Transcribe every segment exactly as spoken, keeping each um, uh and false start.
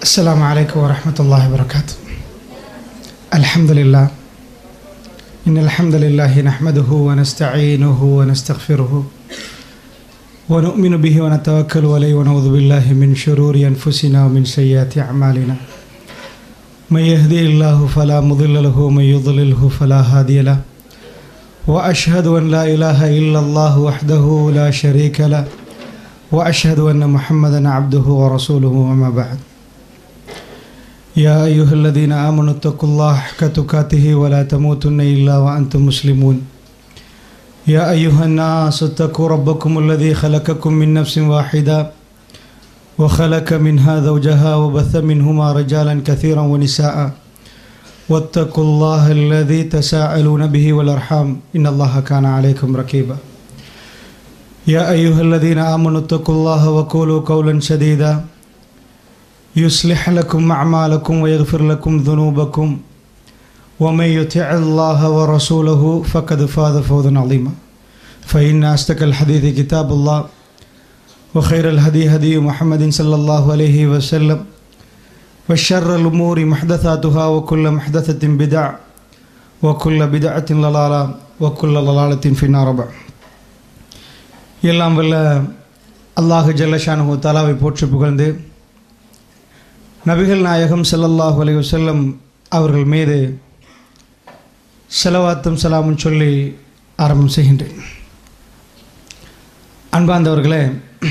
السلام عليكم ورحمة الله وبركاته. الحمد لله إن الحمد لله نحمده ونستعينه ونستغفره ونؤمن به ونتوكل عليه ونعوذ بالله من شرور أنفسنا ومن سيئات أعمالنا من يهدي الله فلا مضل له ومن يضلله فلا هادي له وأشهد أن لا إله إلا الله وحده لا شريك له وأشهد أن محمدا عبده ورسوله وما بعد. يا أيها الذين آمنوا اتقوا الله حق تقاته ولا تموتن إلا وأنتم مسلمون. يا أيها الناس اتقوا ربكم الذي خلقكم من نفس واحدة وخلق منها زوجها وبث منهما رجالا كثيرا ونساء واتقوا الله الذي تساءلون به والأرحام إن الله كان عليكم رقيبا. يا أيها الذين آمنوا اتقوا الله وقولوا قولا سديدا يصلح لكم أعمالكم ويغفر لكم ذنوبكم ومن يطع الله ورسوله فقد فاز فوزا عظيما. فإن أصدق الحديث كتاب الله وخير الهدي هدي محمد صلى الله عليه وسلم وشر الأمور محدثاتها وكل محدثة بدعة وكل بدعة ضلالة وكل ضلالة في النار. எல்லாம் வல்ல அல்லாஹ் ஜல்ல ஷானஹு தஆலாவை போற்றி புகழ்ந்து நபிகள் நாயகம் ஸல்லல்லாஹு அலைஹி வஸல்லம் அவர்கள் மீது ஸலவாத்தும் சலாமும் சொல்லி ஆரம்பம் செய்கின்றேன். அன்பார்ந்தவர்களே,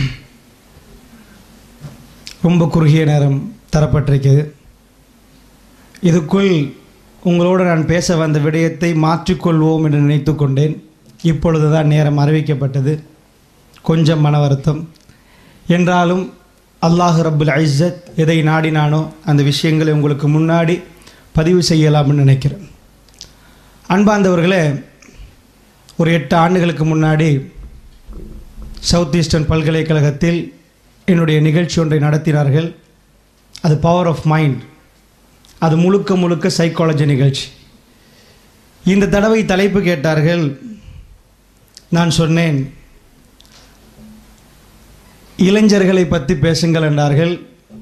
ரொம்ப குறுகிய நேரம் தரப்பட்டிருக்கிறது. இதுக்குள் உங்களோடு நான் பேச வந்த விடயத்தை மாற்றிக்கொள்வோம் என்று நினைத்து கொண்டேன். இப்பொழுது தான் நேரம் அறிவிக்கப்பட்டது. கொஞ்சம் மன வருத்தம் என்றாலும் அல்லாஹ் ரப்புல் இஸ்ஸத் எதை நாடினானோ அந்த விஷயங்களை உங்களுக்கு முன்னாடி பதிவு செய்யலாம்னு நினைக்கிறேன். அன்பார்ந்தவர்களே, ஒரு எட்டு ஆண்டுகளுக்கு முன்னாடி சவுத் ஈஸ்டர்ன் பல்கலைக்கழகத்தில் என்னுடைய நிகழ்ச்சி ஒன்றை நடத்தினார்கள். அது பவர் ஆஃப் மைண்ட். அது முழுக்க முழுக்க சைக்காலஜி நிகழ்ச்சி. இந்த தடவை தலைப்பு கேட்டார்கள். நான் சொன்னேன், இளைஞர்களை பற்றி பேசுங்கள் என்றார்கள்.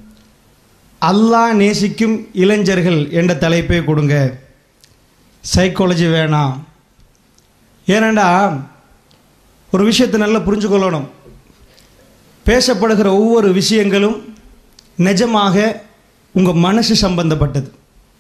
அல்லாஹ் நேசிக்கும் இளைஞர்கள் என்ற தலைப்பை கொடுங்க, சைக்காலஜி வேணாம். ஏனெண்டா ஒரு விஷயத்தை நல்லா புரிஞ்சுக்கொள்ளணும். பேசப்படுகிற ஒவ்வொரு விஷயங்களும் நிஜமாக உங்கள் மனசு சம்பந்தப்பட்டது.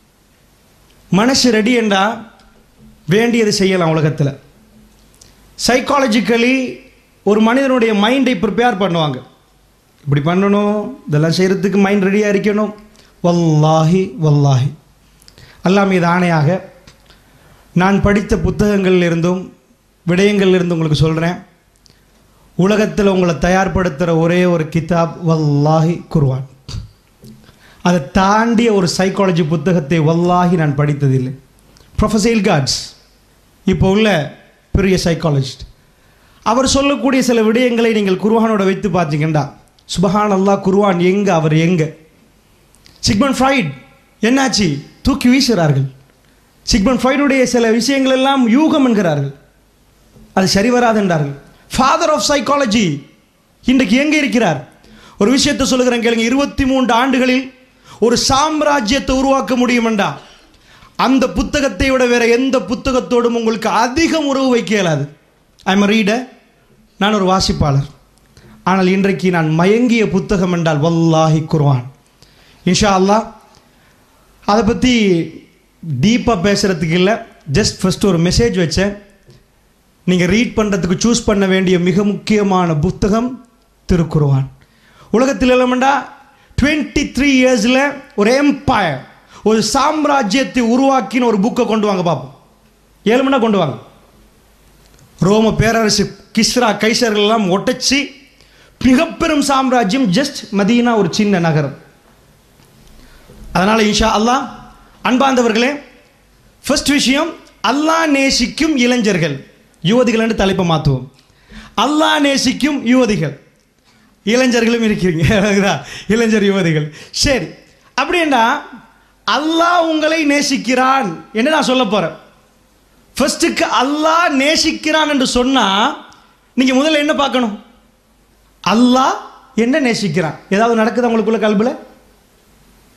மனசு ரெடி என்றா வேண்டியது செய்யலாம். உலகத்தில் சைக்காலஜிக்கலி ஒரு மனிதனுடைய மைண்டை ப்ரிப்பேர் பண்ணுவாங்க. இப்படி பண்ணணும், இதெல்லாம் செய்கிறதுக்கு மைண்ட் ரெடியாக இருக்கணும். வல்லாஹி வல்லாஹி அல்லாஹ் மீது ஆணையாக நான் படித்த புத்தகங்கள் இருந்தும் விடயங்கள் இருந்து உங்களுக்கு சொல்கிறேன், உலகத்தில் உங்களை தயார்படுத்துகிற ஒரே ஒரு கிதாப் வல்லாஹி குர்ஆன். அதை தாண்டிய ஒரு சைக்காலஜி புத்தகத்தை வல்லாஹி நான் படித்ததில்லை. ப்ரொஃபஸர் இல்காட்ஸ் இப்போ உள்ள பெரிய சைக்காலஜிஸ்ட், அவர் சொல்லக்கூடிய சில விடயங்களை நீங்கள் குர்ஆனோட வைத்து பார்த்தீங்கன்னா சுபஹான் அல்லாஹ், குர்ஆன் எங்கே, அவர் எங்கே? சிக்மண்ட் ஃப்ராய்ட் என்னாச்சு? தூக்கி வீசுகிறார்கள். சிக்மண்ட் ஃப்ராய்டுடைய சில விஷயங்கள் எல்லாம் யூகம் என்கிறார்கள், அது சரி வராது என்றார்கள். ஃபாதர் ஆஃப் சைக்காலஜி இன்றைக்கு எங்கே இருக்கிறார்? ஒரு விஷயத்தை சொல்லுகிறேன் கேளுங்க. இருபத்தி மூன்று ஆண்டுகளில் ஒரு சாம்ராஜ்யத்தை உருவாக்க முடியும் என்றா அந்த புத்தகத்தை விட வேற எந்த புத்தகத்தோடும் உங்களுக்கு அதிகம் உறவு வைக்க இயலாது. ஐ எம் ரீடர், நான் ஒரு வாசிப்பாளர். ஆனால் இன்றைக்கு நான் மயங்கிய புத்தகம் என்றால் வல்லாஹி குர்ஆன். இன்ஷா அல்லாஹ் அதை பற்றி டீப்பாக பேசுகிறதுக்கு இல்லை, ஜஸ்ட் ஃபஸ்ட்டு ஒரு மெசேஜ் வச்சேன். நீங்கள் ரீட் பண்ணுறதுக்கு சூஸ் பண்ண வேண்டிய மிக முக்கியமான புத்தகம் திருக்குர்ஆன். உலகத்தில் இல்லைமெண்டா டுவெண்ட்டி த்ரீ இயர்ஸில் ஒரு எம்பயர், ஒரு சாம்ராஜ்யத்தை உருவாக்கின ஒரு புக்கை கொண்டு வாங்க பார்ப்போம். ஏழு மணி கொண்டு வாங்க. ரோம பேரரசு கிஸ்ரா கைசர்கள் எல்லாம் ஒட்டச்சி மிக பெரும் சாம்ராஜ்யம். ஜஸ்ட் மதீனா ஒரு சின்ன நகரம். அதனால் இன்ஷா அல்லாஹ் அன்பார்ந்தவர்களே, ஃபர்ஸ்ட் விஷயம், அல்லாஹ் நேசிக்கும் இளைஞர்கள், யுவதிகள் என்று தலைப்பை மாற்றுவோம். அல்லாஹ் நேசிக்கும் யுவதிகள், இளைஞர்களும் இருக்கிறீங்க, இளைஞர் யுவதிகள். சரி, அப்படின்னா அல்லாஹ் உங்களை நேசிக்கிறான் என்று நான் சொல்ல போகிறேன். ஃபர்ஸ்ட்டுக்கு அல்லாஹ் நேசிக்கிறான் என்று சொன்னால் நீங்கள் முதல்ல என்ன பார்க்கணும்? அல்லாஹ் என்ன நேசிக்கிறான்? ஏதாவது நடக்குது உங்களுக்குள்ள கல்பில்?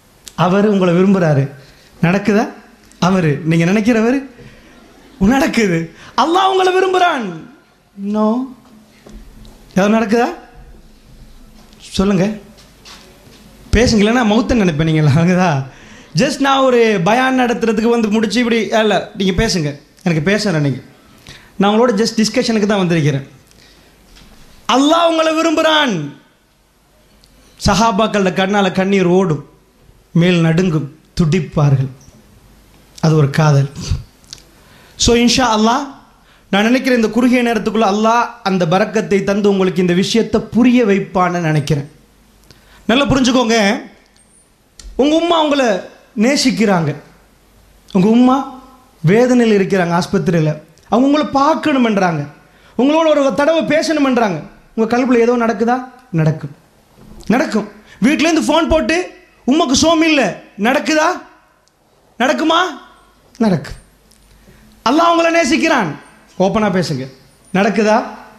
அவர் உங்களை விரும்புகிறாரு. நடக்குதா? அவர் நீங்கள் நினைக்கிறவர் நடக்குது. அல்லாஹ் உங்களை விரும்புகிறான். இன்னும் எதாவது நடக்குதா? சொல்லுங்க, பேசுங்களேன்னா மௌத்தன் நினைப்பேன். நீங்கள் நடக்குதா? ஜஸ்ட் நான் ஒரு பயான் நடத்துறதுக்கு வந்து முடிச்சு இப்படி இல்லை, நீங்கள் பேசுங்க, எனக்கு பேசுகிறேன். நீங்கள் நான் உங்களோட ஜஸ்ட் டிஸ்கஷனுக்கு தான் வந்திருக்கிறேன். அல்லாஹ் உங்களை விரும்புகிறான். சஹாபாக்கள கண்ணால் கண்ணீர் ஓடும், மேல் நடுங்கும், துடிப்பார்கள். அது ஒரு காதல். ஸோ இன்ஷா அல்லாஹ் நான் நினைக்கிறேன் இந்த குறுகிய நேரத்துக்குள்ளே அல்லாஹ் அந்த பரக்கத்தை தந்து உங்களுக்கு இந்த விஷயத்தை புரிய வைப்பான்னு நினைக்கிறேன். நல்லா புரிஞ்சுக்கோங்க. உங்கள் உம்மா உங்களை நேசிக்கிறாங்க. உங்கள் உம்மா வேதனையில் இருக்கிறாங்க, ஆஸ்பத்திரியில். அவங்க உங்களை பார்க்கணுமென்றாங்க, உங்களோட ஒரு தடவை பேசணுமென்றாங்க. உங்கள் கல்வியில் ஏதோ நடக்குதா? நடக்கும், நடக்கும். வீட்டிலேருந்து ஃபோன் போட்டு உமக்கு சோம் இல்லை, நடக்குதா? நடக்குமா? நடக்கும். அல்லாஹ் அவங்கள நேசிக்கிறான். ஓப்பனாக பேசுங்க. நடக்குதா?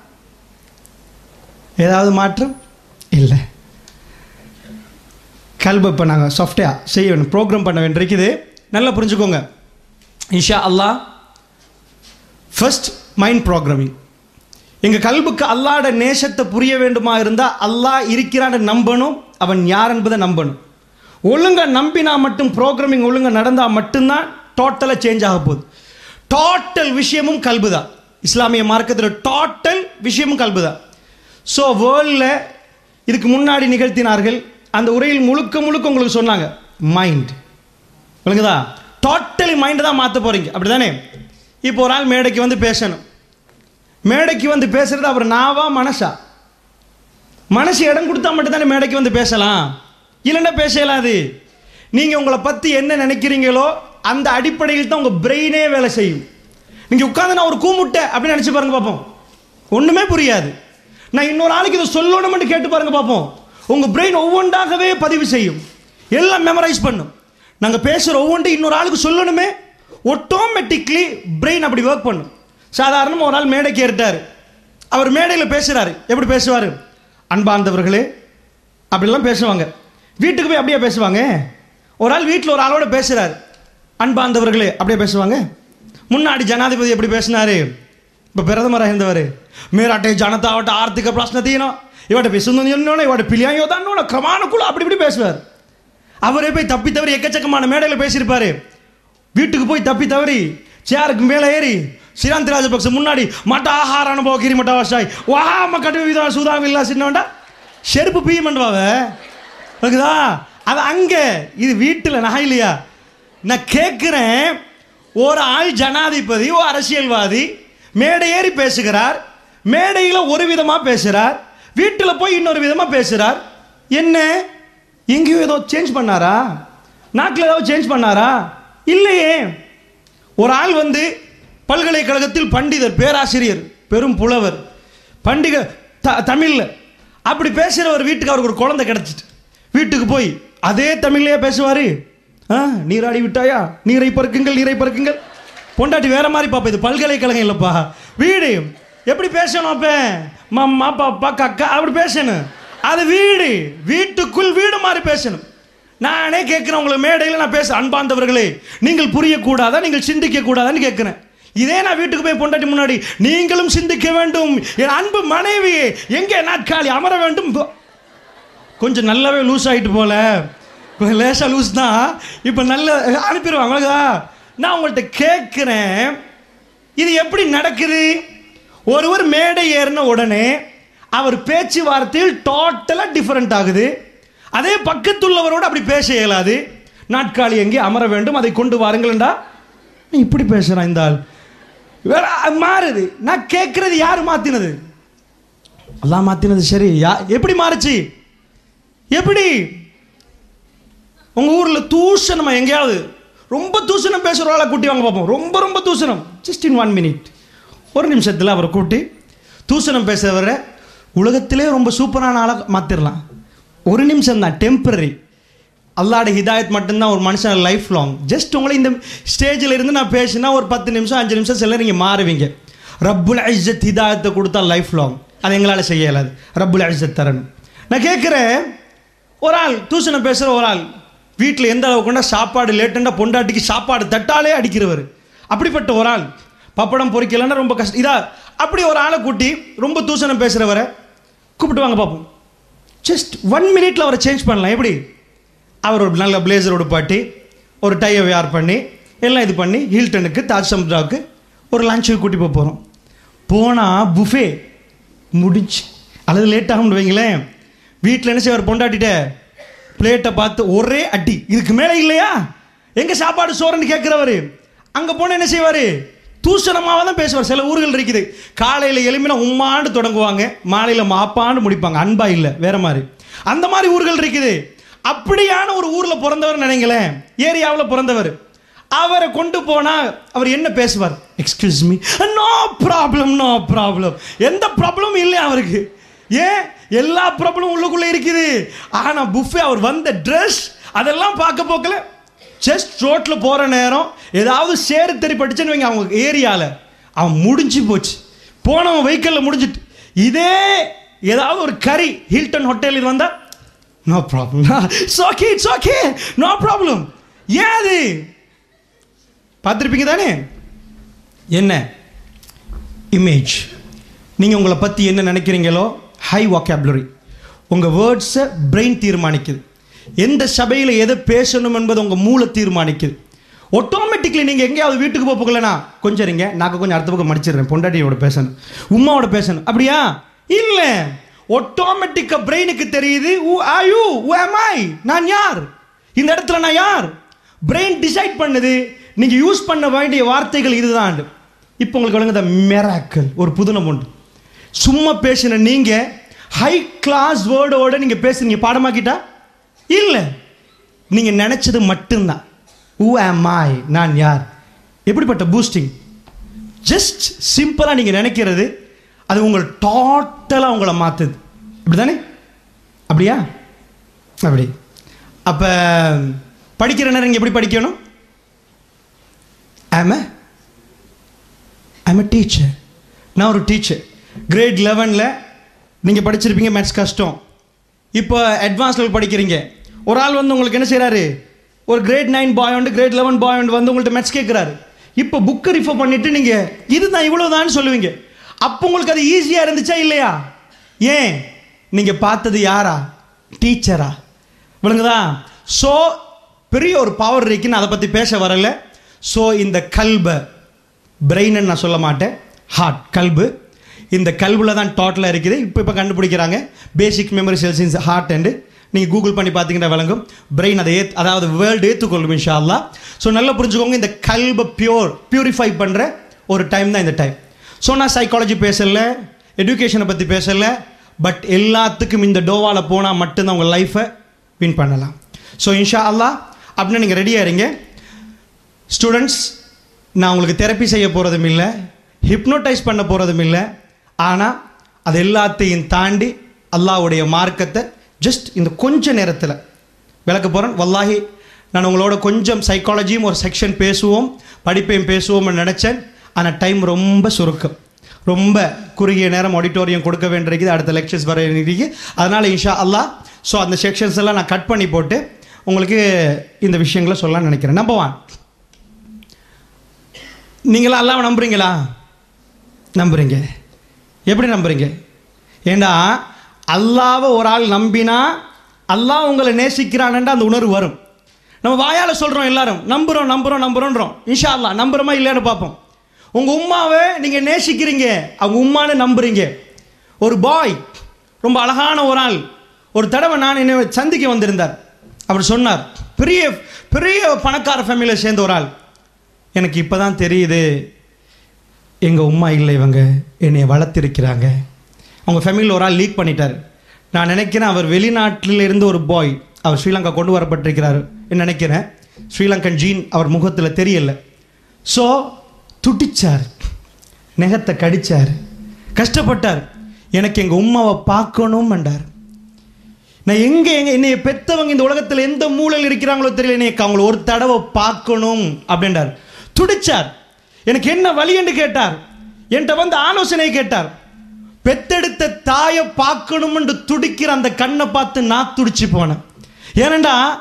ஏதாவது மாற்றம் இல்லை. கல்பை இப்போ நாங்கள் சாஃப்ட்வேர் செய்ய வேணும், ப்ரோக்ராம் பண்ண வேண்டியிருக்குது. நல்லா புரிஞ்சுக்கோங்க. இன்ஷா அல்லாஹ் ஃபர்ஸ்ட் மைண்ட் ப்ரோக்ராமிங். எங்கள் கல்புக்கு அல்லாஹ்ட நேசத்தை புரிய வேண்டுமா இருந்தால் அல்லாஹ் இருக்கிறான்னு நம்பணும், அவன் யார் என்பதை நம்பணும். ஒழுங்காக நம்பினா மட்டும் ப்ரோக்ராமிங் ஒழுங்காக நடந்தால் மட்டும்தான் டோட்டலாக சேஞ்ச் ஆக போகுது. டோட்டல் விஷயமும் கல்பு தான். இஸ்லாமிய மார்க்கத்தில் டோட்டல் விஷயமும் கல்பு தான். ஸோ வேர்ல்டில் இதுக்கு முன்னாடி நிகழ்த்தினார்கள், அந்த உரையில் முழுக்க முழுக்க உங்களுக்கு சொன்னாங்க மைண்ட். விளங்குதா? டோட்டலி மைண்டு தான் மாற்ற போகிறீங்க, அப்படி தானே? இப்போ ஒரு ஆள் மேடைக்கு வந்து பேசணும். மேடைக்கு வந்து பேசுகிறது அவர் நாவா மனசா? மனசு இடம் கொடுத்தா மட்டும்தானே மேடைக்கு வந்து பேசலாம், இல்லைன்னா பேசலாது. நீங்கள் உங்களை பற்றி என்ன நினைக்கிறீங்களோ அந்த அடிப்படையில் தான் உங்கள் பிரெயினே வேலை செய்யும். நீங்கள் உட்காந்து நான் ஒரு கூமுட்டை அப்படின்னு நினச்சி பாருங்க பார்ப்போம், ஒன்றுமே புரியாது. நான் இன்னொரு ஆளுக்கு இதை சொல்லணும்னு கேட்டு பாருங்க பார்ப்போம், உங்கள் பிரெயின் ஒவ்வொன்றாகவே பதிவு செய்யும், எல்லாம் மெமரைஸ் பண்ணும். நாங்கள் பேசுகிற ஒவ்வொன்றும் இன்னொரு ஆளுக்கு சொல்லணுமே, ஆட்டோமேட்டிக்லி பிரெயின் அப்படி ஒர்க் பண்ணும். சாதாரணமாக ஒரு ஆள் மேடைக்கு ஏறிட்டார், அவர் மேடையில் பேசுகிறாரு. எப்படி பேசுவார்? அன்பார்ந்தவர்களே அப்படிலாம் பேசுவாங்க. வீட்டுக்கு போய் அப்படியே பேசுவாங்க. ஒரு ஆள் வீட்டில் ஒரு ஆளோட பேசுகிறார், அன்பார்ந்தவர்களே அப்படியே பேசுவாங்க. முன்னாடி ஜனாதிபதி எப்படி பேசினாரு? இப்போ பிரதமராக இருந்தவர், மேராட்டை ஜனதாவட்ட ஆர்த்திக பிரச்சனை தீனம் இவட்ட பேசுன்னு இவட்ட பிள்ளையோ தான் கிரமானுக்குள்ள அப்படி இப்படி பேசுவார். அவரே போய் தப்பி தவறி எக்கச்சக்கமான மேடையில் பேசியிருப்பாரு. வீட்டுக்கு போய் தப்பி தவறி சேருக்கு மேலே ஏறி சிராந்தி ராஜபக்ச முன்னாடி மட்ட ஆஹார அனுபவ கிரி மட்ட வாஷாய் வாம கட்டு விதா சுதாம இல்லா சின்னவண்டா செருப்பு பீ பண்ணுவாவ. ஓகேதா? அது அங்கே, இது வீட்டில். நான் இல்லையா? நான் கேட்குறேன், ஒரு ஆள் ஜனாதிபதி, ஒரு அரசியல்வாதி மேடை ஏறி பேசுகிறார், மேடையில் ஒரு விதமாக பேசுகிறார், வீட்டில் போய் இன்னொரு விதமாக பேசுகிறார். என்ன எங்கேயும் ஏதோ சேஞ்ச் பண்ணாரா? நாட்டில் ஏதோ சேஞ்ச் பண்ணாரா? இல்லையே. ஒரு ஆள் வந்து பல்கலைக்கழகத்தில் பண்டிதர், பேராசிரியர், பெரும் புலவர், பண்டிகை த தமிழில் அப்படி பேசுகிற ஒரு வீட்டுக்கு அவருக்கு ஒரு குழந்தை கிடச்சிட்டு வீட்டுக்கு போய் அதே தமிழ்லையே பேசுவார். ஆ நீராடி விட்டாயா, நீரை பறக்குங்கள், நீரை பறக்குங்கள். பொண்டாட்டி வேற மாதிரி பாப்பா, இது பல்கலைக்கழகம் இல்லைப்பா, வீடு. எப்படி பேசணும்? அப்போ மம்மா பாப்பா கக்கா அப்படி பேசணும். அது வீடு, வீட்டுக்குள் வீடு மாதிரி பேசணும். நானே கேட்குறேன், உங்களை மேடையில் நான் பேச, அன்பார்ந்தவர்களே நீங்கள் புரியக்கூடாதா, நீங்கள் சிந்திக்க கூடாதான்னு கேட்குறேன். இதே நான் வீட்டுக்கு போய் பொண்டாட்டி முன்னாடி நீங்களும் சிந்திக்க வேண்டும், என் அன்பு மனைவி எங்கே நாட்காலி அமர வேண்டும். கொஞ்சம் நல்லாவே லூஸ் ஆகிட்டு போல, கொஞ்சம் லேசாக லூஸ் தான், இப்போ நல்ல அனுப்பிடுவாங்க. நான் உங்கள்கிட்ட கேட்குறேன், இது எப்படி நடக்குது? ஒருவர் மேடை ஏறின உடனே அவர் பேச்சுவார்த்தையில் டோட்டலாக டிஃப்ரெண்ட் ஆகுது. அதே பக்கத்துள்ளவரோடு அப்படி பேச இயலாது. நாட்காலி எங்கே அமர வேண்டும், அதை கொண்டு வாருங்களா, இப்படி பேசுகிறான் இந்த ஆள், மாறுது. நான் கேட்குறது யார் மாற்றினது? எல்லாம் மாற்றினது. சரி, யா எப்படி மாறுச்சு? எப்படி? உங்கள் ஊரில் தூஷணமா எங்கேயாவது ரொம்ப தூஷணம் பேசுகிற ஆளை கூட்டி வாங்க பார்ப்போம். ரொம்ப ரொம்ப தூஷணம், ஜஸ்ட் இன் ஒன் மினிட், ஒரு நிமிஷத்தில் அவரை கூட்டி தூஷணம் பேசுகிறவரை உலகத்திலே ரொம்ப சூப்பரான ஆளை மாற்றிடலாம். ஒரு நிமிஷம் தான், டெம்பரரி. அல்லாஹ்ட ஹிதாயத் மட்டும்தான் ஒரு மனுஷன் லைஃப் லாங். ஜஸ்ட் உங்களை இந்த ஸ்டேஜில் இருந்து நான் பேசினா ஒரு பத்து நிமிஷம் அஞ்சு நிமிஷம் சில நீங்கள் மாறுவீங்க. ரப்புல் இஸ்ஸத் ஹிதாயத்தை கொடுத்தா லைஃப் லாங், அது எங்களால் செய்ய இயலாது. ரப்புல் இஸ்ஸத் தரணும். நான் கேட்குறேன், ஒரு ஆள் தூஷணம் பேசுகிற ஒரு ஆள் வீட்டில் எந்த அளவுக்கு கொண்டா சாப்பாடு லேட்டண்டாக பொண்டாட்டிக்கு சாப்பாடு தட்டாலே அடிக்கிறவர். அப்படிப்பட்ட ஒரு ஆள். பப்படம் பொறிக்கலன்னா ரொம்ப கஷ்டம். இதா அப்படி ஒரு ஆளை கூட்டி ரொம்ப தூசணம் பேசுகிறவரை கூப்பிட்டு வாங்க பார்ப்போம். ஜஸ்ட் ஒன் மினிட்ல அவரை சேஞ்ச் பண்ணலாம். எப்படி? அவர் ஒரு நல்ல பிளேசரோடு பாட்டி ஒரு டையை வேர் பண்ணி எல்லாம் இது பண்ணி ஹில்டனுக்கு தாஜ் சமுத்ராவுக்கு ஒரு லஞ்சுக்கு கூட்டி போக போகிறோம். போனால் புஃபே முடிஞ்சு அல்லது லேட் ஆகும்னு வைங்களேன். வீட்டில் என்ன செய்வார்? பொண்டாட்டிட்ட பிளேட்டை பார்த்து ஒரே அடி, இதுக்கு மேலே இல்லையா, எங்கே சாப்பாடு சோறுன்னு கேட்குறவர். அங்கே போனால் என்ன செய்வார்? தூசணமாக தான் பேசுவார். சில ஊர்கள் இருக்குது, காலையில் எலும்பினா உம்மாண்டு தொடங்குவாங்க, மாலையில் மாப்பாண்டு முடிப்பாங்க. அன்பா இல்லை, வேற மாதிரி. அந்த மாதிரி ஊர்கள் இருக்குது. அப்படியான ஒரு ஊரில் பிறந்தவர் நினைங்களேன், ஏரியாவில் பிறந்தவர். அவரை கொண்டு போனால் அவர் என்ன பேசுவார்? Excuse me, no problem, no problem. எந்த ப்ராப்ளமும் இல்லை அவருக்கு. ஏன்? எல்லா ப்ராப்ளமும் உள்ளுக்குள்ளே இருக்குது. ஆனால் புஃபே அவர் வந்த ட்ரெஸ் அதெல்லாம் பார்க்க போக்கல ஜஸ்ட் ரோட்டில் போகிற நேரம் ஏதாவது சேரு தெரி படிச்சுன்னு வைங்க அவங்க ஏரியாவில், அவன் முடிஞ்சு போச்சு. போனவன் வெஹிக்கிளில் முடிஞ்சிட்டு. இதே ஏதாவது ஒரு கறி ஹில்டன் ஹோட்டலில் வந்தால் no problem, it's okay, it's okay, no problem. ஏன் அது? பார்த்துருப்பீங்க தானே? என்ன இமேஜ்? நீங்கள் உங்களை பற்றி என்ன நினைக்கிறீங்களோ ஹை வாக்கேபுலரி. உங்கள் வேர்ட்ஸை பிரெயின் தீர்மானிக்குது. எந்த சபையில் எதை பேசணும் என்பது உங்கள் மூளை தீர்மானிக்குது. ஆட்டோமேட்டிக்லி நீங்கள் எங்கேயாவது வீட்டுக்கு போக போகலனா கொஞ்சம் இருங்க, நான் கொஞ்சம் அடுத்த பக்கம் மடிச்சிடுறேன், பொண்டாட்டியோட பேசணும், உமாவோட பேசணும், அப்படியா? இல்லை, ஆட்டோமேட்டிக்கா பிரெயினுக்கு தெரியுது who are you, who am I, நான் யார், இந்த இடத்துல நான் யார். பிரெயின் டிசைட் பண்ணுது. நீங்க யூஸ் பண்ண வேண்டிய வார்த்தைகள் இதுதான். இப்போ உங்களுக்கு விளங்குத மிராக்கிள் ஒரு புதுனம் உண்டு. சும்மா பேசின நீங்க ஹை கிளாஸ் வேர்டோட நீங்க பேசுறீங்க, பாடமாக்கிட்டா இல்ல, நீங்க நினைச்சது மட்டும்தான். who am I, நான் யார். எப்படிப்பட்ட பூஸ்டிங்! ஜஸ்ட் சிம்பிளா நீங்க நினைக்கிறது அது உங்களை டோட்டலாக உங்களை மாற்றுது. இப்படி தானே? அப்படியா? அப்படி. அப்போ படிக்கிற நேரம் நீங்கள் எப்படி படிக்கணும்? I'm I'm a teacher. நான் ஒரு டீச்சர். கிரேட் லெவனில் நீங்கள் படிச்சிருப்பீங்க, மேத்ஸ் கஷ்டம். இப்போ அட்வான்ஸ் லெவல் படிக்கிறீங்க. ஒரு ஆள் வந்து உங்களுக்கு என்ன செய்கிறாரு? ஒரு கிரேட் நைன் பாய் உண்டு, கிரேட் லெவன் பாய் உண்டு வந்து உங்கள்கிட்ட மேத்ஸ் கேட்குறாரு. இப்போ புக்கை ரிஃபர் பண்ணிவிட்டு நீங்கள் இதுதான் இவ்வளோதான்னு சொல்லுவீங்க. அப்போ உங்களுக்கு அது ஈஸியாக இருந்துச்சா இல்லையா? ஏன்? நீங்கள் பார்த்தது யாரா? டீச்சரா. விளங்குதா? ஸோ பெரிய ஒரு பவர் இருக்குன்னு அதை பற்றி பேச வரல. ஸோ இந்த கல்பை, பிரெயின்னு நான் சொல்ல மாட்டேன், ஹார்ட், கல்பு, இந்த கல்பில் தான் டோட்டலாக இருக்குது. இப்போ இப்போ கண்டுபிடிக்கிறாங்க basic memory cells in heart and நீங்கள் கூகுள் பண்ணி பார்த்தீங்கன்னா விளங்கும். பிரெயின் அதை ஏத் அதாவது வேர்ல்டு ஏற்றுக்கொள்ளும் இன்ஷா அல்லாஹ். ஸோ நல்லா புரிஞ்சுக்கோங்க, இந்த கல்பை பியூர் பியூரிஃபை பண்ணுற ஒரு டைம் தான் இந்த டைம். ஸோ நான் சைக்காலஜி பேசலை, எஜுகேஷனை பற்றி பேசலை, பட் எல்லாத்துக்கும் இந்த டோவாவில் போனால் மட்டும்தான் உங்கள் லைஃப்பை வின் பண்ணலாம். ஸோ இன்ஷா அல்லாஹ் அப்படின்னா நீங்கள் ரெடியாக இருங்க ஸ்டூடெண்ட்ஸ். நான் உங்களுக்கு தெரப்பி செய்ய போகிறதும் இல்லை, ஹிப்னோடைஸ் பண்ண போகிறதும் இல்லை. ஆனால் அது எல்லாத்தையும் தாண்டி அல்லாஹ்வுடைய மார்க்கத்தை ஜஸ்ட் இந்த கொஞ்ச நேரத்தில் விளக்க போகிறேன். வல்லாஹி நான் உங்களோட கொஞ்சம் சைக்காலஜியும் ஒரு செக்ஷன் பேசுவோம், படிப்பையும் பேசுவோம்னு நினச்சேன். ஆனால் டைம் ரொம்ப சுருக்கம், ரொம்ப குறுகிய நேரம் ஆடிட்டோரியம் கொடுக்க வேண்டியிருக்குது, அடுத்த லெக்சர்ஸ் வர இருக்குது. அதனால் இன்ஷா அல்லாஹ் ஸோ அந்த செக்ஷன்ஸ் எல்லாம் நான் கட் பண்ணி போட்டு உங்களுக்கு இந்த விஷயங்களை சொல்லலாம்னு நினைக்கிறேன். நம்பர் ஒன், நீங்களாம் அல்லாஹ்வை நம்புறீங்களா? நம்புறீங்க. எப்படி நம்புறீங்க? ஏண்டா அல்லாஹ்வை ஒரு ஆள் நம்பினா அல்லாஹ் உங்களை நேசிக்கிறான்டா அந்த உணர்வு வரும். நம்ம வாயால் சொல்கிறோம், எல்லாரும் நம்புகிறோம் நம்புகிறோம் நம்புகிறோன்றோம். இன்ஷா அல்லாஹ் நம்புகிறோமா இல்லைன்னு பார்ப்போம். உங்கள் உம்மாவை நீங்கள் நேசிக்கிறீங்க, அவங்க உம்மானு நம்புறீங்க. ஒரு பாய், ரொம்ப அழகான ஒரு ஆள், ஒரு தடவை நான் என்னை சந்திக்க வந்திருந்தார். அவர் சொன்னார், பெரிய பெரிய பணக்கார ஃபேமிலியில் சேர்ந்த ஒரு ஆள், எனக்கு இப்போ தான் தெரியுது எங்கள் உம்மா இல்லை, இவங்க என்னை வளர்த்திருக்கிறாங்க. அவங்க ஃபேமிலியில் ஒரு ஆள் லீக் பண்ணிட்டார். நான் நினைக்கிறேன் அவர் வெளிநாட்டில் இருந்து ஒரு பாய், அவர் ஸ்ரீலங்கா கொண்டு வரப்பட்டிருக்கிறார் நினைக்கிறேன். ஸ்ரீலங்கன் ஜீன் அவர் முகத்தில் தெரியலை. ஸோ துடிச்சார், நெகத்தை கடிச்சார், கஷ்டப்பட்டார். எனக்கு எங்கள் உம்மாவை பார்க்கணும் என்றார். நான் எங்கே எங்கே என்னை பெற்றவங்க இந்த உலகத்தில் எந்த மூலையில் இருக்கிறாங்களோ தெரியல, எனக்கு அவங்கள ஒரு தடவை பார்க்கணும் அப்படின்றார். துடிச்சார். எனக்கு என்ன வழி என்று கேட்டார். என்கிட்ட வந்து ஆலோசனை கேட்டார். பெத்தெடுத்த தாயை பார்க்கணும் என்று துடிக்கிற அந்த கண்ணை பார்த்து நான் துடிச்சு போனேன். ஏனண்டா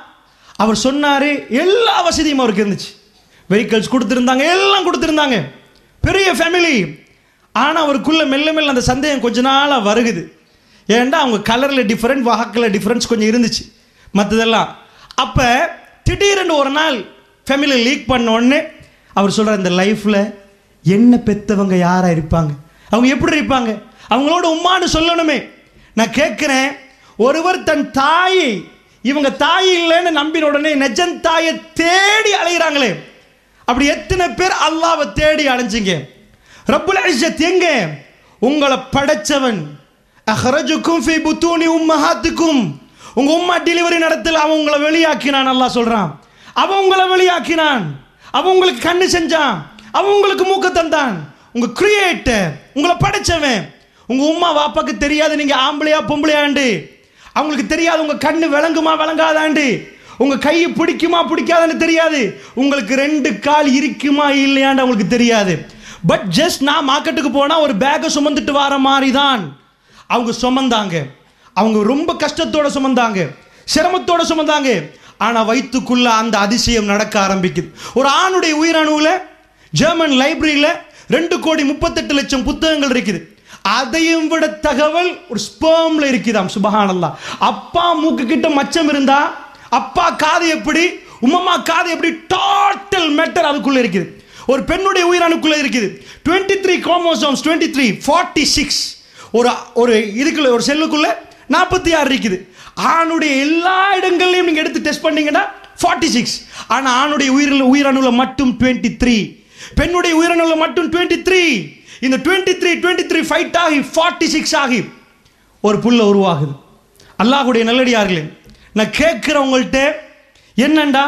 அவர் சொன்னார், எல்லா வசதியும் அவருக்கு இருந்துச்சு. வெஹிக்கிள்ஸ் கொடுத்துருந்தாங்க, எல்லாம் கொடுத்துருந்தாங்க, பெரிய ஃபேமிலி. ஆனால் அவருக்குள்ள மெல்ல மெல்ல அந்த சந்தேகம் கொஞ்ச நாளாக வருகுது. ஏன்டா அவங்க கலரில் டிஃப்ரெண்ட், வாக்கில் டிஃப்ரென்ஸ் கொஞ்சம் இருந்துச்சு மற்றதெல்லாம். அப்போ திடீரென்று ஒரு நாள் ஃபேமிலி லீக் பண்ண உடனே அவர் சொல்கிறார், இந்த லைஃப்பில் என்ன பெற்றவங்க யாராக இருப்பாங்க, அவங்க எப்படி இருப்பாங்க, அவங்களோட உம்மான்னு சொல்லணுமே. நான் கேட்குறேன், ஒருவர் தன் தாயை இவங்க தாய் இல்லைன்னு நம்பின உடனே நெஜன் தாயை தேடி அலைகிறாங்களே, அப்படி எத்தனை பேர் அல்லாஹ்வை தேடி அலைஞ்சிங்க? ரப்புல் இஸ்ஸத் எங்க? உங்களை படைச்சவன். அஹ்ரஜுக்கும் ஃபீ புத்தூனி உம்மஹாத்திக்கும், உங்க உம்மா டெலிவரி நடத்தல அவன் உங்களை வெளியாக்கினான். அல்லாஹ் சொல்றான், அவன் உங்களை வெளியாக்கினான், அவன் உங்களுக்கு கண்ணு செஞ்சான், அவன் உங்களுக்கு மூக்க தந்தான். உங்க கிரியேட்டர், உங்களை படைச்சவன். உங்க உம்மா வாப்பாக்கு தெரியாது நீங்க ஆம்பளையா பொம்பளையாண்டு, அவங்களுக்கு தெரியாது உங்க கண்ணு விளங்குமா விளங்காதாண்டு, உங்க கையை பிடிக்குமா பிடிக்காதான்னு தெரியாது, உங்களுக்கு ரெண்டு கால் இருக்குமா இல்லையான்னு அவங்களுக்கு தெரியாது. பட் ஜஸ்ட் நான் மார்க்கெட்டுக்கு போனா ஒரு பேக்கை சுமந்துட்டு வர மாதிரி தான் அவங்க சுமந்தாங்க. அவங்க ரொம்ப கஷ்டத்தோட சுமந்தாங்க, சிரமத்தோட சுமந்தாங்க. ஆனா வயிற்றுக்குள்ள அந்த அதிசயம் நடக்க ஆரம்பிக்குது. ஒரு ஆணுடைய உயிரணுவுல ஜெர்மன் லைப்ரரியில ரெண்டு கோடி முப்பத்தெட்டு லட்சம் புத்தகங்கள் இருக்குது. அதையும் விட தகவல் ஒரு ஸ்பெர்ம்ல இருக்குதாம். சுபஹானல்லாஹ். அப்பா மூக்கு கிட்ட மச்சம் இருந்தா அப்பா காது எப்படி, உம்மம்மா காது எப்படி, டோட்டல் மேட்டர் அதுக்குள்ள இருக்குது. ஒரு பெண்ணுடைய உயிரணுக்குள்ள இருக்குது twenty three chromosomes, twenty three forty six ஒரு ஒரு இதுக்குள்ள ஒரு செல்லுக்குள்ள நாற்பத்தி ஆறு இருக்குது. ஆணுடைய எல்லா இடங்களையும் நீங்க எடுத்து டெஸ்ட் பண்ணீங்கன்னா ஃபார்ட்டி சிக்ஸ். ஆனா ஆணுடைய உயிரில் உயிரணுல மட்டும் டுவெண்ட்டி த்ரீ, பெண்ணுடைய உயிரணுல மட்டும் டுவெண்ட்டி த்ரீ. இந்த twenty three twenty three fight ஆகி ஃபார்ட்டி சிக்ஸ் ஆகி ஒரு புல்ல உருவாகுது. அல்லாஹ்வுடைய நல்லடியார்களே, நான் கேட்கிறவங்கள்ட்ட என்னண்டா,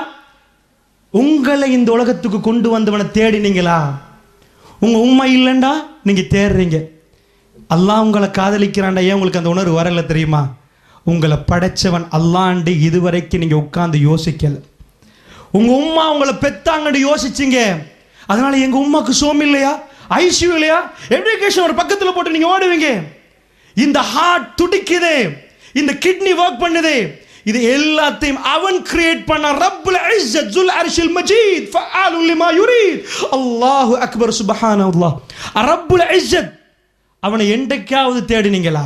உங்களை இந்த உலகத்துக்கு கொண்டு வந்தவனை தேடினீங்களா? உங்க உண்மை இல்லைண்டா நீங்க தேடுறீங்க. அல்லாஹ் உங்களை காதலிக்கிறான்டா, ஏன் உங்களுக்கு அந்த உணர்வு வரல தெரியுமா? உங்களை படைச்சவன் அல்லாண்டு இதுவரைக்கும் நீங்க உட்கார்ந்து யோசிக்கல. உங்க உம்மா உங்களை பெத்தாங்கன்னு யோசிச்சிங்க. அதனால எங்க உம்மாக்கு சோம் இல்லையா, ஐசியூ இல்லையா, எஜுகேஷன் ஒரு பக்கத்தில் போட்டு நீங்க ஓடுவீங்க. இந்த ஹார்ட் துடிக்குது, இந்த கிட்னி ஒர்க் பண்ணுது, இது எல்லாத்தையும் அவன் கிரியேட் பண்ண. ரப்புல் இஸ்ஸத் ஜுல் அர்ஷில் மஜீத் ஃபஅலு லிமா யுரீத். அல்லாஹு அக்பர் சுப்ஹானல்லாஹ். ரப்புல் இஸ்ஸத் அவனை என்றைக்காவது தேடினீங்களா?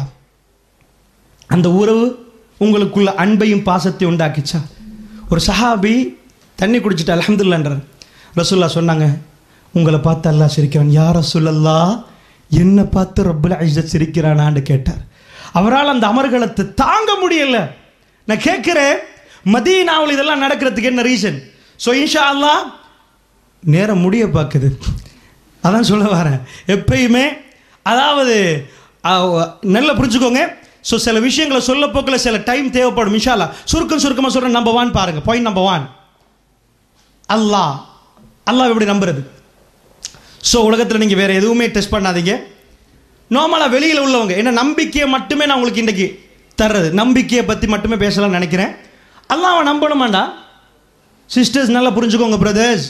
அந்த உறவு உங்களுக்குள்ள அன்பையும் பாசத்தையும் உண்டாக்கிச்சா? ஒரு சஹாபி தண்ணி குடிச்சிட்டு அல்ஹம்துலில்லாஹ்ன்றார். ரசூலுல்லாஹ் சொன்னாங்க, உங்களை பார்த்து அல்லாஹ் சிரிக்கிறான். யா ரசூலல்லாஹ், என்ன பார்த்து ரப்புல் இஸ்ஸத் சிரிக்கிறானான்னு கேட்டார். அவரால் அந்த அமர்கலத்தை தாங்க முடியல. நான் கேட்கிறேன், மதீனாவில் இதெல்லாம் நடக்கிறதுக்கு என்ன ரீசன்? ஸோ இன்ஷா அல்லாஹ் நேரம் முடிய பார்க்குது, அதான் சொல்ல வரேன். எப்பயுமே அதாவது நல்லா புரிஞ்சுக்கோங்க. ஸோ சில விஷயங்களை சொல்ல போக்கில் சில டைம் தேவைப்படும். இன்ஷா அல்லாஹ் சுருக்கம் சுருக்கமாக சொல்கிறேன். நம்பர் ஒன் பாருங்க, பாயிண்ட் நம்பர் ஒன், அல்லாஹ். அல்லாஹ் எப்படி நம்புறது? ஸோ உலகத்தில் நீங்கள் வேறு எதுவுமே டெஸ்ட் பண்ணாதீங்க. நார்மலாக வெளியில் உள்ளவங்க என்ன நம்பிக்கையை மட்டுமே நான் உங்களுக்கு இன்றைக்கி தர்றது, நம்பிக்கையை பற்றி மட்டுமே பேசலாம்னு நினைக்கிறேன். அல்லாஹ்வை நம்பணுமாண்டா சிஸ்டர்ஸ், நல்லா புரிஞ்சுக்கோங்க பிரதர்ஸ்.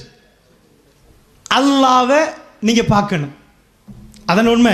அல்லாஹ்வை நீங்கள் பார்க்கணும், அதான் உண்மை.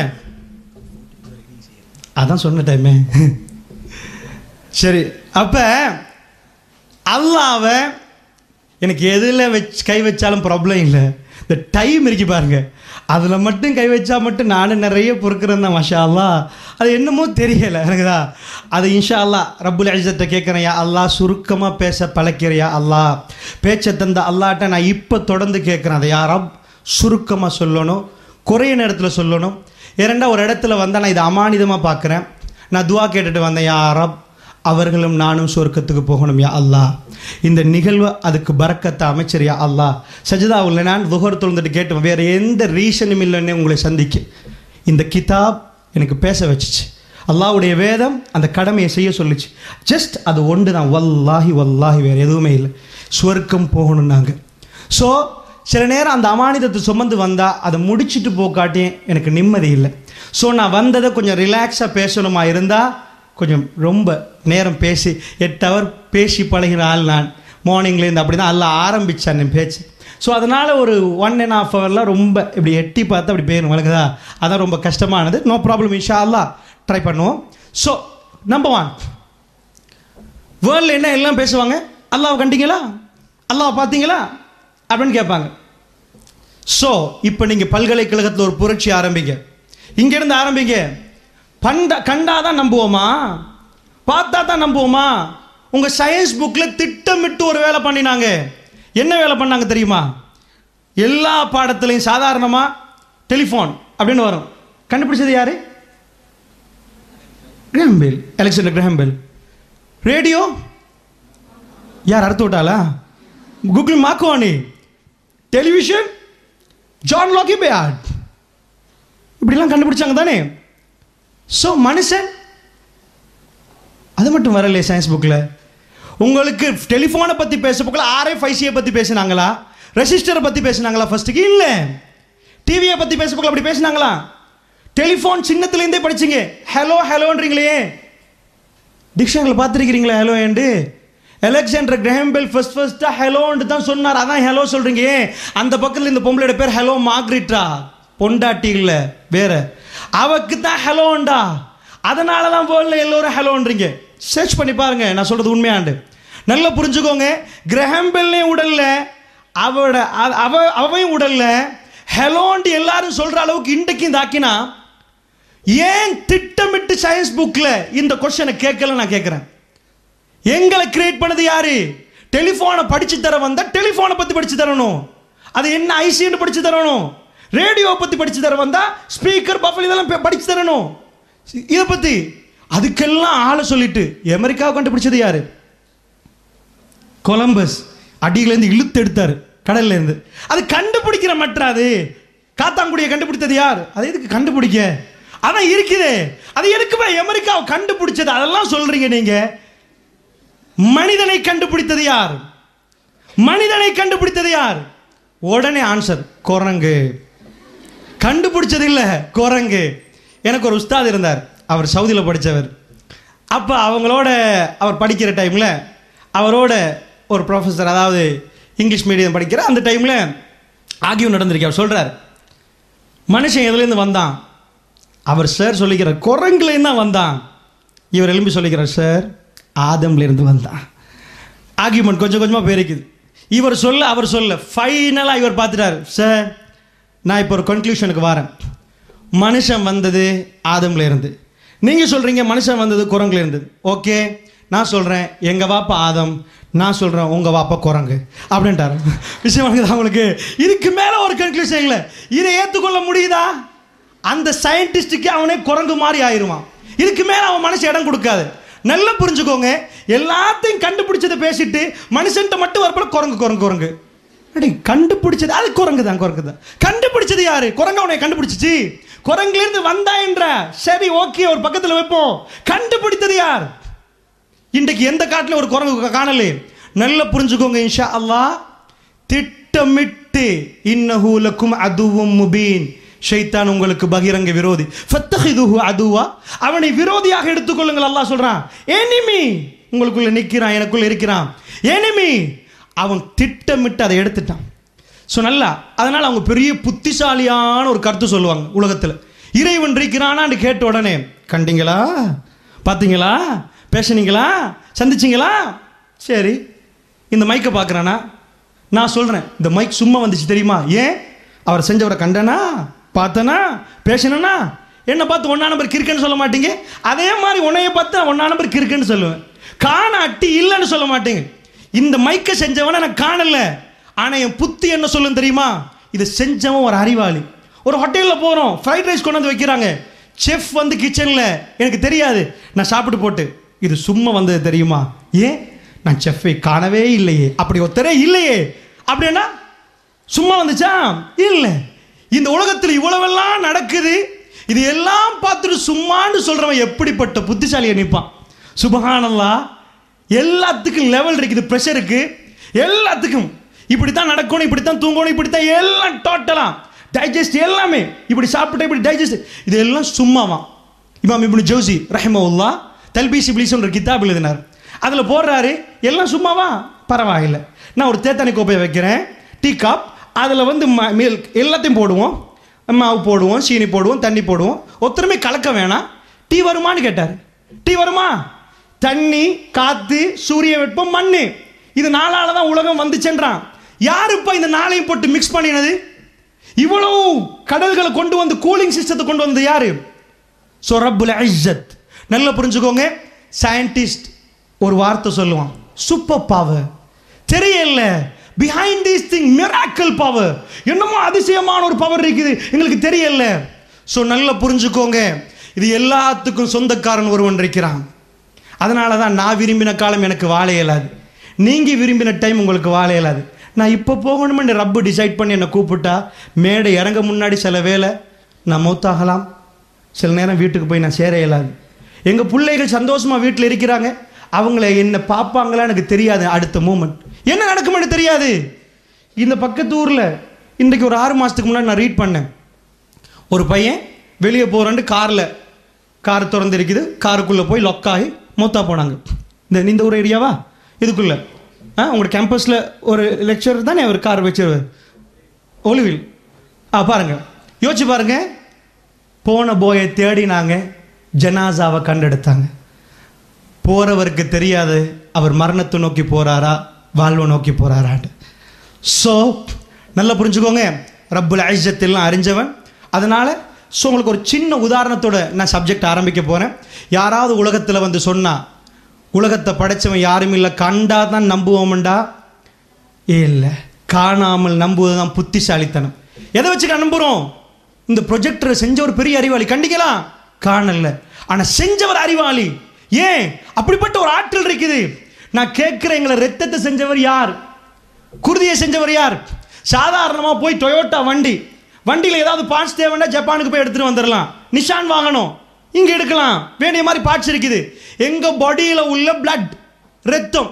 அதான் சொன்ன டைமே. சரி, அப்போ அல்லாஹ்வை எனக்கு எதில் வச்சு கை வச்சாலும் ப்ராப்ளம் இல்லை. இந்த டைம் இருக்கு பாருங்க, அதில் மட்டும் கை வச்சா மட்டும் நானும் நிறைய பொறுக்கிறேன் தான். மாஷா அல்லாஹ், அது என்னமோ தெரியலை எனக்குதா. அது இன்ஷா அல்லாஹ் ரப்புல் இஸ்ஸத்தை கேட்குறேன். யா அல்லாஹ் சுருக்கமாக பேச பழக்கிறியா அல்லாஹ்? பேச்சை தந்த அல்லாஹ்ட்ட நான் இப்போ தொடர்ந்து கேட்குறேன், அதை யா ரப் சுருக்கமாக சொல்லணும், குறைய நேரத்தில் சொல்லணும். இரண்டா ஒரு இடத்துல வந்தால் நான் இதை அமானிதமாக பார்க்குறேன். நான் துவா கேட்டுட்டு வந்தேன், யா ரப் அவர்களும் நானும் சொர்க்கத்துக்கு போகணும் யா அல்லாஹ். இந்த நிகழ்வு அதுக்கு பரக்கத்தை அமைச்சர் யா அல்லாஹ். சஜிதாவில் நான் துஹர் தொழுந்துட்டு கேட்டு வேறு எந்த ரீசனும் இல்லைன்னு உங்களை சந்திக்க இந்த கிதாப் எனக்கு பேச வச்சிச்சு. அல்லாஹ்வுடைய வேதம் அந்த கடமையை செய்ய சொல்லிச்சு. ஜஸ்ட் அது ஒன்று தான், வல்லாஹி வல்லாஹி, வேறு எதுவுமே இல்லை. சொர்க்கம் போகணும் நாங்கள். ஸோ சில நேரம் அந்த அமானிதத்தை சுமந்து வந்தால் அதை முடிச்சுட்டு போக்காட்டியும் எனக்கு நிம்மதி இல்லை. ஸோ நான் வந்ததை கொஞ்சம் ரிலாக்ஸாக பேசணுமா இருந்தால் கொஞ்சம் ரொம்ப நேரம் பேசி எட்டு ஹவர் பேசி பழகிற ஆள் நான். மார்னிங்லேருந்து அப்படி தான் எல்லாம் ஆரம்பித்தான் என் பேச்சு. ஸோ அதனால் ஒரு ஒன் அண்ட் ஆஃப் ஹவர்லாம் ரொம்ப இப்படி எட்டி பார்த்து அப்படி போயிடும் வழங்குதா. அதான் ரொம்ப கஷ்டமானது. நோ ப்ராப்ளம், இன்ஷா அல்லாஹ் ட்ரை பண்ணுவோம். ஸோ நம்பர் ஒன், வேர்ல்டில் என்ன எல்லாம் பேசுவாங்க, அல்லாஹ் கண்டீங்களா, அல்லாஹ் பார்த்தீங்களா அப்படின்னு கேட்பாங்க. ஸோ இப்போ நீங்கள் பல்கலைக்கழகத்தில் ஒரு புரட்சி ஆரம்பிங்க, இங்கேருந்து ஆரம்பிங்க. பண்டா கண்டாதான் நம்புவோமா, பார்த்தா தான் நம்புவோமா? உங்கள் சயின்ஸ் புக்கில் திட்டமிட்டு ஒரு வேலை பண்ணினாங்க. என்ன வேலை பண்ணாங்க தெரியுமா? எல்லா பாடத்திலையும் சாதாரணமாக டெலிஃபோன் அப்படின்னு வரும். கண்டுபிடிச்சது யாரு? Graham Bell, Alexander Graham Bell. Radio யார் அறுத்து விட்டாளா? Guglielmo Marconi. Television John Logie Baird. இப்படிலாம் கண்டுபிடிச்சாங்க தானே. ஸோ மனுஷன் அது மட்டும் வரலையே சயின்ஸ் புக்கில். உங்களுக்கு டெலிஃபோனை பற்றி பேச புக்கில் ஆர்எஃப்ஐசியை பற்றி பேசினாங்களா, ரெசிஸ்டரை பற்றி பேசினாங்களா ஃபர்ஸ்ட்டுக்கு? இல்லை. டிவியை பற்றி பேச புக்கில் அப்படி பேசினாங்களா? டெலிஃபோன் சின்னத்துலேருந்தே படிச்சிங்க. ஹலோ ஹலோன்றீங்களே, டிக்ஷனரியில் பார்த்துருக்கிறீங்களா ஹலோ ஏண்டு? அலெக்சாண்டர் கிரஹாம் பெல் ஃபர்ஸ்ட் ஃபர்ஸ்ட்டாக ஹலோன்னு தான் சொன்னார். அதான் ஹலோ சொல்கிறீங்க. அந்த பக்கத்தில் இந்த பொம்பளையோட பேர் ஹலோ மார்க்ரிட்டா, பொண்டாட்டி இல்லை வேற. அவக்கு தான் ஹலோண்டா, அதனால தான் வேர்ல்ட்ல எல்லோரும் ஹலோன்றீங்க. சர்ச் பண்ணி பாருங்க, நான் சொல்றது உண்மையாண்டு. நல்லா புரிஞ்சுக்கோங்க. கிரஹாம் பெல்லையும் உடல்ல, அவட அவ அவையும் உடல்ல ஹலோண்டு எல்லாரும் சொல்ற அளவுக்கு இன்றைக்கும் தாக்கினா ஏன் திட்டமிட்டு சயின்ஸ் புக்ல இந்த கொஸ்டினை கேட்கல? நான் கேட்கிறேன். எங்களை கிரியேட் பண்ணது யாரு? டெலிஃபோனை படிச்சு தர வந்தா டெலிஃபோனை பத்தி படிச்சு தரணும். அது என்ன ஐசின்னு படிச்சு தரணும். ரேடியோ பத்தி படிச்சு தர வந்தா ஸ்பீக்கர் பஃபல் இதெல்லாம் படிச்சு தரணும். இதை பத்தி அதுக்கெல்லாம் ஆளை சொல்லிட்டு அமெரிக்காவை கண்டுபிடிச்சது யாரு? கொலம்பஸ். அடியிலேருந்து இழுத்து எடுத்தாரு கடல்ல இருந்து. அது கண்டுபிடிக்கிற மற்றாது. காத்தாங்குடியை கண்டுபிடித்தது யார்? அதை எதுக்கு கண்டுபிடிக்க? அதான் இருக்குது. அது எதுக்குமே அமெரிக்காவை கண்டுபிடிச்சது அதெல்லாம் சொல்றீங்க நீங்க. மனிதனை கண்டுபிடித்தது யார்? மனிதனை கண்டுபிடித்தது யார்? உடனே ஆன்சர் குரங்கு. கண்டுபிடிச்சது இல்லை, குரங்கு. எனக்கு ஒரு உஸ்தாத் இருந்தார், அவர் சவுதியில் படித்தவர். அப்போ அவங்களோட அவர் படிக்கிற டைமில் அவரோட ஒரு ப்ரொஃபஸர், அதாவது இங்கிலீஷ் மீடியம் படிக்கிற அந்த டைமில் ஆகியும் நடந்திருக்கு. அவர் சொல்கிறார், மனுஷன் எதுலேருந்து வந்தான்? அவர் சார் சொல்லிக்கிறார், குரங்குலேருந்து தான் வந்தான். இவர் எழும்பி சொல்லிக்கிறார், சார் ஆதம்லேருந்து வந்தான். ஆர்கியூமெண்ட் கொஞ்சம் கொஞ்சமாக போயிருக்குது. இவர் சொல்ல அவர் சொல்ல ஃபைனலாக இவர் பார்த்துட்டார், சார் நான் இப்போ ஒரு கன்க்ளூஷனுக்கு வரேன். மனுஷன் வந்தது ஆதம்ல இருந்து, நீங்கள் சொல்கிறீங்க மனுஷன் வந்தது குரங்குல இருந்து. ஓகே, நான் சொல்கிறேன் எங்கள் வாப்பா ஆதம், நான் சொல்கிறேன் உங்கள் வாப்பா குரங்கு அப்படின்ட்டார். விஷயம் அவங்களுக்கு இதுக்கு மேலே ஒரு கன்க்ளூஷன் இல்லை. இதை ஏற்றுக்கொள்ள முடியுதா? அந்த சயின்டிஸ்டுக்கு அவனே குரங்கு மாதிரி ஆயிடுவான். இதுக்கு மேலே அவன் மனசு இடம் கொடுக்காது. நல்லா புரிஞ்சுக்கோங்க. எல்லாத்தையும் கண்டுபிடிச்சதை பேசிட்டு மனுஷன்ட்ட மட்டும் வரப்போ குரங்கு குரங்கு குரங்கு அடி கண்டுபிடிச்சது அது குரங்கு தான், குரங்கு தான். கண்டுபிடிச்சது யாரு? குரங்கு அவனை கண்டுபிடிச்சிச்சு. குரங்குலேருந்து வந்தா என்ற சரி ஓகே ஒரு பக்கத்தில் வைப்போம். கண்டுபிடித்தது யார்? இன்றைக்கு எந்த காட்டில் ஒரு குரங்கு காணலே. நல்லா புரிஞ்சுக்கோங்க. இன்ஷா அல்லாஹ் திட்டமிட்டு இன்னஹு லக்கும் அதுவும் முபீன், ஷைத்தான் உங்களுக்கு பகிரங்க விரோதி, ஃபத்தஹிதுஹு அதுவா, அவனை விரோதியாக எடுத்துக்கொள்ளுங்கள். அல்லாஹ் சொல்றான், எனிமி உங்களுக்குள்ள நிற்கிறான், எனக்குள்ள இருக்கிறான். எனிமி அவன் திட்டமிட்டு அதை எடுத்துட்டான். ஸோ நல்லா அதனால் அவங்க பெரிய புத்திசாலியான ஒரு கருத்து சொல்லுவாங்க உலகத்தில். இறைவன் இருக்கிறானான்னு கேட்ட உடனே கண்டீங்களா, பார்த்தீங்களா, பேசுனீங்களா, சந்திச்சிங்களா? சரி, இந்த மைக்கை பார்க்குறானா? நான் சொல்கிறேன் இந்த மைக் சும்மா வந்துச்சு தெரியுமா? ஏன்? அவர் செஞ்சவரை கண்டனா, பார்த்தனா, பேசினா. என்னை பார்த்து ஒன்றா நம்பர் கிறுக்குன்னு சொல்ல மாட்டீங்க. அதே மாதிரி உன்னைய பார்த்து ஒன்றா நம்பர் கிறுக்குன்னு சொல்லுவேன். காணாட்டி இல்லைன்னு சொல்ல மாட்டேங்க. இந்த மைக்கை செஞ்சவனை நான் காணல, ஆனால் என் புத்தி என்ன சொல்லும் தெரியுமா? இதை செஞ்சவன் ஒரு அறிவாளி. ஒரு ஹோட்டலில் போகிறோம், ஃப்ரைட் ரைஸ் கொண்டு வந்து வைக்கிறாங்க. செஃப் வந்து கிச்சனில் எனக்கு தெரியாது, நான் சாப்பிட்டு போட்டு இது சும்மா வந்தது தெரியுமா? ஏன்? நான் செஃப்பை காணவே இல்லையே. அப்படி ஒருத்தரே இல்லையே அப்படின்னா சும்மா வந்துச்சா? இல்லை. இந்த உலகத்தில் இவ்வளவெல்லாம் நடக்குது, இது எல்லாம் பார்த்துட்டு சும்மான்னு சொல்கிறவன் எப்படிப்பட்ட புத்திசாலியை நிற்பான்? சுபஹானல்லாஹ். எல்லாத்துக்கும் லெவல் இருக்குது, ப்ரெஷர் இருக்கு. எல்லாத்துக்கும் இப்படித்தான் நடக்கணும், இப்படித்தான் தூங்கணும், இப்படித்தான் எல்லாம் டோட்டலா டைஜஸ்ட் எல்லாமே இப்படி சாப்பிட்டு இப்படி டைஜஸ்ட், இது எல்லாம் சும்மாவா? இமாம் இப்னு ஜௌசி ரஹிமஹுல்லாஹ் தல்பீஸ் இப்லீஸ் ஒரு கிதாப் எழுதினார். அதில் போடுறாரு எல்லாம் சும்மாவா? பரவாயில்லை, நான் ஒரு தேத்தானி கோப்பையை வைக்கிறேன், டீ காப், அதில் வந்து மில்க் எல்லாத்தையும் போடுவோம், மாவு போடுவோம், சீனி போடுவோம், தண்ணி போடுவோம், ஒருத்தருமே கலக்க வேணாம். டீ வருமானு கேட்டார். டீ வருமா? தண்ணி, காற்று, சூரிய வெப்பம், மண், இது நாளால தான் உலகம் வந்துச்சென்றான். யாருப்பா இந்த நாளையும் போட்டு மிக்ஸ் பண்ணினது? இவ்வளவு கடல்களை கொண்டு வந்து கூலிங் சிஸ்டத்தை கொண்டு வந்தது யாரு? ஸோ ரப்புல் இஸ்ஸத். நல்லா புரிஞ்சுக்கோங்க. சயின்டிஸ்ட் ஒரு வார்த்தை சொல்லுவான், சூப்பர் பவர். தெரியல, behind this thing miracle power, என்னமோ அதிசயமான ஒரு பவர் இருக்குது, எங்களுக்கு தெரியல. ஸோ நல்லா புரிஞ்சுக்கோங்க, இது எல்லாத்துக்கும் சொந்தக்காரன் ஒருவன் இருக்கிறான். அதனால தான் நான் விரும்பின காலம் எனக்கு வாழ இயலாது, நீங்கள் விரும்பின டைம் உங்களுக்கு வாழ இயலாது. நான் இப்போ போகணுமென்று ரப்பு டிசைட் பண்ணி என்னை கூப்பிட்டா மேடை இறங்க முன்னாடி சில வேளை நான் மௌத்தாகலாம், சில நேரம் வீட்டுக்கு போய் நான் சேர இயலாது. எங்கள் பிள்ளைகள் சந்தோஷமாக வீட்டில் இருக்கிறாங்க, அவங்கள என்ன பார்ப்பாங்களா எனக்கு தெரியாது. அடுத்த மூமெண்ட் என்ன நடக்குமென்னு தெரியாது. இந்த பக்கத்து ஊரில் இன்றைக்கு ஒரு ஆறு மாதத்துக்கு முன்னாடி நான் ரீட் பண்ணேன். ஒரு பையன் வெளியே போகிறேன்ட்டு காரில் கார் திறந்து இருக்குது, காருக்குள்ளே போய் லொக்காகி மூத்தா போனாங்க. இந்த இந்த ஒரு ஏரியாவா இதுக்குள்ளே ஆ உங்களோட கேம்பஸில் ஒரு லெக்சர் தானே அவர் கார் வச்சிருவார் ஒலிவில். ஆ பாருங்கள், யோசிச்சு பாருங்கள். போன போயை தேடினாங்க, ஜனாசாவை கண்டெடுத்தாங்க. போகிறவருக்கு தெரியாது அவர் மரணத்தை நோக்கி போகிறாரா வாழ்வை நோக்கி போகிறாரான்னு. ஸோ நல்லா புரிஞ்சுக்கோங்க, ரப்புல் இஸ்ஸத் எல்லாம் அறிஞ்சவன். அதனால் ஸோ உங்களுக்கு ஒரு சின்ன உதாரணத்தோட நான் சப்ஜெக்ட் ஆரம்பிக்க போகிறேன். யாராவது உலகத்தில் வந்து சொன்னால் உலகத்தை படைத்தவன் யாரும் இல்லை, கண்டா தான் நம்புவோம்டா, இல்லை, காணாமல் நம்புவது தான் புத்திசாலித்தனம். எதை வச்சு நம்புகிறோம்? இந்த ப்ரொஜெக்டரை செஞ்ச ஒரு பெரிய அறிவாளி, கண்டிக்கலாம் காணல, ஆனால் செஞ்சவர் அறிவாளி. ஏன் அப்படிப்பட்ட ஒரு ஆற்றல் இருக்குது. நான் கேட்குறேன், எங்களை ரத்தத்தை செஞ்சவர் யார்? குருதியை செஞ்சவர் யார்? சாதாரணமாக போய் டொயோட்டா வண்டி வண்டியில் ஏதாவது பார்ட்ஸ் தேவைன்னா ஜப்பானுக்கு போய் எடுத்துகிட்டு வந்துடலாம். நிஷான் வாங்கணும், இங்கே எடுக்கலாம், வேண்டிய மாதிரி பார்ட்ஸ் இருக்குது. எங்கள் பாடியில் உள்ள பிளட் ரத்தம்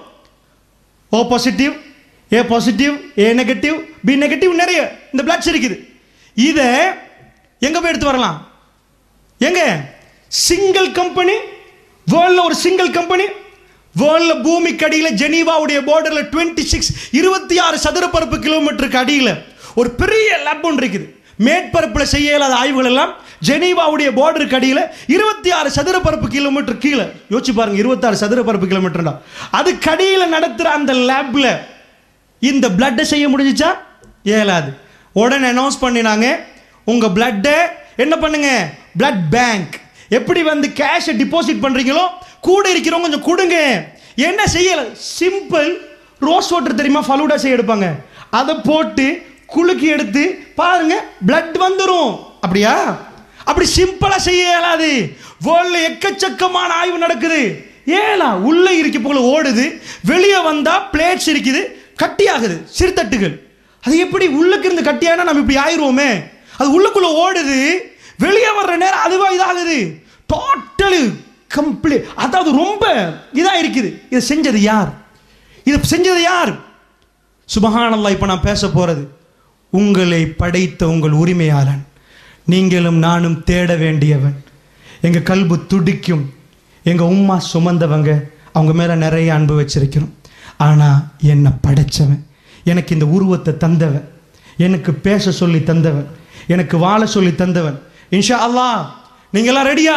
O positive, A positive, A negative, B negative, நிறைய இந்த பிளட்ஸ் இருக்குது. இதை எங்கே போய் எடுத்து வரலாம்? எங்க? சிங்கிள் கம்பெனி வேர்ல்டில், ஒரு சிங்கிள் கம்பெனி வேர்ல்டில் பூமிக்கு அடியில் ஜெனீவாவுடைய பார்டரில் டுவெண்ட்டி சிக்ஸ் இருபத்தி ஆறு சதுரப்பரப்பு கிலோமீட்டருக்கு அடியில் ஒரு பெரிய லேப் ஒன்று இருக்குது. மேற்பரப்பில் செய்ய இயலாத ஆய்வுகள் எல்லாம் ஜெனீவாவுடைய பார்டருக்கு அடியில் இருபத்தி ஆறு சதுரப்பரப்பு கிலோமீட்டர் கீழே. யோசிச்சு பாருங்க, இருபத்தாறு சதுரப்பரப்பு கிலோமீட்டர்டா. அது கடியில் நடத்துகிற அந்த லேப்ல இந்த பிளட்டை செய்ய முடிஞ்சிச்சா? இயலாது. உடனே அனௌன்ஸ் பண்ணினாங்க, உங்க பிளட்டை என்ன பண்ணுங்க, பிளட் பேங்க். எப்படி வந்து கேஷை டிபாசிட் பண்றீங்களோ கூட இருக்கிறவங்க கொஞ்சம் கொடுங்க. என்ன செய்யல, சிம்பிள். ரோஸ் வாட்டர் தெரியுமா, ஃபலூடா செய்ய எடுப்பாங்க, அதை போட்டு குலுக்கி எடுத்து பாருங்க, பிளட் வந்துடும். அப்படியா? அப்படி சிம்பிளா செய்ய இயலாது. வேர்ல்ட்ல எக்கச்சக்கமான ஆய்வு நடக்குது. ஏலா உள்ள இருக்கு போல ஓடுது, வெளியே வந்தா பிளேட்ஸ் இருக்குது, கட்டியாகுது சிறுதட்டுகள். அது எப்படி உள்ளுக்கு இருந்து கட்டியானா நம்ம இப்படி ஆயிருவோமே? அது உள்ளுக்குள்ள ஓடுது, வெளியே வர்ற நேரம் அதுவா இதாகுது. டோட்டலு கம்ப்ளீட், அதாவது ரொம்ப இதா இருக்குது. இதை செஞ்சது யார்? இதை செஞ்சது யார்? சுபஹானல்லாஹ். இப்போ நான் பேச போறது உங்களை படைத்த உங்கள் உரிமையாளன். நீங்களும் நானும் தேட வேண்டியவன். எங்கள் கல்பு துடிக்கும். எங்கள் உம்மா சுமந்தவங்க, அவங்க மேலே நிறைய அன்பு வச்சிருக்கிறோம். ஆனால் என்னை படைச்சவன், எனக்கு இந்த உருவத்தை தந்தவன், எனக்கு பேச சொல்லி தந்தவன், எனக்கு வாழ சொல்லி தந்தவன். இன்ஷா அல்லாஹ் நீங்களாம் ரெடியா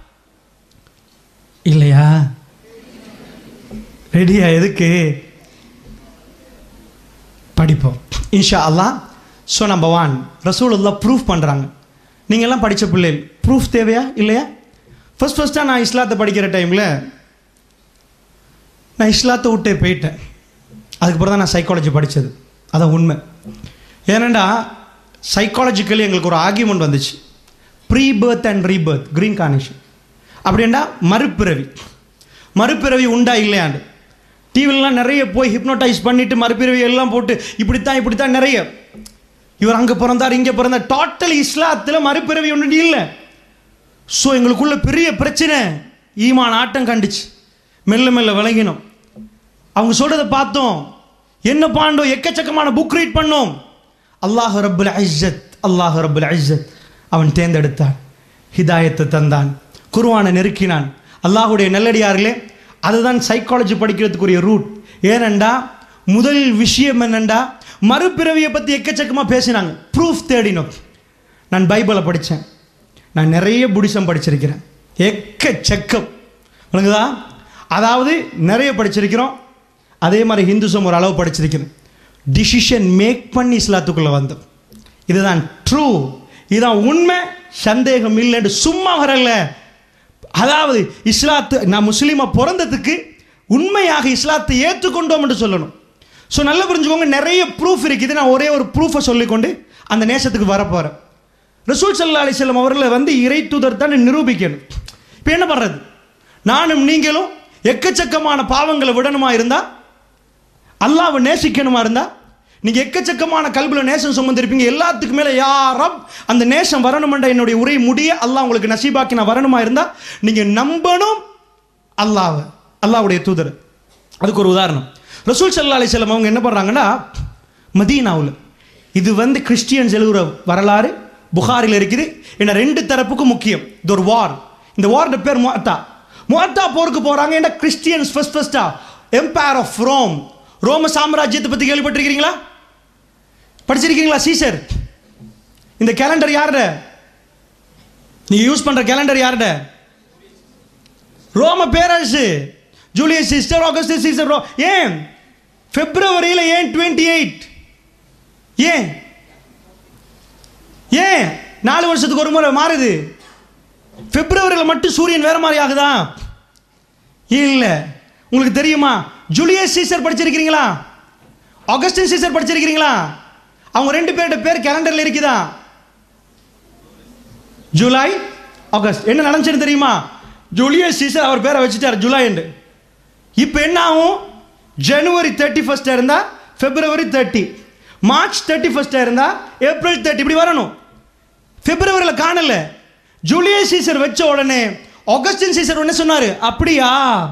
இல்லையா? ரெடியா? எதுக்கு? படிப்போம் இன்ஷா அல்லாஹ். ஸோ நம்பர் ஒன், ரசூலுல்லாஹ் ப்ரூஃப் பண்ணுறாங்க. நீங்கள்லாம் படித்த பிள்ளைகள், ப்ரூஃப் தேவையா இல்லையா? ஃபஸ்ட் ஃபஸ்ட்டாக நான் இஸ்லாத்தை படிக்கிற டைமில் நான் இஸ்லாத்தை விட்டே போயிட்டேன். அதுக்கப்புறம் தான் நான் சைக்காலஜி படித்தது. அதான் உண்மை. ஏனண்டா சைக்காலஜிக்கலி எங்களுக்கு ஒரு ஆர்கியூமெண்ட் வந்துச்சு, pre birth and rebirth, green carnation. அப்படின்னா மறுபிறவி, மறுபிறவி உண்டா இல்லையாண்டு டிவிலலாம் நிறைய போய் ஹிப்னோடைஸ் பண்ணிட்டு மறுபிறவி எல்லாம் போட்டு இப்படித்தான் இப்படித்தான் நிறைய, இவர் அங்கே பிறந்தார் இங்கே பிறந்தார். டோட்டல் இஸ்லாத்தில் மறுபிறவி ஒன்று இல்லை. ஸோ எங்களுக்குள்ள பெரிய பிரச்சனை, ஈமான் ஆட்டம் கண்டுச்சு, மெல்ல மெல்ல விளங்கினோம். அவங்க சொல்றதை பார்த்தோம், என்ன பாண்டோம், எக்கச்சக்கமான புக் ரீட் பண்ணோம். அல்லாஹ் ரப்புல் இஸ்ஸத், அல்லாஹ் ரப்புல் இஸ்ஸத் அவன் தேர்ந்தெடுத்தான், ஹிதாயத்தை தந்தான், குர்ஆனை நெருக்கினான். அல்லாஹுடைய நல்லடியார்களே, அதுதான் சைக்காலஜி படிக்கிறதுக்குரிய ரூட். ஏனண்டா முதல் விஷயம் என்னண்டா, மறுபிறவியை பற்றி எக்கச்சக்கமாக பேசினாங்க, ப்ரூஃப் தேடினோம். நான் பைபிளை படித்தேன், நான் நிறைய புடிசம் படிச்சிருக்கிறேன், எக்கச்சக்கம் விளங்குதா? அதாவது நிறைய படிச்சிருக்கிறோம். அதே மாதிரி ஹிந்துசம் ஒரு அளவு படிச்சிருக்கணும். டிசிஷன் மேக் பண்ணி இஸ்லாத்துக்குள்ளே வந்தோம். இதுதான் ட்ரூ, இதுதான் உண்மை, சந்தேகம் இல்லைன்னு சும்மா வரல. அதாவது இஸ்லாத்து நான் முஸ்லீமாக பிறந்ததுக்கு உண்மையாக இஸ்லாத்தை ஏற்றுக்கொண்டோம் என்று சொல்லணும். ஸோ நல்லா புரிஞ்சுக்கோங்க, நிறைய ப்ரூஃப் இருக்குது. நான் ஒரே ஒரு ப்ரூஃபை சொல்லிக்கொண்டு அந்த நேசத்துக்கு வரப்போகிறேன். ரசூல் ஸல்லல்லாஹு அலைஹி வஸல்லம் அவர்களை வந்து இறை தூதர் தான் நிரூபிக்கணும். இப்போ என்ன பண்ணுறது? நானும் நீங்களும் எக்கச்சக்கமான பாவங்களை விடணுமா இருந்தால், அல்லாஹ்வை நேசிக்கணுமா இருந்தால், நீங்கள் எக்கச்சக்கமான கல்பில் நேசம் சுமந்திருப்பீங்க. எல்லாத்துக்கு மேலே யாரும் அந்த நேசம் வரணுமென்ற என்னுடைய உரை முடிய அல்லாஹ் உங்களுக்கு நசீபாக்கி நான் வரணுமா இருந்தால், நீங்கள் நம்பணும் அல்லாஹ்வை, அல்லாஹ்வுடைய தூதர். அதுக்கு ஒரு உதாரணம், ரசூல் ஸல்லல்லாஹு அலைஹி வஸல்லம் அவங்க என்ன பண்ணுறாங்கன்னா, மதீனாவில் இது வந்து கிறிஸ்டியன்ஸ் எழுதுகிற வரலாறு புகாரில் இருக்குது. ஏன்னா ரெண்டு தரப்புக்கும் முக்கியம். இது ஒரு வார். இந்த வாரோட பேர் முஅத்தா. முஅத்தா போருக்கு போகிறாங்க. ஏன்னா கிறிஸ்டியன்ஸ் ஃபர்ஸ்ட் ஃபர்ஸ்டா எம்பையர் ஆஃப் ரோம், ரோம சாம்ராஜ்யத்தை பற்றி கேள்விப்பட்டிருக்கிறீங்களா? படிச்சிருக்கீங்களா? சீசர். இந்த கேலண்டர் யாருட? நீங்க யூஸ் பண்ற கேலண்டர் யாருட? ரோம பேரரசு. Julius Caesar, Augustus Caesar. ஏன் பிப்ரவரியில் ஏன் டுவெண்ட்டி எயிட்? ஏன் ஏன் நாலு வருஷத்துக்கு ஒரு முறை மாறுது? பிப்ரவரியில் மட்டும் சூரியன் வேற மாதிரி ஆகுதா? இல்லை. உங்களுக்கு தெரியுமா, ஜூலியஸ் சீசர் படிச்சிருக்கிறீங்களா? ஆகஸ்டின் சீசர் படிச்சிருக்கிறீங்களா? அவங்க ரெண்டு பேரோட பேர் கேலண்டர்ல இருக்குதா? July, August. என்ன நடந்துச்சுன்னு தெரியுமா? ஜூலியஸ் சீசர் அவர் பேரை வச்சுட்டார் ஜூலை. இப்போ என்ன ஆகும்? ஜனவரி தேர்ட்டி ஃபர்ஸ்ட் இருந்தா பிப்ரவரி தேர்ட்டி, மார்ச் தேர்ட்டி ஃபர்ஸ்ட் இருந்தா ஏப்ரல் தேர்ட்டி, இப்படி வரணும். பிப்ரவரியில் காணல. ஜூலியஸ் சீசர் வச்ச உடனே ஆகஸ்டின் சீசர் என்ன சொன்னாரு? அப்படியா,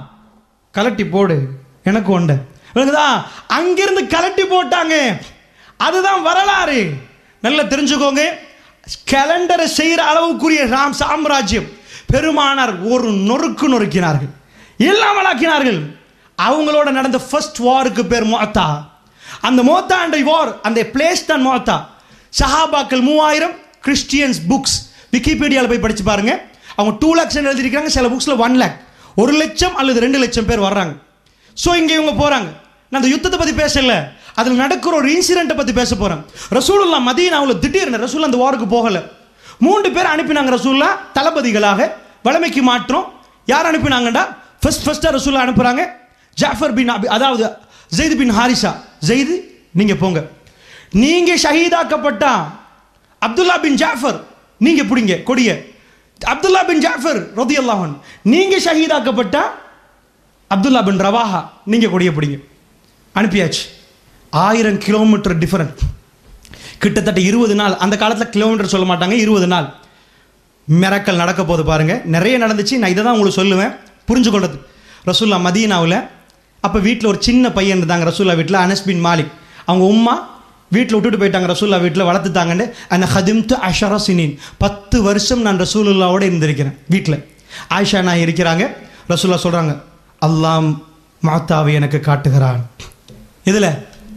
கலட்டி போடு, எனக்கு உண்டு. அங்கிருந்து கலட்டி போட்டாங்க. அதுதான் வரலாறு. நல்லா தெரிஞ்சுக்கோங்க. கேலண்டரை செய்கிற அளவுக்குரிய ராம் சாம்ராஜ்யம் பெருமானார் ஒரு நொறுக்கு நொறுக்கினார்கள், எல்லாம் வளாக்கினார்கள். அவங்களோட நடந்த ஃபர்ஸ்ட் வாருக்கு பேர் முஅத்தா. அந்த முஅத்தா என்ற வார், அந்த பிளேஸ் தான் முஅத்தா. சஹாபாக்கள் மூவாயிரம். கிறிஸ்டியன்ஸ் புக்ஸ் விக்கிபீடியாவில் போய் படிச்சு பாருங்க. அவங்க டூ லேக்ஸ் எழுதியிருக்காங்க. சில புக்ஸில் ஒன் லேக், ஒரு லட்சம் அல்லது ரெண்டு லட்சம் பேர் வர்றாங்க. ஸோ இங்கே இவங்க போகிறாங்க. நான் அந்த யுத்தத்தை பற்றி பேசல, அதில் நடக்கிற ஒரு இன்சிடென்ட்டை பற்றி பேச போகிறேன். ரசூலுல்லாஹ் மதீனாவில் திடீர்னு ரசூல் அந்த வாருக்கு போகலை. மூன்று பேர் அனுப்பினாங்க ரசூலுல்லாஹ் தளபதிகளாக. வளமைக்கு மாற்றம். யார் அனுப்பினாங்கடா? ஃபர்ஸ்ட் ஃபர்ஸ்ட்டாக ரசூலுல்லாஹ் அனுப்புகிறாங்க ஜாஃபர் பின் அபி, அதாவது ஜெயித் பின் ஹாரிசா. ஜெயித், நீங்கள் போங்க. நீங்கள் ஷஹீதாக்கப்பட்டா அப்துல்லா பின் ஜாஃபர் நீங்க பிடிங்க கொடிய. அப்துல்லா பின் ஜாஃபர் ரலியல்லாஹு அன்ஹு நீங்க ஷஹீதாக்கப்பட்டா அப்துல்லா பின் ரவாஹா நீங்க கொடிய பிடிங்க. அனுப்பியாச்சு. ஆயிரம் கிலோமீட்டர் டிஃபரண்ட். கிட்டத்தட்ட இருபது நாள். அந்த காலத்தில் கிலோமீட்டர் சொல்ல மாட்டாங்க, இருபது நாள். மிரக்கல் நடக்க போது பாருங்க. நிறைய நடந்துச்சு. நான் இதை தான் உங்களுக்கு சொல்லுவேன் புரிஞ்சுக்கொள்றது. ரசூல்லா மதீனாவில் அப்போ வீட்டில் ஒரு சின்ன பையன் இருந்தாங்க ரசூல்லா வீட்டில், அனஸ் பின் மாலிக். அவங்க உம்மா வீட்டில் விட்டுட்டு போயிட்டாங்க. ரசூல்லா வீட்டில் வளர்த்துட்டாங்கன்னு. அந்த ஹதிம்து அஷர சினின், பத்து வருஷம் நான் ரசூலுல்லாவோட இருந்திருக்கிறேன் வீட்டில். ஆயிஷா நான் இருக்கிறாங்க. ரசூல்லா சொல்கிறாங்க, அல்லாஹ் முஅத்தாவை எனக்கு காட்டுகிறான். இதில்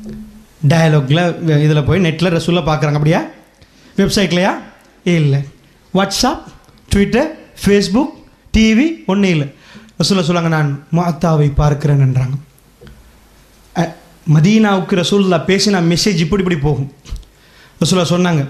டயலாக்ல இதில் போய் நெட்டில் ரசூல்லா பார்க்குறாங்க. அப்படியா? வெப்சைட்லையா? இல்லை. வாட்ஸ்அப், ட்விட்டர், ஃபேஸ்புக், டிவி ஒன்றும் இல்லை. ரசூல்லா சொல்லுவாங்க, நான் முஅத்தாவை பார்க்கிறேன் என்றாங்க. மதீனாவுக்கு ரசூலுல்லா பேசின மெசேஜ் இப்படி இப்படி போகும். ரசூல்லா சொன்னாங்க,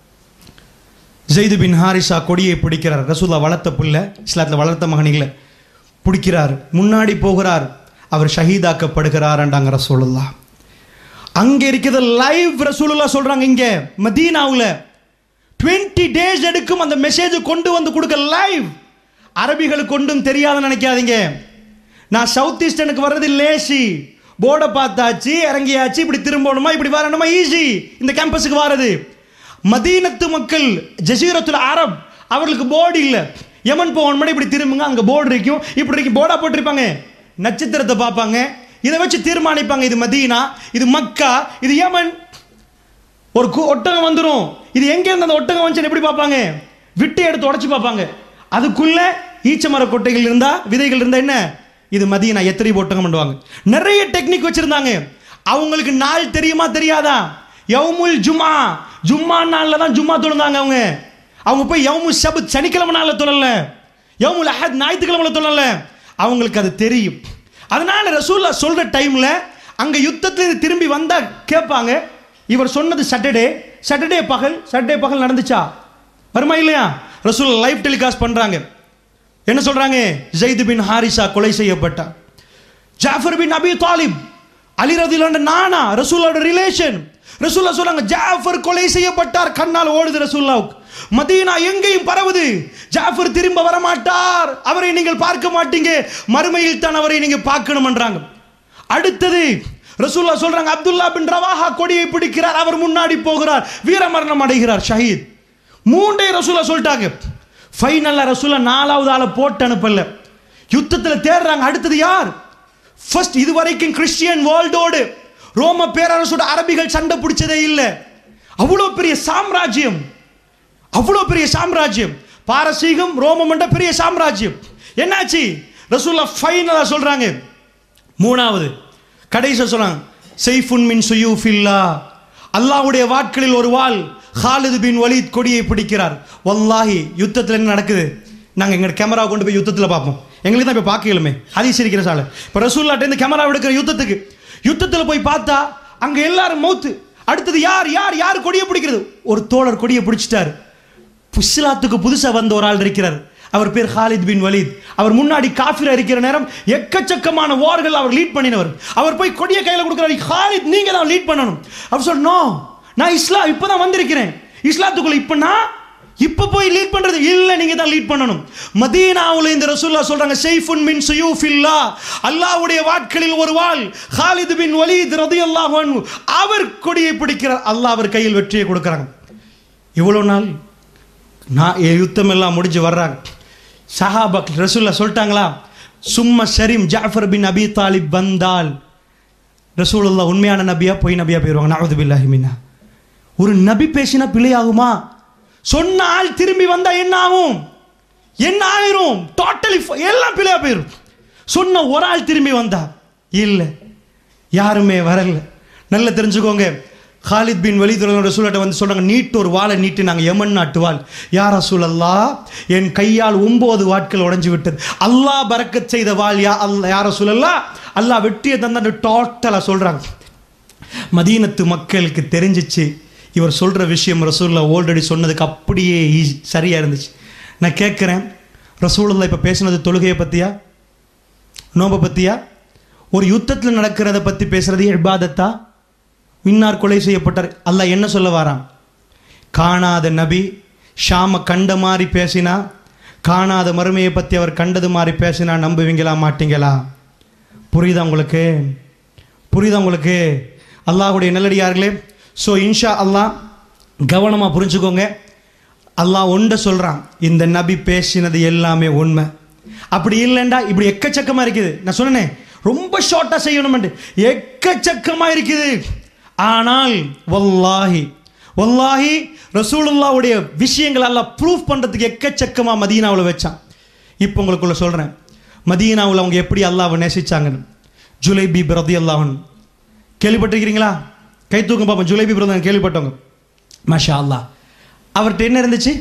ஜெயித் பின் ஹாரிசா கொடியை பிடிக்கிறார். ரசூல்லா வளர்த்த பிள்ளை, இஸ்லாத்தில் வளர்த்த மகனிகளை பிடிக்கிறார். முன்னாடி போகிறார். அவர் ஷஹீதாக்கப்படுகிறார் என்றாங்க ரசூலுல்லா. அங்கே இருக்கிறது லைவ். ரசூலுல்லா சொல்றாங்க, இங்கே மதீனாவில் டுவெண்ட்டி டேஸ் எடுக்கும் அந்த மெசேஜ் கொண்டு வந்து கொடுக்க லைவ். அரபிகளுக்கு கொண்டும் தெரியாதுன்னு நினைக்காதீங்க. நான் சவுத் ஈஸ்டர்னுக்கு வர்றது லேசி. போர்டை பார்த்தாச்சு, இறங்கியாச்சு, இப்படி திரும்பணுமா, இப்படி வரணுமா, ஈஸி. இந்த கேம்பஸுக்கு வாரது. மதீனத்து மக்கள், ஜசீரத்துல் அரப், அவர்களுக்கு போர்டு இல்லை. யமன் போகணும், இப்படி திரும்புங்க, அங்கே போர்டு இருக்கும், இப்படி இருக்கும். போர்டா போட்டிருப்பாங்க. நட்சத்திரத்தை பார்ப்பாங்க. இதை வச்சு தீர்மானிப்பாங்க, இது மதீனா, இது மக்கா, இது யமன். ஒரு ஒட்டகம் வந்துடும். இது எங்கே இருந்து அந்த ஒட்டகம் வந்துச்சு எப்படி பார்ப்பாங்க? விட்டு எடுத்து உடச்சு பார்ப்பாங்க. அதுக்குள்ள ஈச்சமர கொட்டைகள் இருந்தா, விதைகள் இருந்தா என்ன, இது மதீனா, எத்திரி ஒட்டகம் பண்ணுவாங்க. நிறைய டெக்னிக் வச்சிருந்தாங்க. அவங்களுக்கு நாள் தெரியுமா தெரியாதா? யௌமுல் ஜும்ஆ, ஜும்மா நாள்ல தான் ஜும்மா தொழுந்தாங்க அவங்க. அவங்க போய் யௌமுல் சப்த் சனிக்கிழமை நாள்ல தொழல, யௌமுல் அஹத் ஞாயிற்றுக்கிழமை தொழல. அவங்களுக்கு அது தெரியும். அதனால ரசூலுல்லாஹ் சொல்ற டைம்ல அங்க யுத்தத்தில் திரும்பி வந்தா கேட்பாங்க, இவர் சொன்னது சாட்டர்டே சாட்டர்டே பகல் சாட்டர்டே பகல் நடந்துச்சா? வருமா இல்லையா? ரசூல் லைவ் டெலிகாஸ்ட் பண்றாங்க. என்ன சொல்றாங்க? ஜெயித் பின் ஹாரிசா கொலை செய்யப்பட்டார். ஜாஃபர் பின் அபி தாலிப், அலி ரலியல்லாஹு அன்ஹு நானா, ரசூலோட ரிலேஷன். ரசூலுல்லாஹ் சொல்றாங்க ஜாஃபர் கொலை செய்யப்பட்டார். கண்ணால் ஓடுது ரசூலுல்லாஹ்வுக்கு. மதீனா எங்கேயும் பரவுது. ஜாஃபர் திரும்ப வர மாட்டார், அவரை நீங்கள் பார்க்க மாட்டீங்க, மறுமையில் தான் அவரை நீங்க பார்க்கணும்ன்றாங்க. அடுத்தது ரசூலுல்லாஹ் சொல்றாங்க அப்துல்லா பின் ரவாஹா கொடியை பிடிக்கிறார், அவர் முன்னாடி போகிறார், வீரமரணம் அடைகிறார், ஷஹீத். மூன்றே ரசூலுல்லாஹ் சொல்லிட்டாங்க. ஃபைனல்ல ரசூலுல்லாஹ் நாலாவது ஆளை போட்டு அனுப்பல, யுத்தத்தில் தேடுறாங்க. அடுத்தது யார்? ஃபர்ஸ்ட் இதுவரைக்கும் கிறிஸ்டியன் வேர்ல்டோடு ரோம பேரரசோட அரபிகள் சண்டை பிடிச்சதே இல்லை. அவ்வளோ பெரிய சாம்ராஜ்யம், அவ்வளோ பெரிய சாம்ராஜ்யம். பாரசீகம் ரோமம் என்ற பெரிய சாம்ராஜ்யம். என்னாச்சு? ரசூலுல்லாஹ் ஃபைனலா சொல்றாங்க, மூணாவது கடைசியா சொல்றாங்க சைஃபுன் மின் சுயூஃபில்லாஹ், அல்லாஹ்வுடைய வாட்களில் ஒரு வாள். ஹாலித் பின் வலீத் கொடியை பிடிக்கிறார். வல்லாஹி யுத்தத்தில் என்ன நடக்குது நாங்கள் எங்கள் கேமரா கொண்டு போய் யுத்தத்தில் பார்ப்போம். எங்களுக்கு தான் இப்போ பார்க்கலுமே, ஹதீஸ் இருக்கிற சாலை. இப்போ ரசூலுல்லாஹ் இந்த கேமரா எடுக்கிற யுத்தத்துக்கு யுத்தத்தில் போய் பார்த்தா அங்கே எல்லாரும் மௌத்து. அடுத்தது யார் யார் யார் கொடியை பிடிக்கிறது? ஒரு தோழர் கொடியை பிடிச்சிட்டார். இஸ்லாத்துக்கு புதுசாக வந்த ஒரு ஆள் இருக்கிறார், அவர் பேர் ஹாலித் பின் வலீத். அவர் முன்னாடி காஃபிரா இருக்கிற நேரம் எக்கச்சக்கமான வார்கள் அவர் லீட் பண்ணினவர். அவர் போய் கொடியை கையில் கொடுக்குறாரு, ஹாலித் நீங்க தான் லீட் பண்ணணும். அவர் சொன்னோம், நான் இஸ்லாம் இப்பதான் வந்திருக்கிறேன், இஸ்லாத்துக்குள்ள இப்ப நான் இப்ப போய் லீட் பண்றது இல்ல, நீங்க தான் லீட் பண்ணணும். மதீனாவுல இந்த ரசூலுல்லாஹ் சொல்றாங்க சைஃபுன் மின் சுயூஃபில்லாஹ், அல்லாஹ்வுடைய வாட்களில் ஒரு வாள். ஹாலித் பின் வலீத் ரலியல்லாஹு அன்ஹு அவர் கொடியை பிடிக்கிறார், அல்லாஹ் அவர் கையில் வெற்றியை கொடுக்கறாங்க. இவ்வளவு நாள் நான் யுத்தம் எல்லாம் முடிஞ்சு வர்றாங்க. சஹாபாக்கள் ரசூலுல்லாஹ் சொல்லிட்டாங்களா, சும்மா ஷரீம் ஜாஃபர் பின் அபி தாலிப் வந்தால் ரசூலுல்லாஹ் உண்மையான நபியா பொய் நபியா போயிடுவாங்க. நஅூது பில்லாஹி மின்னா. ஒரு நபி பேசினா பிழையாகுமா? சொன்ன ஆள் திரும்பி வந்தா என்ன ஆகும்? என்ன ஆயிரும்? டோட்டலி எல்லாம் பிழையா போயிடும். சொன்ன ஒரு ஆள் திரும்பி வந்தா இல்லை, யாருமே வரல. நல்லா தெரிஞ்சுக்கோங்க, ஹாலித் பின் வலீத் ரசூலுல்லாஹ் வந்து சொல்றாங்க, நீட்டு ஒரு வாளை நீட்டு, நாங்கள் யமன் நாட்டு வாள். யா ரசூலல்லாஹ், என் கையால் ஒன்பது வாட்கள் உடைஞ்சு விட்டது, அல்லாஹ் பரக்கத் செய்த வாள். யா அல்லா யா ரசூலல்லாஹ், அல்லாஹ் வெற்றியை தந்த டோட்டலா சொல்றாங்க. மதீனத்து மக்களுக்கு தெரிஞ்சிச்சு இவர் சொல்ற விஷயம் ரசூலுல்லாஹ் ஆல்ரெடி சொன்னதுக்கு அப்படியே சரியா இருந்துச்சு. நான் கேட்கிறேன், ரசூலுல்லாஹ் இப்ப பேசினது தொழுகையை பத்தியா, நோம்பை பத்தியா, ஒரு யுத்தத்தில் நடக்கிறத பத்தி பேசுறது இபாதத்தா? இன்னார் கொலை செய்யப்பட்டார், அல்லாஹ் என்ன சொல்ல வாராம்? காணாத நபி ஷாம கண்ட மாதிரி பேசினா, காணாத மறுமையை பற்றி அவர் கண்டது மாதிரி பேசினா நம்புவீங்களா மாட்டீங்களா? புரியுதா உங்களுக்கு? புரியுதா உங்களுக்கு? அல்லாஹ்வுடைய நல்லடியார்களே, ஸோ இன்ஷா அல்லாஹ் கவனமாக புரிஞ்சுக்கோங்க. அல்லாஹ் ஒன்றை சொல்கிறான், இந்த நபி பேசினது எல்லாமே உண்மை. அப்படி இல்லைண்டா இப்படி எக்கச்சக்கமாக இருக்குது. நான் சொன்னேன் ரொம்ப ஷார்ட்டாக செய்யணும்னு, எக்கச்சக்கமாக இருக்குது. ஆனால் வல்லாஹி வல்லாஹி ரசூலுல்லாஹ்வுடைய விஷயங்கள் அல்லாஹ் ப்ரூஃப் பண்ணுறதுக்கு எக்கச்சக்கமாக மதீனாவில் வச்சான். இப்போ உங்களுக்குள்ள சொல்கிறேன், மதீனாவில் அவங்க எப்படி அல்லாஹ்வை நேசிச்சாங்கன்னு. ஜுலைபீப் ரலியல்லாஹு அன்ஹு கேள்விப்பட்டிருக்கிறீங்களா? கை தூக்கம் பார்ப்போம். ஜுலைபீப் ரலியல்லாஹு கேள்விப்பட்டவங்க. மாஷா அல்லாஹ். அவர்கிட்ட என்ன இருந்துச்சு?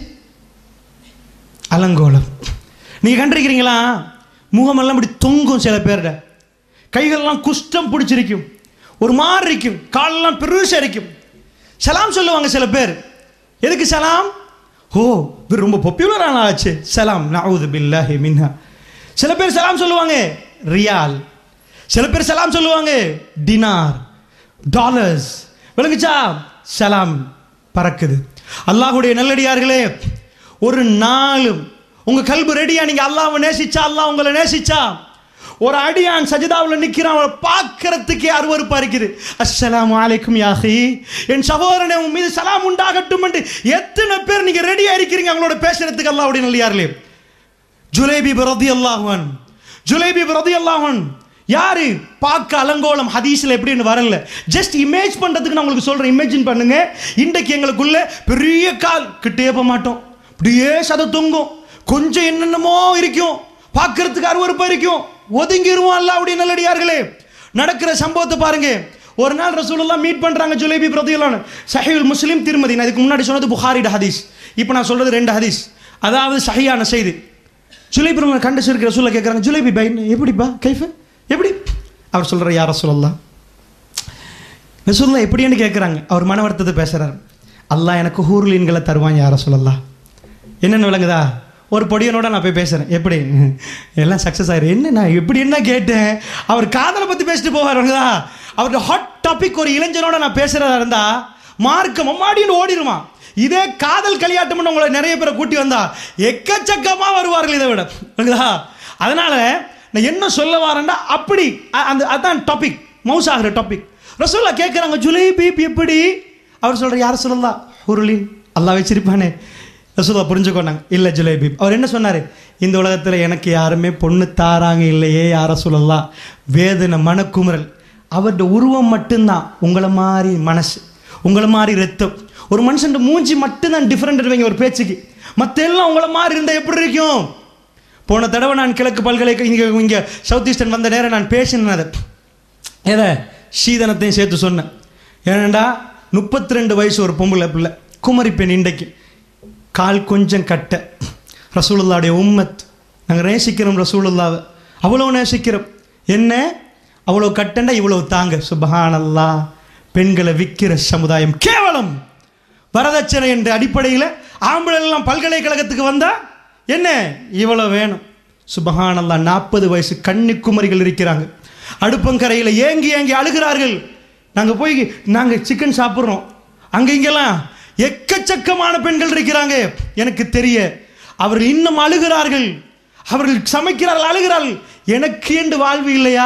அலங்கோலம். நீங்கள் கண்டிருக்கிறீங்களா? முகமெல்லாம் இப்படி தொங்கும், சில பேர்ட கைகள்லாம் குஷ்டம் பிடிச்சிருக்கும், ஒரு மாதிரி இருக்கும், காலெல்லாம் பெருசாக இருக்கும். சலாம் சொல்லுவாங்க சில பேர். எதுக்கு சலாம்? ஓ இவர் ரொம்ப பாப்புலரான ஆச்சு, சலாம். நஅூது பில்லாஹி மின்ஹா. சில பேர் சலாம் சொல்லுவாங்க ரியால், சில பேர் சலாம் சொல்லுவாங்க டினார், டாலர்ஸ். விளங்குச்சா? சலாம் பறக்குது. அல்லாஹ்வுடைய நல்லடியார்களே, ஒரு நாளும் உங்க கல்பு ரெடியா நீங்க அல்லாஹ்வை நேசிச்சா, அல்லாஹ் உங்களை நேசிச்சா, ஒரு அடியான் சஜிதாவில் நிற்கிறான், அவனை பார்க்கறதுக்கே அருவருப்பா இருக்குது. அஸ்ஸலாமு அலைக்கும் யா அஹி, என் சகோதரனே உன் மீது சலாம் உண்டாகட்டும் என்று எத்தனை பேர் நீங்க ரெடியா இருக்கிறீங்க அவங்களோட பேசுறதுக்கு? அல்லாஹ்வுடைய நல்லடியார்களே, ஜுலைபீப் ரலியல்லாஹு அன்ஹு ஜுலைபீப் ரலியல்லாஹு அன்ஹு யாரு? பார்க்க அலங்கோலம். ஹதீஸ்ல எப்படின்னு வரல, ஜஸ்ட் இமேஜ் பண்றதுக்கு நான் உங்களுக்கு சொல்றேன். இமேஜின் பண்ணுங்க, இன்றைக்கு எங்களுக்குள்ள பெரிய கால் கிட்டே போக மாட்டோம், அப்படியே சத தொங்கும், கொஞ்சம் என்னென்னமோ இருக்கும், பார்க்கறதுக்கு அருவருப்பா இருக்கும், ஒதுங்கிடுவோம். அல்லாஹ்வுடைய நல்லடியார்களே, நடக்கிற சம்பவத்தை பாருங்க. ஒரு நாள் ரசூலுல்லாஹ் மீட் பண்றாங்க ஜுலைபீப் ரலியல்லாஹு அன்ஹு. சஹீஹுல் முஸ்லிம், திருமதி. நான் இதுக்கு முன்னாடி சொன்னது புகாரிட ஹதீஸ், இப்போ நான் சொல்றது ரெண்டு ஹதீஸ், அதாவது சஹீஹான செய்தி. ஜுலைபீப் ரலியல்லாஹு கண்டு சிரிக்கிற ரசூலுல்லாஹ் கேட்குறாங்க, ஜுலைபீப் பை எப்படிப்பா கைஃப எப்படி? அவர் சொல்ற, யா ரசூலல்லாஹ் ரசூலுல்லாஹ் எப்படின்னு கேட்குறாங்க. அவர் மன வருத்தத்தை பேசுகிறார். அல்லாஹ் எனக்கு ஹூர்லீன்களை தருவான் யா ரசூலல்லாஹ். என்னென்ன விளங்குதா? ஒரு பொடியனோட நான் போய் பேசுகிறேன், எப்படி எல்லாம் சக்ஸஸ் ஆயிரும். என்ன நான் எப்படி என்ன கேட்டேன்? அவர் காதலை பற்றி பேசிட்டு போவாருங்களா? அவருடைய ஹாட் டாபிக் ஒரு இளைஞனோட நான் பேசுகிறதா இருந்தா மார்க்கம் அம்மாடின்னு ஓடிடுமா. இதே காதல் களியாட்டம் உங்களை நிறைய பேரை கூட்டி வந்தா எக்கச்சக்கமாக வருவார்கள் இதை விட. அதனால நான் என்ன சொல்ல வரேன்டா அப்படி அந்த அதான் டாபிக், மவுஸ் ஆகிற டாபிக். ரசூலுல்லாஹ் கேட்குறாங்க ஜுலைபீப் எப்படி? அவர் சொல்கிற யார் சொல்லலாம் ஹுருலின், அல்லாஹ் வச்சிருப்பானே. ரசூலுல்லாஹ் புரிஞ்சுக்கொண்டாங்க, இல்லை ஜுலைபீப். அவர் என்ன சொன்னார்? இந்த உலகத்தில் எனக்கு யாருமே பொண்ணு தாராங்க இல்லையே யார சொல்லலாம். வேதனை மனக்குமுறல், அவருடைய உருவம் மட்டும்தான் உங்களை மாதிரி மனசு, உங்களை மாதிரி ரத்தம். ஒரு மனுஷன் மூஞ்சி மட்டும்தான் டிஃப்ரெண்ட் இருவீங்க ஒரு பேச்சுக்கு, மற்ற எல்லாம் உங்களை மாதிரி இருந்தால் எப்படி இருக்கும்? போன தடவை நான் கிழக்கு பல்கலைக்கு இங்கே இங்கே சவுத் ஈஸ்டர்ன் வந்த நேரம் நான் பேசினேன். அதை எதை சீதனத்தையும் சேர்த்து சொன்னேன். ஏனண்டா முப்பத்தி ரெண்டு வயசு ஒரு பொம்பளை பிள்ளை, குமரி பெண், இன்றைக்கு கால் கொஞ்சம் கட்ட. ரசூலுல்லாஹ்வுடைய உம்மத், நாங்கள் நேசிக்கிறோம் ரசூலுல்லாஹ்வை, அவ்வளோ நேசிக்கிறோம். என்ன அவ்வளோ கட்டண்டா இவ்வளோ தாங்க. சுப்ஹானல்லாஹ். பெண்களை விற்கிற சமுதாயம், கேவலம் வரதட்சணை என்ற அடிப்படையில் ஆம்பளை எல்லாம் பல்கலைக்கழகத்துக்கு வந்தால் என்ன இவ்வளோ வேணும். சுப்ஹானல்லாஹ். நாற்பது வயசு கன்னிக்குமரிகள் இருக்கிறாங்க, அடுப்பங்கரையில் ஏங்கி ஏங்கி அழுகிறார்கள். நாங்கள் போய் நாங்கள் சிக்கன் சாப்பிட்றோம், அங்கே இங்கெல்லாம் எக்கச்சக்கமான பெண்கள் இருக்கிறாங்க எனக்கு தெரிய. அவர்கள் இன்னும் அழுகிறார்கள், அவர்கள் சமைக்கிறார்கள், அழுகிறார்கள். எனக்கு என்று வாழ்வு இல்லையா?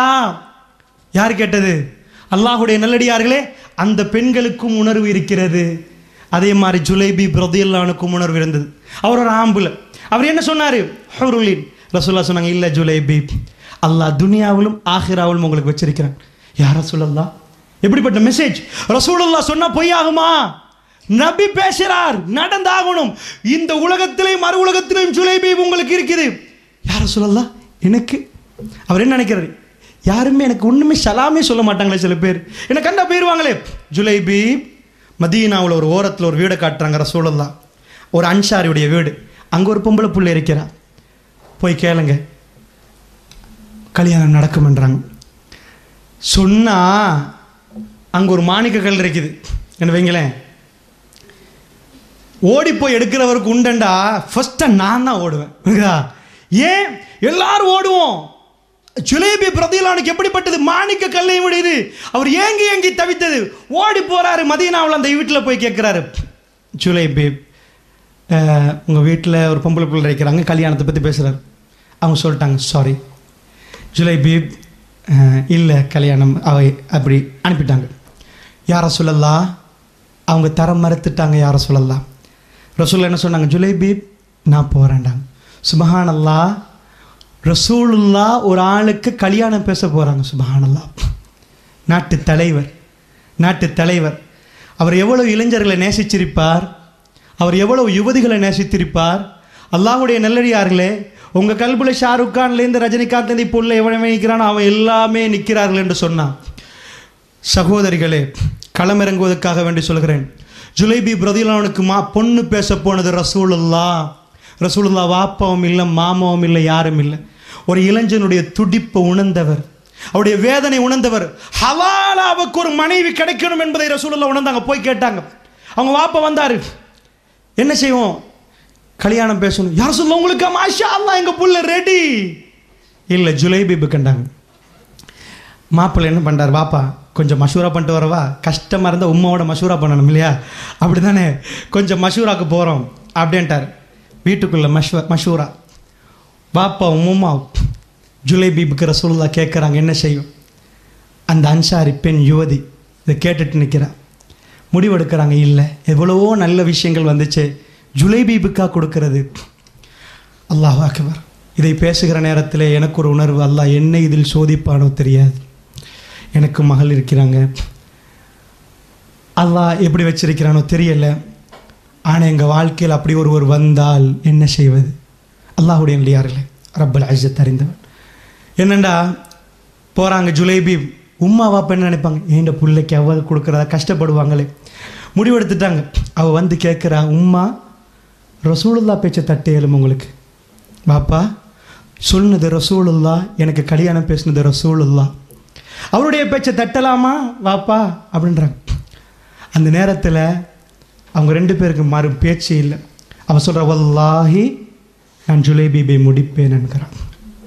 யார் கேட்டது? அல்லாஹுடைய நல்லடியார்களே, அந்த பெண்களுக்கும் உணர்வு இருக்கிறது. அதே மாதிரி ஜுலைபீப் ரலியல்லாஹு அன்ஹுக்கும் உணர்வு இருந்தது. அவர் ஒரு ஆம்புல. அவர் என்ன சொன்னார்? ஹுருலின். ரசூலுல்லாஹ் சொன்னாங்க, இல்லை ஜுலைபீப், அல்லாஹ் துனியாவிலும் ஆகிராவிலும் உங்களுக்கு வச்சிருக்கிறான். யார் ரசூலுல்லாஹ்? எப்படிப்பட்ட மெசேஜ்! ரசூலுல்லாஹ் சொன்னா பொய்யாகுமா? நபி பேசுறார், நடந்தாகணும். இந்த உலகத்திலேயும் மறு உலகத்திலேயும் ஜுலைபீப் உங்களுக்கு இருக்குது. யார் ரசூலுல்லாஹ்? எனக்கு. அவர் என்ன நினைக்கிறார்? யாருமே எனக்கு ஒன்றுமே சலாமே சொல்ல மாட்டாங்களே சில பேர், என்னை கண்டா போயிடுவாங்களே. ஜுலைபீப் மதீனாவில் ஒரு ஓரத்தில் ஒரு வீடை காட்டுறாங்க ரசூலுல்லாஹ், ஒரு அன்சாரியுடைய வீடு. அங்கே ஒரு பொம்பளை புள்ளை இருக்கிறா, போய் கேளுங்க கல்யாணம் நடக்கும்ன்றாங்க. சொன்னால் அங்கே ஒரு மாணிக்க கல் இருக்குது என்ன வைங்களேன், ஓடி போய் எடுக்கிறவருக்கு உண்டண்டா ஃபர்ஸ்ட்டாக நான் தான் ஓடுவேன். ஏன் எல்லாரும் ஓடுவோம்? ஜுலைபீப் ரலியல்லாஹு அன்ஹு எப்படிப்பட்டது? மாணிக்க கல்லை முடியுது. அவர் ஏங்கி ஏங்கி தவித்தது. ஓடி போறாரு மதீனாவில், அந்த வீட்டில் போய் கேட்குறாரு, ஜுலைபீப் உங்கள் வீட்டில் ஒரு பொம்பளை பிள்ளை இருக்கிறாங்க, கல்யாணத்தை பற்றி பேசுகிறார். அவங்க சொல்லிட்டாங்க, சாரி ஜுலைபீப் இல்லை கல்யாணம் அவை அப்படி அனுப்பிட்டாங்க. யார சொல்லலாம்? அவங்க தரம் மறுத்துட்டாங்க. யார சொல்லலாம்? ரசூல் என்ன சொன்னாங்க? ஜுலைபீப் நான் போகிறேன்டாங்க. சுப்ஹானல்லாஹ். ரசூலுல்லாஹ் ஒரு ஆளுக்கு கல்யாணம் பேச போகிறாங்க. சுப்ஹானல்லாஹ். நாட்டு தலைவர், நாட்டு தலைவர். அவர் எவ்வளவு இளைஞர்களை நேசிச்சிருப்பார், அவர் எவ்வளவு யுவதிகளை நேசித்திருப்பார். அல்லாஹ்வுடைய நல்லடியார்களே, உங்கள் கல்புல ஷாருக் கான்லேருந்து ரஜினிகாந்த்லேருந்து இப்போ உள்ள எவனை நிற்கிறானோ அவன் எல்லாமே நிற்கிறார்கள் என்று சொன்னான். சகோதரிகளே, களமிறங்குவதற்காக வேண்டி சொல்கிறேன், ஜுலைபீப் ரலியல்லாஹு அன்ஹுக்கு மா பொண்ணு பேச போனது ரசூலுல்லாஹ். ரசூலுல்லாஹ் வாப்பாவும் இல்லை, மாமாவும் இல்லை, யாரும் இல்லை. ஒரு இளைஞனுடைய துடிப்பை உணர்ந்தவர், அவருடைய வேதனை உணர்ந்தவர். ஹலாலாவுக்கு ஒரு மனைவி கிடைக்கணும் என்பதை ரசூலுல்லாஹ் உணர்ந்தாங்க. போய் கேட்டாங்க. அவங்க வாப்பா வந்தார், என்ன செய்வோம்? கல்யாணம் பேசணும். யார் சொல்ல உங்களுக்கு? மாஷா அல்லாஹ் எங்கள் புள்ள ரெடி. இல்லை ஜுலைபீப் கண்டாங்க. மாப்பிள்ளை என்ன பண்ணுறார்? வாப்பா கொஞ்சம் மஷூரா பண்ணிட்டு வரவா? கஷ்டமாக இருந்தால் உம்மாவோட மஷூரா பண்ணணும் இல்லையா? அப்படி தானே, கொஞ்சம் மஷூராக்கு போகிறோம் அப்படின்ட்டார். வீட்டுக்குள்ளே மஷூ மஷூரா பாப்பா உம்மா ஜுலைபீபுக்கு ரசூலுல்லாஹ் கேட்குறாங்க, என்ன செய்யும்? அந்த அன்சாரி பெண் யுவதி இதை கேட்டுட்டு நிற்கிறா. முடிவெடுக்கிறாங்க, இல்லை எவ்வளவோ நல்ல விஷயங்கள் வந்துச்சு, ஜுலைபீபுக்காக கொடுக்கறது. அல்லாஹ் அக்பர். இதை பேசுகிற நேரத்தில் எனக்கு ஒரு உணர்வு, அல்லாஹ் என்ன இதில் சோதிப்பானோ தெரியாது. எனக்கு மகள் இருக்கிறாங்க, அல்லாஹ் எப்படி வச்சிருக்கிறானோ தெரியலை. ஆனால் எங்கள் வாழ்க்கையில் அப்படி ஒருவர் வந்தால் என்ன செய்வது? அல்லாஹுடைய நல்லடியார்களே, ரப்பல் இஸ்ஸத் அறிந்தவன். என்னண்டா போகிறாங்க ஜுலைபீப். உம்மா வாப்பா என்ன நினைப்பாங்க? ஏண்ட பிள்ளைக்கு அவ்வளோ கொடுக்குறதா, கஷ்டப்படுவாங்களே. முடிவெடுத்துட்டாங்க. அவள் வந்து கேட்குறா, உம்மா ரசூலுல்லாஹ் பேச்சை தட்டு ஏழும் உங்களுக்கு. பாப்பா சொன்னது ரசூலுல்லாஹ், எனக்கு கல்யாணம் பேசினது ரசூலுல்லாஹ். அவருடைய பேச்சை தட்டலாமா வாப்பா அப்படின்றாங்க. அந்த நேரத்தில் அவங்க ரெண்டு பேருக்கு மறு பேச்சு இல்லை. அவன் சொல்கிற வல்லாஹி நான் ஜுலைபீபை முடிப்பேன் என்கிறான்.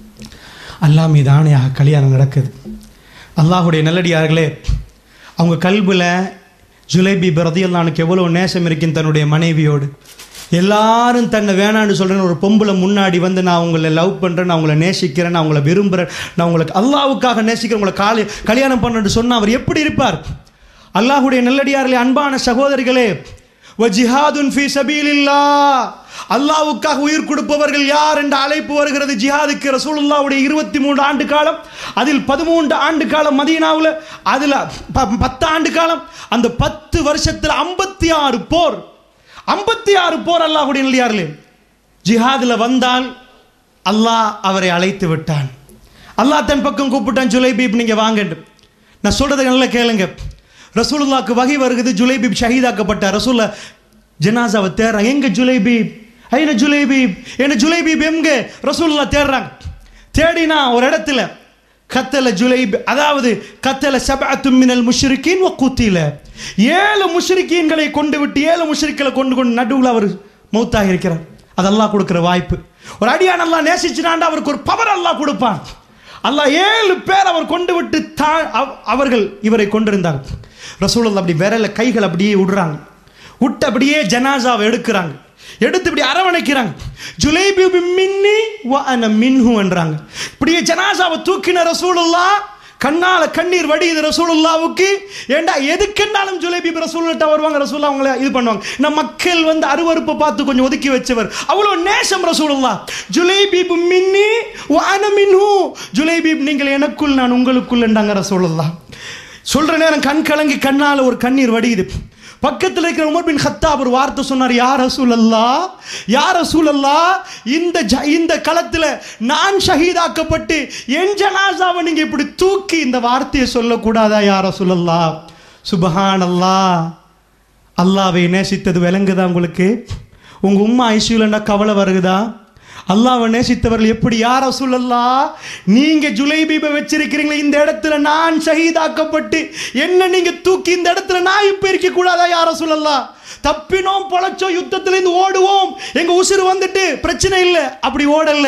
அல்லாஹ் மீது ஆணையாக கல்யாணம் நடக்குது. அல்லாஹுடைய நல்லடியார்களே, அவங்க கல்பில் ஜுலைபீப் ரலியல்லாஹு எவ்வளோ நேசம் இருக்குன்னு தன்னுடைய மனைவியோடு. எல்லாரும் தன்னை வேணான்னு சொல்கிறேன்னு ஒரு பொம்பளை முன்னாடி வந்து நான் உங்களை லவ் பண்ணுறேன், நான் உங்களை நேசிக்கிறேன், நான் உங்களை விரும்புகிறேன், நான் உங்களுக்கு அல்லாஹ்வுக்காக நேசிக்கிறேன், உங்களை காலி கல்யாணம் பண்ணுறேன்னு சொன்னால் அவர் எப்படி இருப்பார்? அல்லாஹுடைய நல்லடியார்களே, அன்பான சகோதரிகளே, வஜிஹாதுன் ஃபீ சபீலில்லாஹ், அல்லாஹ்வுக்காக உயிர் கொடுப்பவர்கள் யார் என்ற அழைப்பு வருகிறது ஜிஹாதுக்கு. ரசூலுல்லாஹ்வுடைய இருபத்தி மூன்று ஆண்டு காலம், அதில் பதிமூன்று ஆண்டு காலம் மதீனாவில், அதில் பத்து ஆண்டு காலம், அந்த பத்து வருஷத்தில் ஐம்பத்தி ஆறு போர் ஐம்பத்தி ஆறு போர் அல்லாஹ்வுடைய நல்லடியார்களே. ஜிஹாதில் வந்தால் அல்லாஹ் அவரை அழைத்து விட்டான். அல்லாஹ் தன் பக்கம் கூப்பிட்டான், ஜுலைபீப் நீங்கள் வாங்க. நான் சொல்றதை நல்லா கேளுங்க. ரசூலுல்லாஹ்க்கு வகை வருகிறது, ஜுலைபீப் ஷஹீதாக்கப்பட்டார். ரசூலுல்லா ஜனாசாவை தேடுறாங்க, எங்க ஜுலைபீப், ஐன ஜுலைபீப், என்ன ஜுலைபீப் எங்க? ரசூலுல்லாஹ் தேடுறாங்க. தேடினா ஒரு இடத்துல கத்தல ஜுலைப், அதாவது கத்தல சபஅத்து மினல் முஷ்ரிகீன் வ குத்தில, ஏழு முஷ்ரிகீன்களை கொண்டு விட்டு ஏழு முஷ்ரிக்களை கொண்டு கொண்டு நடுவில் அவர் மௌத்தாக இருக்கிறார். அது அல்லாஹ் கொடுக்கிற வாய்ப்பு. ஒரு அடியான் அல்லாஹ் நேசிச்சினாண்டா அவருக்கு ஒரு பவர் அல்லாஹ் கொடுப்பான். அல்லாஹ் ஏழு பேர் அவர் கொண்டு விட்டு தா அவர்கள் இவரை கொண்டிருந்தார். ரசூலுல்லாஹ் அப்படி விரல கைகள் அப்படியே விடுறாங்க, விட்டு அப்படியே ஜனாசாவை எடுக்கிறாங்க, எடுத்து இப்படி அரவணைக்கிறாங்க. ஜுலைபீப் மின்னி வ அன மின்ஹு என்றாங்க. இப்படியே ஜனாசாவை தூக்கின ரசூலுல்லாஹ், கண்ணால கண்ணீர் வடியுது ரசூலுல்லாஹ்வுக்கு. ஏண்டா எதுக்குன்னாலும் ஜுலைபீப் ரசூலுல்லாஹ்ட்ட வருவாங்க, ரசூலுல்லாஹ் அவங்கள இது பண்ணுவாங்க. நம்ம மக்கள் வந்து அருவருப்பை பார்த்து கொஞ்சம் ஒதுக்கி வச்சவர், அவ்வளோ நேசம் ரசூலுல்லாஹ். ஜுலைபீப் மின்னி வ அன மின்ஹு, ஜுலைபீப் நீங்கள் எனக்குள் நான் உங்களுக்குள் என்றாங்க ரசூலுல்லாஹ். சொல்ற நேரம் கண் கலங்கி கண்ணால ஒரு கண்ணீர் வடியுது. பக்கத்தில் இருக்கிற உமர் பின் கத்தாப் ஒரு வார்த்தை சொன்னார், யா ரசூலல்லாஹ், யா ரசூலல்லாஹ், இந்த இந்த களத்தில் நான் ஷஹீதாக்கப்பட்டு என் ஜனாசாவை நீங்க இப்படி தூக்கி இந்த வார்த்தையை சொல்லக்கூடாதா யா ரசூலல்லாஹ்? சுப்ஹானல்லாஹ். அல்லாஹ்வை நேசித்தது விளங்குதா உங்களுக்கு? உங்க உம்மா ஐசியூலன்னா கவலை வருகுதா? அல்லாஹ்வை நேசித்தவர்கள் எப்படி? யா ரசூலல்லாஹ், நீங்க ஜுலைபீபை வச்சிருக்கிறீங்களே, இந்த இடத்துல நான் ஷஹீதாக்கப்பட்டு என்ன நீங்க தூக்கி இந்த இடத்துல நான் இப்ப இருக்க கூடாதா யா ரசூலல்லாஹ்? தப்பினோம் பொழைச்சோம், யுத்தத்திலிருந்து ஓடுவோம், எங்க உசுறு வந்துட்டு பிரச்சனை இல்லை, அப்படி ஓடல.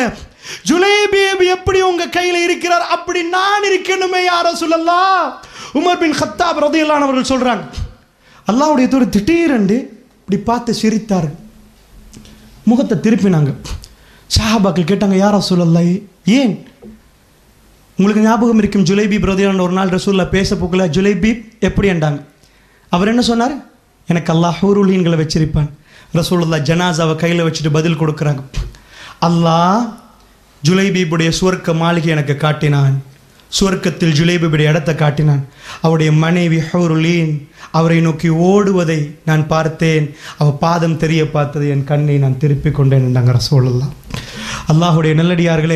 ஜுலைபீப் எப்படி உங்க கையில இருக்கிறார், அப்படி நான் இருக்கணுமே யா ரசூலல்லாஹ். உமர் பின் கத்தாப் ரலியல்லாஹு அன்ஹு அவர்கள் சொல்றாங்க, அல்லாஹ்வுடைய தூதர் திடீரென்று இப்படி பார்த்து சிரித்தார்கள், முகத்தை திருப்பினாங்க. சஹாபாக்கள் கேட்டாங்க, யா ரசூலல்லாஹ் ஏன்? உங்களுக்கு ஞாபகம் இருக்கும், ஜுலைபீப் ரலியல்லாஹு ஒரு நாள் ரசூலுல்லாஹ் பேச போகல, ஜுலைபீப் எப்படி என்றாங்க. அவர் என்ன சொன்னார்? எனக்கு அல்லாஹ் ஹூருலீன்களை வச்சிருப்பான். ரசூலுல்லாஹ் ஜனாசாவை கையில் வச்சுட்டு பதில் கொடுக்குறாங்க, அல்லாஹ் ஜுலைபீபுடைய சுவர்க்க மாளிகை எனக்கு காட்டினான், சுவர்க்கத்தில் ஜுலைபீபுடைய இடத்தை காட்டினான், அவருடைய மனைவி ஹூருலீன் அவரை நோக்கி ஓடுவதை நான் பார்த்தேன், அவள் பாதம் தெரிய பார்த்ததை என் கண்ணை நான் திருப்பி கொண்டேன் என்றாங்க ரசூலுல்லாஹ். அல்லாஹுடைய நல்லடியார்களே,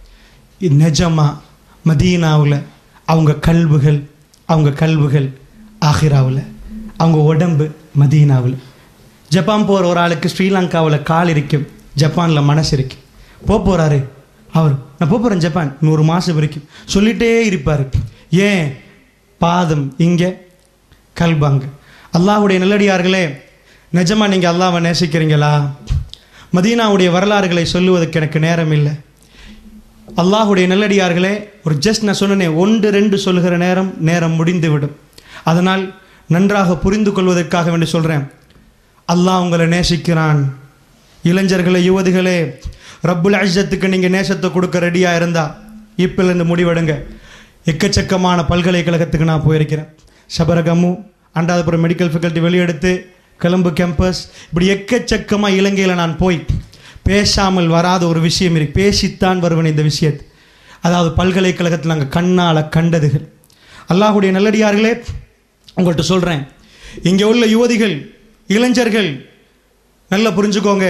நிஜமா மதீனாவில் அவங்க கல்புகள் அவங்க கல்புகள் ஆஹிராவில், அவங்க உடம்பு மதீனாவில். ஜப்பான் போகிற ஒரு ஆளுக்கு ஸ்ரீலங்காவில் கால் இருக்கும், ஜப்பானில் மனசு இருக்கு. போக போகிறாரு அவர், நான் போக போகிறேன் ஜப்பான் நூறு மாதம் வரைக்கும் சொல்லிகிட்டே இருப்பார். ஏன்? பாதம் இங்கே, கல்பாங்க. அல்லாஹுடைய நல்லடியார்களே, நிஜமாக நீங்கள் அல்லாஹ்வை நேசிக்கிறீங்களா? மதீனாவுடைய வரலாறுகளை சொல்லுவதற்கு எனக்கு நேரம் இல்லை. அல்லாஹுடைய நல்லடியார்களே, ஒரு ஜஸ்ட் நான் சொன்னேன், ஒன்று ரெண்டு சொல்லுகிற நேரம் நேரம் முடிந்து விடும். அதனால் நன்றாக புரிந்து கொள்வதற்காக வேண்டி சொல்கிறேன், அல்லாஹ் உங்களை நேசிக்கிறான். இளைஞர்களே, யுவதிகளே, ரப்புல் இஸ்ஸத்துக்கு நீங்கள் நேசத்தை கொடுக்க ரெடியாக இருந்தால் இப்பிலிருந்து முடிவெடுங்க. எக்கச்சக்கமான பல்கலைக்கழகத்துக்கு நான் போயிருக்கிறேன். சபரகமு, அண்டாதபுரம் மெடிக்கல் ஃபேக்கல்ட்டி வெளியெடுத்து, கொலம்பு கேம்பஸ், இப்படி எக்கச்சக்கமாக இலங்கையில் நான் போய் பேசாமல் வராத ஒரு விஷயம் இருக்கு. பேசித்தான் வருவேன் இந்த விஷயத்தை. அதாவது பல்கலைக்கழகத்தில் நாங்கள் கண்ணால் கண்டதுகள். அல்லாஹுடைய நல்லடியார்களே, உங்கள்கிட்ட சொல்கிறேன், இங்கே உள்ள யுவதிகள், இளைஞர்கள் நல்லா புரிஞ்சுக்கோங்க.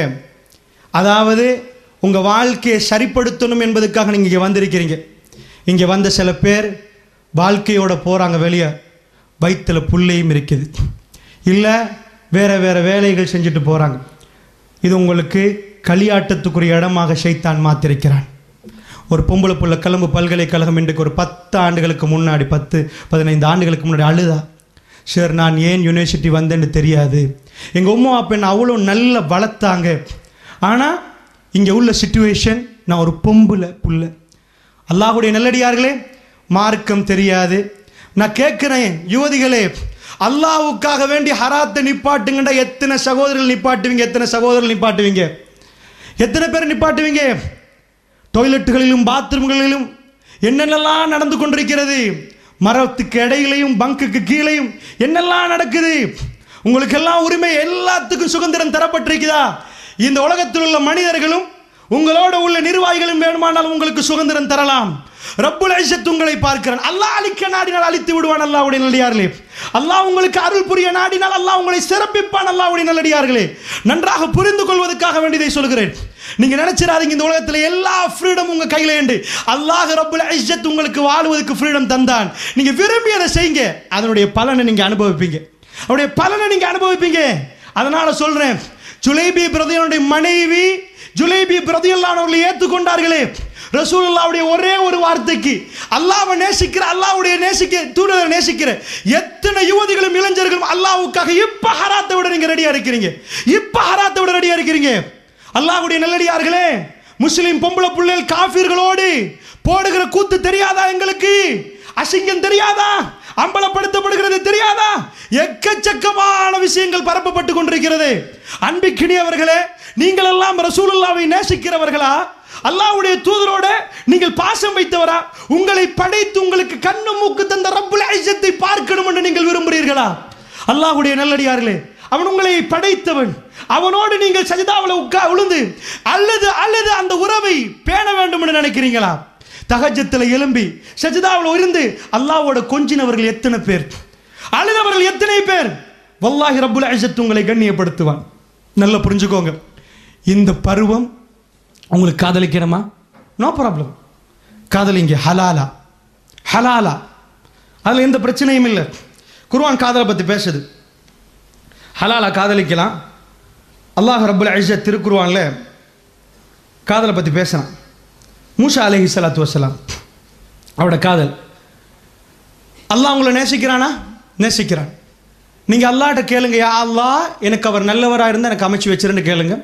அதாவது உங்கள் வாழ்க்கையை சரிப்படுத்தணும் என்பதுக்காக நீங்கள் இங்கே வந்திருக்கிறீங்க. இங்கே வந்த சில பேர் வாழ்க்கையோட போகிறாங்க வெளியே, வயிற்றில் புள்ளையும் இருக்குது, இல்லை வேறு வேறு வேலைகள் செஞ்சுட்டு போகிறாங்க. இது உங்களுக்கு களியாட்டத்துக்குரிய இடமாக ஷைத்தான் மாற்றிருக்கிறான். ஒரு பொம்பளை புள்ள கொழும்பு பல்கலைக்கழகம் இன்றைக்கு ஒரு பத்து ஆண்டுகளுக்கு முன்னாடி பத்து பதினைந்து ஆண்டுகளுக்கு முன்னாடி அழுதா, சார் நான் ஏன் யூனிவர்சிட்டி வந்தேன்னு தெரியாது, எங்கள் உம்மா அப்பா என்ன அவ்வளோ நல்லா வளர்த்தாங்க, ஆனால் இங்கே உள்ள சிச்சுவேஷன் நான் ஒரு பொம்பளை புள்ள. அல்லாஹ்வுடைய நல்லடியார்களே, மார்க்கம் தெரியாது. நான் கேட்குறேன் யுவதிகளே, அல்லாஹ்வுக்காக வேண்டி ஹராத்தை நிப்பாட்டுங்கண்டா எத்தனை சகோதரர்கள் நிப்பாட்டுவீங்க? எத்தனை சகோதரர்கள் நிப்பாட்டுவீங்க? எத்தனை பேர் நிப்பாட்டுவீங்க? டாய்லெட்டுகளிலும் பாத்ரூம்களிலும் என்னென்னலாம் நடந்து கொண்டிருக்கிறது, மரத்துக்கு இடையிலையும் பங்குக்கு கீழையும் என்னெல்லாம் நடக்குது. உங்களுக்கெல்லாம் உரிமை, எல்லாத்துக்கும் சுதந்திரம் தரப்பட்டிருக்குதா? இந்த உலகத்தில் உள்ள மனிதர்களும் உங்களோட உள்ள நிர்வாகிகளும் வேணுமானால் உங்களுக்கு சுதந்திரம் தரலாம். ரப்புல் இஸ்ஸத் உங்களை பார்க்கிறான். அல்லாஹ் அழிக்க நாடினால் அழித்து விடுவான். அல்லாஹ்வுடைய நல்லடியார்களே, அல்லாஹ் உங்களுக்கு அருள் புரிய நாடினால் அல்லாஹ் உங்களை சிறப்பிப்பான். அல்லாஹ்வுடைய நல்லடியார்களே, நன்றாக புரிந்து கொள்வதற்காக வேண்டியதை சொல்கிறேன். நீங்க நினைச்சிடாதீங்க இந்த உலகத்தில் எல்லா ஃப்ரீடம் உங்க கையில உண்டு. அல்லாஹ் ரப்புல் இஸ்ஸத் உங்களுக்கு வாழ்வதற்கு ஃப்ரீடம் தந்தான். நீங்க விரும்பியதை செய்யுங்க, அதனுடைய பலனை நீங்க அனுபவிப்பீங்க. அவருடைய பலனை நீங்க அனுபவிப்பீங்க. அதனால சொல்றேன், ஜுலைபி பிரதியனுடைய மனைவி ஜுலைபி பிரதியல்லாஹு அவர்களை ஏற்றுக்கொண்டார்களே, ரசூலுல்லாஹ்வுடைய ஒரே ஒரு வார்த்தைக்கு அல்லாஹ்வை நேசிக்கிற, அல்லாஹ்வுடைய நேசிக்க தூதரை நேசிக்கிற எத்தனை யுவதிகளும் இளைஞர்களும் அல்லாஹ்வுக்காக இப்ப ஹராத்தை விட நீங்க ரெடியா இருக்கிறீங்க. இப்ப ஹராத்தை விட ரெடியா இருக்கிறீங்க. அல்லாஹ்வுடைய நல்லடியார்களே, முஸ்லிம் பொம்பளை பிள்ளைகள் காஃபிர்களோடு போடுகிற கூத்து தெரியாதா? எங்களுக்கு அசிங்கம் தெரியாதா? அம்பலப்படுத்தப்படுகிறது தெரியாதா? எக்கச்சக்கமான விஷயங்கள் பரப்பப்பட்டு கொண்டிருக்கிறது. அன்பிக்கினியவர்களே, நீங்கள் எல்லாம் ரசூலுல்லாஹ்வை நேசிக்கிறவர்களா? அல்லாஹ்வுடைய தூதரோட நீங்கள் பாசம் வைத்தவரா? உங்களை படைத்து உங்களுக்கு கண்ணு மூக்கு தந்த ரப்புல் இஸ்ஸத்தை பார்க்கணும் என்று நீங்கள் விரும்புகிறீர்களா? அல்லாஹ்வுடைய நல்லடியார்களே, அவன் உங்களை படைத்தவன். அவனோடு நீங்கள் சஜிதாவில் உட்கா உளுந்து அல்லது அல்லது அந்த உறவை பேண வேண்டும் என்று நினைக்கிறீங்களா? தஹஜ்ஜுத்தில் எழும்பி சஜிதாவில் இருந்து அல்லாஹ்வோட கொஞ்சினவர்கள் எத்தனை பேர், அழுதவர்கள் எத்தனை பேர்? வல்லாஹி ரப்புல் இஸ்ஸத் உங்களை கண்ணியப்படுத்துவான். நல்லா புரிஞ்சுக்கோங்க. இந்த பருவம் உங்களுக்கு காதலிக்கணுமா? No problem, காதலிங்க. ஹலாலா ஹலாலா, அதில் எந்த பிரச்சனையும் இல்லை. குர்ஆன் காதலை பற்றி பேசுது. ஹலாலா காதலிக்கலாம். அல்லாஹ் ரப்புல் இஸ்ஸத் திருக்குர்ஆன்ல காதலை பற்றி பேசுகிறான். மூசா அலைஹி ஸலாத்து வஸலாம் அவரோட காதல். அல்லாஹ் உங்களை நேசிக்கிறானா? நேசிக்கிறான். நீங்கள் அல்லாஹ்ட்ட கேளுங்க, யா அல்லாஹ் எனக்கு அவர் நல்லவராக இருந்தால் எனக்கு அமைச்சு வச்சிருன்னு கேளுங்க.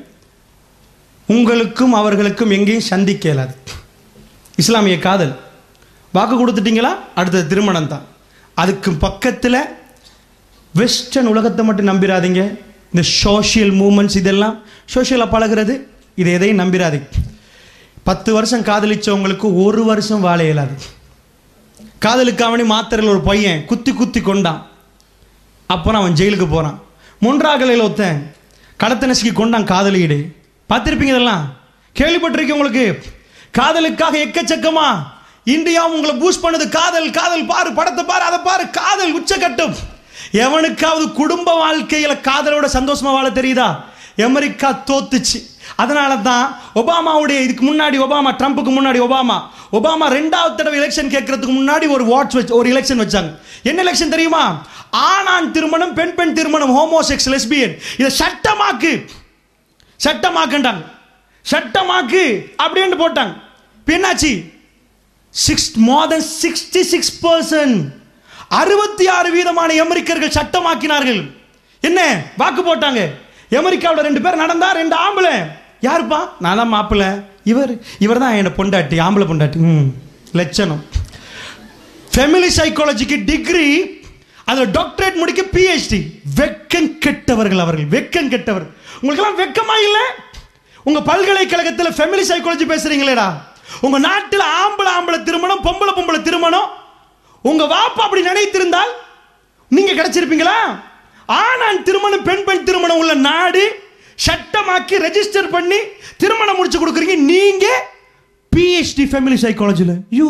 உங்களுக்கும் அவர்களுக்கும் எங்கேயும் சந்திக்க இயலாது. இஸ்லாமிய காதல். வாக்கு கொடுத்துட்டீங்களா, அடுத்தது திருமணம் தான். அதுக்கு பக்கத்தில் வெஸ்டர்ன் உலகத்தை மட்டும் நம்பிடாதீங்க. இந்த சோஷியல் மூமெண்ட்ஸ் இதெல்லாம் சோஷியலாக பழகிறது, இதை எதையும் நம்பிடாதீங்க. பத்து வருஷம் காதலிச்சவங்களுக்கு ஒரு வருஷம் வாழ இயலாது. காதலுக்காவணி மாத்திரையில் ஒரு பையன் குத்தி குத்தி கொண்டான், அப்புறம் அவன் ஜெயிலுக்கு போகிறான். மூன்றாகலையில் ஒருத்தன் கடத்த நசுக்கி கொண்டான் காதலியிடு. பார்த்துருப்பீங்க, இதெல்லாம் கேள்விப்பட்டிருக்கீங்க. உங்களுக்கு காதலுக்காக எக்கச்சக்கமா இந்தியா உங்களை பூஸ்ட் பண்ணுது. காதல் காதல் பாரு, படத்தை பாரு, அதை பாரு, காதல் உச்சக்கட்டும். எவனுக்காவது குடும்ப வாழ்க்கையில காதலோட சந்தோஷமா வாழ தெரியுதா? அமெரிக்கா தோத்துச்சு. அதனால தான் ஒபாமாவுடைய இதுக்கு முன்னாடி ஒபாமா ட்ரம்ப்புக்கு முன்னாடி ஒபாமா ஒபாமா ரெண்டாவது தடவை எலெக்ஷன் கேட்கறதுக்கு முன்னாடி ஒரு வாட்ச் வச்சு ஒரு எலெக்ஷன் வச்சாங்க. என்ன எலெக்ஷன் தெரியுமா? ஆணான் திருமணம், பெண் பெண் திருமணம், ஹோமோசெக்ஸ், லெஸ்பியன், இதை சட்டமாக்கு சட்டமாக்குண்டாங்க. சட்டமாக்கு அப்படின்னு போட்டாங்க. என்னாச்சு? Six more than sixty six percent அறுபத்தி ஆறு வீதமான அமெரிக்கர்கள் சட்டமாக்கினார்கள். என்ன வாக்கு போட்டாங்க? அமெரிக்காவில் ரெண்டு பேர் நடந்தா, ரெண்டு ஆம்பளை. யாருப்பா? நான் தான் மாப்பிள்ள. இவர் இவர் தான் என்ன பொண்டாட்டி, ஆம்பளை பொண்டாட்டி. ம் லட்சணம். ஃபேமிலி சைக்காலஜிக்கு டிகிரி, அதில் டாக்டரேட் முடிக்க பிஹெச்டி. வெக்கம் கெட்டவர்கள் அவர்கள், வெக்கம் கெட்டவர். உங்களுக்கெல்லாம் வெக்கமா இல்லை? உங்க பல்கலைக்கழகத்தில் ஃபேமிலி சைக்காலஜி பேசுறீங்களேடா. உங்க நாட்டில் ஆம்பளை ஆம்பளை திருமணம், பொம்பளை பொம்பளை திருமணம். உங்க வாப்பா அப்படி நினைத்திருந்தால் நீங்க கிடைச்சிருப்பீங்களா? ஆணான் திருமணம், பெண் பெண் திருமணம் உள்ள நாடு சட்டமாக்கி ரெஜிஸ்டர் பண்ணி திருமணம் முடிச்சு கொடுக்குறீங்க. நீங்க பிஹெச்டி ஃபேமிலி சைக்காலஜில. யூ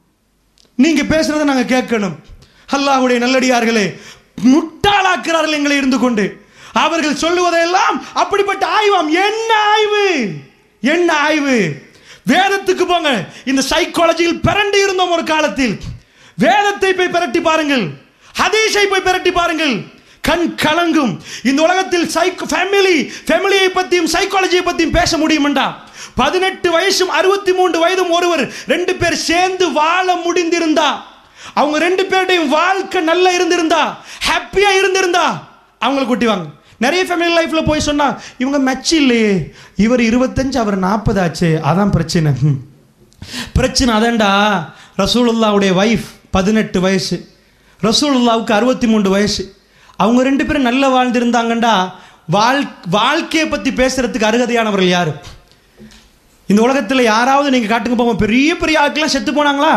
நீங்க பேசுறதை நாங்க கேட்கணும். அல்லாஹ்வுடைய நல்லடியார்களே, முட்டாளாக்குறார்கள் எங்களை இருந்து கொண்டு. அவர்கள் சொல்லுவதெல்லாம் அப்படிப்பட்ட ஆய்வாம். என்ன ஆய்வு? என்ன ஆய்வு? வேதத்துக்கு போங்க. இந்த சைக்காலஜியில் பிறண்டு இருந்தோம் ஒரு காலத்தில். வேதத்தை போய் பிரட்டி பாருங்கள், ஹதீஸை போய் பிரட்டி பாருங்கள். கண் கலங்கும். இந்த உலகத்தில் சைக்கோ ஃபேமிலி ஃபேமிலியை பற்றியும் சைக்காலஜியை பற்றியும் பேச முடியுமெண்டா பதினெட்டு வயசும் அறுபத்தி மூன்று வயதும் ஒருவர் ரெண்டு பேர் சேர்ந்து வாழ முடிந்திருந்தா, அவங்க ரெண்டு பேருடையும் வாழ்க்கை நல்லா இருந்திருந்தா, ஹாப்பியா இருந்திருந்தா அவங்களை கூட்டிவாங்க. நிறைய ஃபேமிலி லைஃப்ல போய் சொன்னா இவங்க மெச்சு இல்லையே, இவர் இருபத்தஞ்சு அவர் நாற்பது ஆச்சு, அதான் பிரச்சனை. பிரச்சனை அதான்டா. ரசூலுல்லாவுடைய வைஃப் பதினெட்டு வயசு, ரசூலுல்லாவுக்கு அறுபத்தி மூன்று வயசு. அவங்க ரெண்டு பேரும் நல்லா வாழ்ந்திருந்தாங்கண்டா வாழ் வாழ்க்கையை பற்றி பேசுறதுக்கு அருகதையானவர்கள் யாரு? இந்த உலகத்தில் யாராவது நீங்கள் காட்டுங்க போவோம், பெரிய பெரிய ஆட்கள்லாம் செத்து போனாங்களா?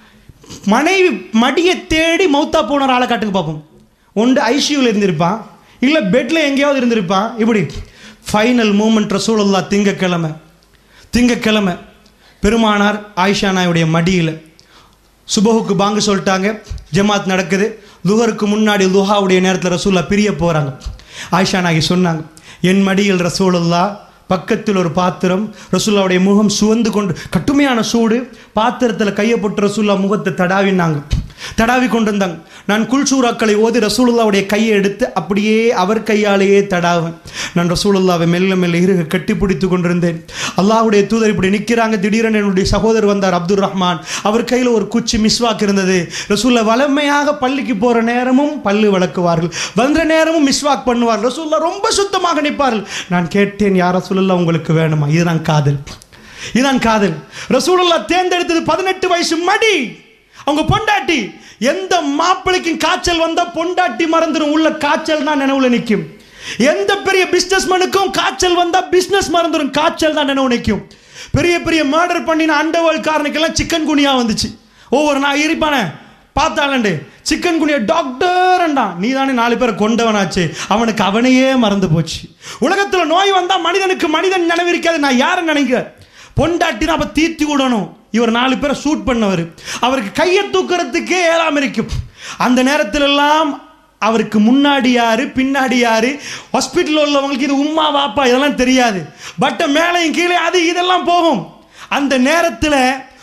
மனைவி மடியை தேடி மௌத்தா போன ஆளை காட்டுங்க பார்ப்போம். ஒன்று ஐசியூவில் இருந்திருப்பான், இல்லை பெட்டில் எங்கேயாவது இருந்திருப்பான். இப்படி ஃபைனல் மூமெண்ட் ரசூலுல்லாஹ் திங்கக்கிழமை திங்கக்கிழமை பெருமானார் ஆயிஷா நாயுடைய மடியில் சுபஹுக்கு பாங்கு சொல்லிட்டாங்க, ஜமாத் நடக்குது. லுஹருக்கு முன்னாடி லுஹாவுடைய நேரத்தில் ரசூலுல்லாஹ் பிரிய போகிறாங்க. ஆயிஷா நாயகி சொன்னாங்க, என் மடியில் ரசூலுல்லாஹ், பக்கத்தில் ஒரு பாத்திரம், ரசூலுல்லாவுடைய முகம் சுவந்து கொண்டு கட்டுமையான சூடு, பாத்திரத்தில் கையை போட்டு ரசூலுல்லாஹ் முகத்தை தடாவினாங்க, தடாவி கொண்டு வந்தாங்க. நான் குல் சூறாக்களை ஓதி ரசூலுல்லாவுடைய கையை எடுத்து அப்படியே அவர் கையாலேயே தடாவேன். நான் ரசூலுல்லாவை மெல்ல மெல்ல இருக கட்டி பிடித்து கொண்டிருந்தேன். அல்லாஹ்வுடைய தூதர் இப்படி நிற்கிறாங்க. திடீரென என்னுடைய சகோதரர் வந்தார், அப்துல் ரஹ்மான். அவர் கையில் ஒரு குச்சி மிஸ்வாக் இருந்தது. ரசூலுல்லாஹ் வளமையாக பள்ளிக்கு போகிற நேரமும் பல்லு வளக்குவார்கள், வந்த நேரமும் மிஸ்வாக் பண்ணுவார்கள். ரசூலுல்லாஹ் ரொம்ப சுத்தமாக நிற்பார்கள். நான் கேட்டேன், யார் ரசூலுல்லாஹ் உங்களுக்கு வேணுமா? இதுதான் காதல், இதுதான் காதல். ரசூலுல்லாஹ் தேர்ந்தெடுத்தது பதினெட்டு வயசு மடி. அவங்க பொண்டாட்டி, எந்த மாப்பிளைக்கும் காய்ச்சல் வந்தா பொண்டாட்டி மறந்துடும், உள்ள காய்ச்சல் தான் நினைவுல நிற்கும். எந்த பெரிய பிசினஸ் மேனுக்கும் காய்ச்சல் வந்தா பிசினஸ் மறந்துடும், காய்ச்சல் தான் நினைவு நிற்கும். பெரிய பெரிய மர்டர் பண்ணின அண்டர்வேர்ல்ட் காரனுக்கெல்லாம் சிக்கன் குனியா வந்துச்சு. ஒவ்வொரு நான் இருப்பானே பார்த்தாலண்டு சிக்கன் குனியா டாக்டர்ண்டா, நீ தானே நாலு பேரை கொண்டவனாச்சு, அவனுக்கு அவனையே மறந்து போச்சு. உலகத்தில் நோய் வந்தா மனிதனுக்கு மனிதன் நினைவிருக்காது, நான் யாரை நினைக்க பொண்டாட்டி தான் அப்ப தீர்த்தி விடணும். இவர் நாலு பேரை ஷூட் பண்ணவர், அவருக்கு கையை தூக்குறதுக்கே ஏழாம இருக்கும். அந்த நேரத்தில் எல்லாம் அவருக்கு முன்னாடி யாரு பின்னாடி யாரு, ஹாஸ்பிட்டல் உள்ளவங்களுக்கு இது உம்மா வாப்பா இதெல்லாம் தெரியாது. பட் மேலையும் கீழே அது இதெல்லாம் போகும். அந்த நேரத்தில்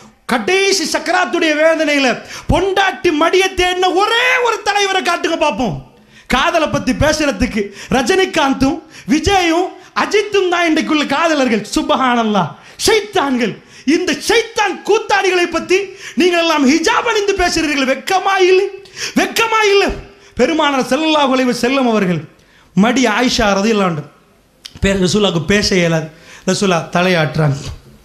கடைசி சக்கராத்துடைய வேதனையில பொண்டாட்டி மடியை தேடின ஒரே ஒரு தலைவரை காட்டுங்க பார்ப்போம். காதலை பத்தி பேசுறதுக்கு ரஜினிகாந்தும் விஜயும் அஜித்தும் தான் இன்றைக்குள்ள காதலர்கள். சுப்ஹானல்லாஹ், ஷைத்தான்கள். இந்த ஷைத்தான் கூத்தாடிகளை பற்றி நீங்கள் எல்லாம் ஹிஜாப் அணிந்து பேசுகிறீர்கள், வெக்கமா இல்லை, வெக்கமா இல்லை. பெருமானார் ஸல்லல்லாஹு அலைஹி வஸல்லம் அவர்கள் மடி ஆயிஷா ரலியல்லாஹு அன்ஹா ரசூலுல்லாஹ்க்கு பேச இயலாது. ரசூலுல்லாஹ் தலையாட்டுறாங்க,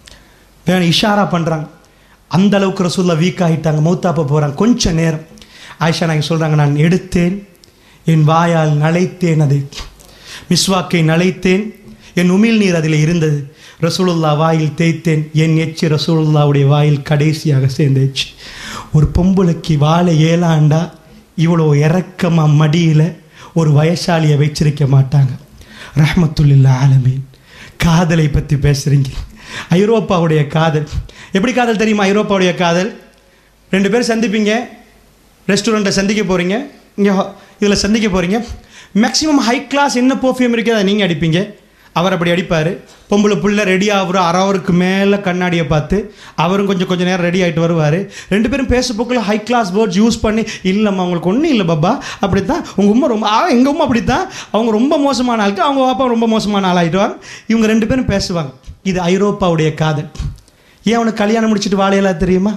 வேணும் இஷாரா பண்றாங்க. அந்த அளவுக்கு ரசூலுல்லாஹ் வீக் ஆகிட்டாங்க, மௌத்தாப்ப போறாங்க. கொஞ்ச நேரம் ஆயிஷா நாயகி சொல்றாங்க, நான் எடுத்தேன், என் வாயால் நலைத்தேன், அதை மிஸ்வாக்கை நலைத்தேன், என் உமிழ் நீர் அதில் இருந்தது. ரசூலுல்லாஹ் வாயில் தேய்த்தேன், என் எச்சி ரசூலுல்லாவுடைய வாயில் கடைசியாக சேர்ந்துச்சு. ஒரு பொம்பளைக்கு வாழ ஏழாண்டா இவ்வளோ இறக்கமாக மடியில் ஒரு வயசாலியை வச்சிருக்க மாட்டாங்க. ரஹ்மத்துல்லில் ஆலமீன். காதலை பற்றி பேசுகிறீங்க. ஐரோப்பாவுடைய காதல் எப்படி காதல் தெரியுமா? ஐரோப்பாவுடைய காதல், ரெண்டு பேர் சந்திப்பீங்க, ரெஸ்டாரண்ட்டை சந்திக்க போகிறீங்க, இங்கே இதில் சந்திக்க போகிறீங்க. மேக்ஸிமம் ஹை கிளாஸ் என்ன பர்ஃப்யூம் இருக்குது அதை நீங்கள் அடிப்பீங்க, அவர் அப்படி அடிப்பார். பொம்பளை புள்ள ரெடி ஆகுற அரை ஹவருக்கு மேலே கண்ணாடியை பார்த்து அவரும் கொஞ்சம் கொஞ்சம் நேரம் ரெடி ஆகிட்டு வருவார். ரெண்டு பேரும் பேசும்போக்கில் ஹை கிளாஸ் வேர்ட்ஸ் யூஸ் பண்ணி, இல்லைம்மா அவங்களுக்கு ஒன்றும் இல்லை பாப்பா, அப்படி தான் உங்கள் உம்மா ரொம்ப ஆ எங்கள் உம்மா அப்படி தான், அவங்க ரொம்ப மோசமான ஆளுக்கு, அவங்க பாப்பா ரொம்ப மோசமான ஆள் ஆகிடுவாங்க. இவங்க ரெண்டு பேரும் பேசுவாங்க. இது ஐரோப்பாவுடைய காதல். ஏன் அவனுக்கு கல்யாணம் முடிச்சுட்டு வாழையெல்லாம் தெரியுமா?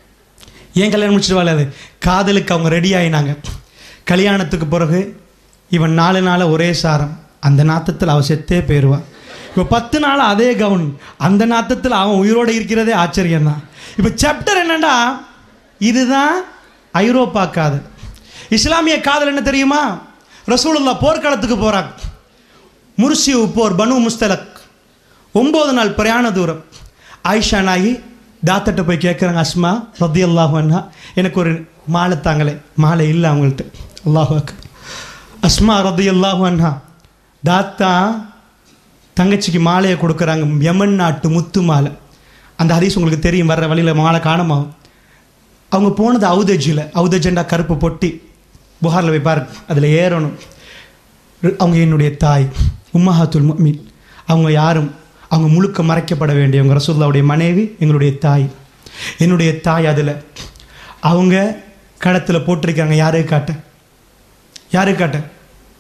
ஏன் கல்யாணம் முடிச்சுட்டு வாழையாது? காதலுக்கு அவங்க ரெடி ஆகினாங்க. கல்யாணத்துக்கு பிறகு இவன் நாலு நாள் ஒரே சாரம், அந்த நாத்தத்தில் அவன் செத்தே போயிடுவான். இப்போ பத்து நாள் அதே கவுன், அந்த நாத்தத்தில் அவன் உயிரோடு இருக்கிறதே ஆச்சரியம் தான். இப்போ சாப்டர் என்னண்டா, இதுதான் ஐரோப்பா காதல். இஸ்லாமிய காதல் என்ன தெரியுமா? ரசூலுல்லாஹ் போர்க்களத்துக்கு போகிறாங்க. முர்சியு போர், பனு முஸ்தலக், ஒம்பது நாள் பிரயாண தூரம். ஆயிஷா நாயகி தாத்தட்ட போய் கேட்குறாங்க, அஸ்மா ரலியல்லாஹு அன்ஹா, எனக்கு ஒரு மாலை தாங்களே. மாலை இல்லை அவங்கள்ட்ட. அல்லாஹு அக்பர். அஸ்மா ரலியல்லாஹு அன்ஹா தாத்தா தங்கச்சிக்கு மாலையை கொடுக்குறாங்க, யமன் நாட்டு முத்து மாலை. அந்த ஹதீஸ் உங்களுக்கு தெரியும், வர்ற வழியில் மாலை காணமாகும். அவங்க போனது அவுதஜில், அவுதஜெண்டா கருப்பு பொட்டி, புகாரில் போய் பாருங்க, அதில் ஏறணும். அவங்க என்னுடைய தாய் உம்மஹாத்துல் முஃமின், அவங்க யாரும் அவங்க முழுக்க மறைக்கப்பட வேண்டியவங்க. ரசூலுல்லாஹ்வுடைய மனைவி, எங்களுடைய தாய், என்னுடைய தாய். அதில் அவங்க களத்தில் போட்டிருக்காங்க, யாருக்கு காட்ட, யாருக்கு காட்ட?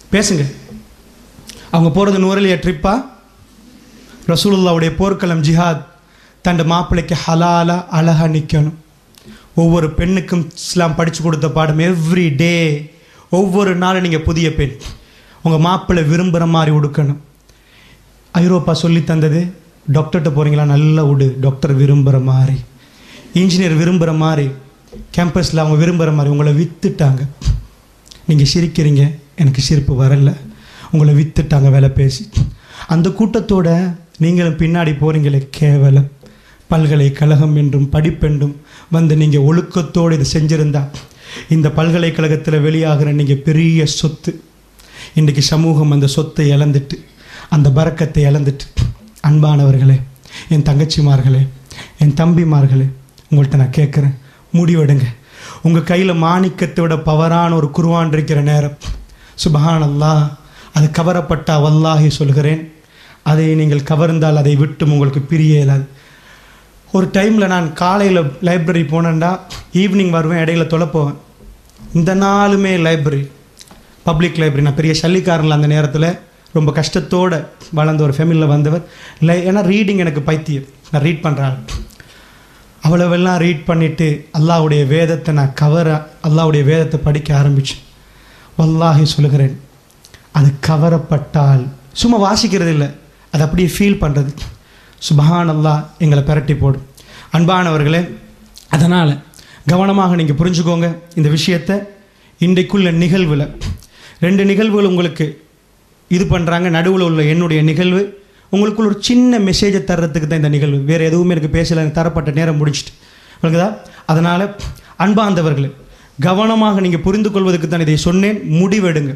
பேசுங்க. அவங்க போகிறது நூறலிய ட்ரிப்பா, ரசூலுல்லாவுடைய போர்க்களம் ஜிஹாத். தன் மாப்பிள்ளைக்கு ஹலாலா அழகாக நிற்கணும். ஒவ்வொரு பெண்ணுக்கும் இஸ்லாம் படித்து கொடுத்த பாடம் எவ்ரி டே. ஒவ்வொரு நாளும் நீங்கள் புதிய பெண், உங்கள் மாப்பிள்ளை விரும்புகிற மாதிரி உடுக்கணும். ஐரோப்பா சொல்லி தந்தது, டாக்டர்கிட்ட போகிறீங்களா, நல்லா உடு, டாக்டர் விரும்புகிற மாதிரி, இன்ஜினியர் விரும்புகிற மாதிரி, கேம்பஸில் அவங்க விரும்புகிற மாதிரி. உங்களை விற்றுட்டாங்க. நீங்கள் சிரிக்கிறீங்க, எனக்கு சிரிப்பு வரல. உங்களை விற்றுட்டாங்க வேலை பேசி. அந்த கூட்டத்தோட நீங்களும் பின்னாடி போகிறீங்களே, கேவலம். பல்கலைக்கழகம் என்றும் படிப்பென்றும் வந்து நீங்கள் ஒழுக்கத்தோடு இதை செஞ்சுருந்தா இந்த பல்கலைக்கழகத்தில் வெளியாகிற நீங்கள் பெரிய சொத்து. இன்றைக்கி சமூகம் அந்த சொத்தை இழந்துட்டு, அந்த பரக்கத்தை இழந்துட்டு. அன்பானவர்களே, என் தங்கச்சிமார்களே, என் தம்பிமார்களே, உங்கள்கிட்ட நான் கேட்குறேன், முடிவெடுங்க. உங்கள் கையில் மாணிக்கத்தை விட பவரான ஒரு குர்ஆன் இருக்கிற நேரம். சுப்ஹானல்லாஹ். அது கவரப்பட்டா வல்லாஹி சொல்கிறேன், அதை நீங்கள் கவர்ந்தால் அதை விட்டும் உங்களுக்கு பிரிய இயலாது. ஒரு டைமில் நான் காலையில் லைப்ரரி போனேன்டா, ஈவினிங் வருவேன், இடையில தொலைப்போவேன். இந்த நாளுமே லைப்ரரி, பப்ளிக் லைப்ரரி. நான் பெரிய சல்லிக்காரனில் அந்த நேரத்தில் ரொம்ப கஷ்டத்தோடு வளர்ந்த ஒரு ஃபேமிலியில் வந்தவர். லை ஏன்னா ரீடிங் எனக்கு பைத்தியம். நான் ரீட் பண்ணுறேன். அவ்வளவெல்லாம் ரீட் பண்ணிவிட்டு அல்லாஹ்வுடைய வேதத்தை நான் கவர அல்லாஹ்வுடைய வேதத்தை படிக்க ஆரம்பித்தேன். வல்லாஹி சொல்கிறேன், அது கவரப்பட்டால் சும்மா வாசிக்கிறது இல்லை, அது அப்படியே ஃபீல் பண்ணுறது. சுப்ஹான் அல்லாஹ் எங்களை பெரட்டி போடும். அன்பானவர்களே, அதனால் கவனமாக நீங்கள் புரிஞ்சுக்கோங்க இந்த விஷயத்தை. இன்றைக்குள்ள நிகழ்வில் ரெண்டு நிகழ்வுகள் உங்களுக்கு இது பண்ணுறாங்க. நடுவில் உள்ள என்னுடைய நிகழ்வு உங்களுக்குள்ள ஒரு சின்ன மெசேஜை தர்றதுக்கு தான் இந்த நிகழ்வு. வேறு எதுவுமே எனக்கு பேசலை, தரப்பட்ட நேரம் முடிச்சுட்டு இருக்குதா. அதனால் அன்பார்ந்தவர்களே, கவனமாக நீங்கள் புரிந்து கொள்வதற்கு தான் இதை சொன்னேன். முடிவெடுங்க.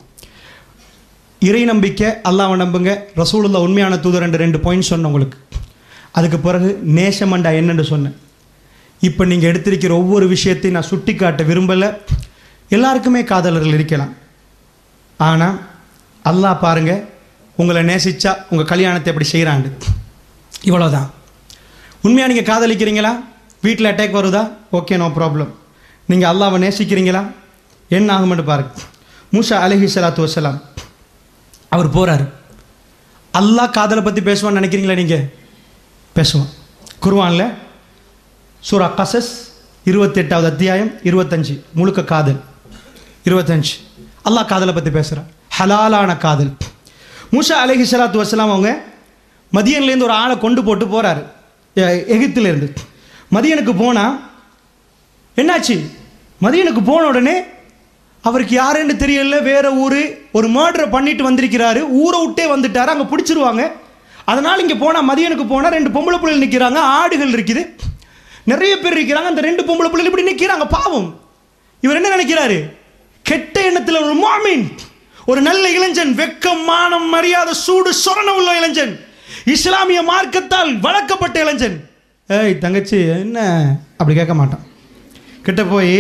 இறை நம்பிக்கை, அல்லாஹ்வை நம்புங்க, ரசூலுல்லாஹ் உண்மையான தூதர் ரெண்டு ரெண்டு பாயிண்ட் சொன்னேன் உங்களுக்கு. அதுக்கு பிறகு நேசமண்டா என்னென்னு சொன்னேன். இப்போ நீங்கள் எடுத்திருக்கிற ஒவ்வொரு விஷயத்தையும் நான் சுட்டி காட்ட விரும்பலை. எல்லாருக்குமே காதலர்கள் இருக்கலாம். ஆனால் அல்லாஹ் பாருங்கள், உங்களை நேசித்தா உங்கள் கல்யாணத்தை எப்படி செய்கிறாண்டு. இவ்வளோதான். உண்மையாக நீங்கள் காதலிக்கிறீங்களா? வீட்டில் அட்டாக் வருதா? Okay, no problem. நீங்கள் அல்லாஹ்வை நேசிக்கிறீங்களா? என்ன ஆகுமென்று பாருங்கள். மூசா அலைஹி ஸலாத்து வஸ்ஸலாம் அவர் போகிறார். அல்லாஹ் காதலை பற்றி பேசுவான்னு நினைக்கிறீங்களா? நீங்கள் பேசுவான். குர்ஆனில் சூரா கஸஸ் இருபத்தெட்டாவது அத்தியாயம் இருபத்தஞ்சு முழுக்க காதல். இருபத்தஞ்சு அல்லாஹ் காதலை பற்றி பேசுகிறான். ஹலாலான காதல். மூசா அலைஹி ஸலாத்து வஸ்ஸலாம் அவங்க மதியன்லேருந்து ஒரு ஆளை கொண்டு போட்டு போகிறாரு, எகிப்திலேருந்து. மதியனுக்கு போனால் என்னாச்சு? மதியனுக்கு போன உடனே அவருக்கு யாருன்னு தெரியல, வேற ஊர், ஒரு மர்டரை பண்ணிட்டு வந்திருக்கிறாரு, ஊரை விட்டே வந்துட்டாரு, அங்கே பிடிச்சிருவாங்க. அதனால் இங்கே போனால் மதியனுக்கு போனால் ரெண்டு பொம்பளை பிள்ளைகள் நிற்கிறாங்க, ஆடுகள் இருக்குது, நிறைய பேர் இருக்கிறாங்க. அந்த ரெண்டு பொம்பளை பிள்ளைகள் இப்படி நிற்கிறாங்க. பாவம். இவர் என்ன நினைக்கிறாரு? கெட்ட எண்ணத்தில் ஒரு முஃமின், ஒரு நல்ல இளைஞன், வெக்கம், மானம், மரியாதை, சூடு சொரண உள்ள இளைஞன், இஸ்லாமிய மார்க்கத்தால் வளர்க்கப்பட்ட இளைஞன். ஏய் தங்கச்சி என்ன அப்படி கேட்க மாட்டான். கிட்ட போய்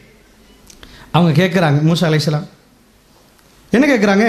அவங்க கேட்குறாங்க, மூசா அலைஹிஸ்ஸலாம் என்ன கேட்குறாங்க?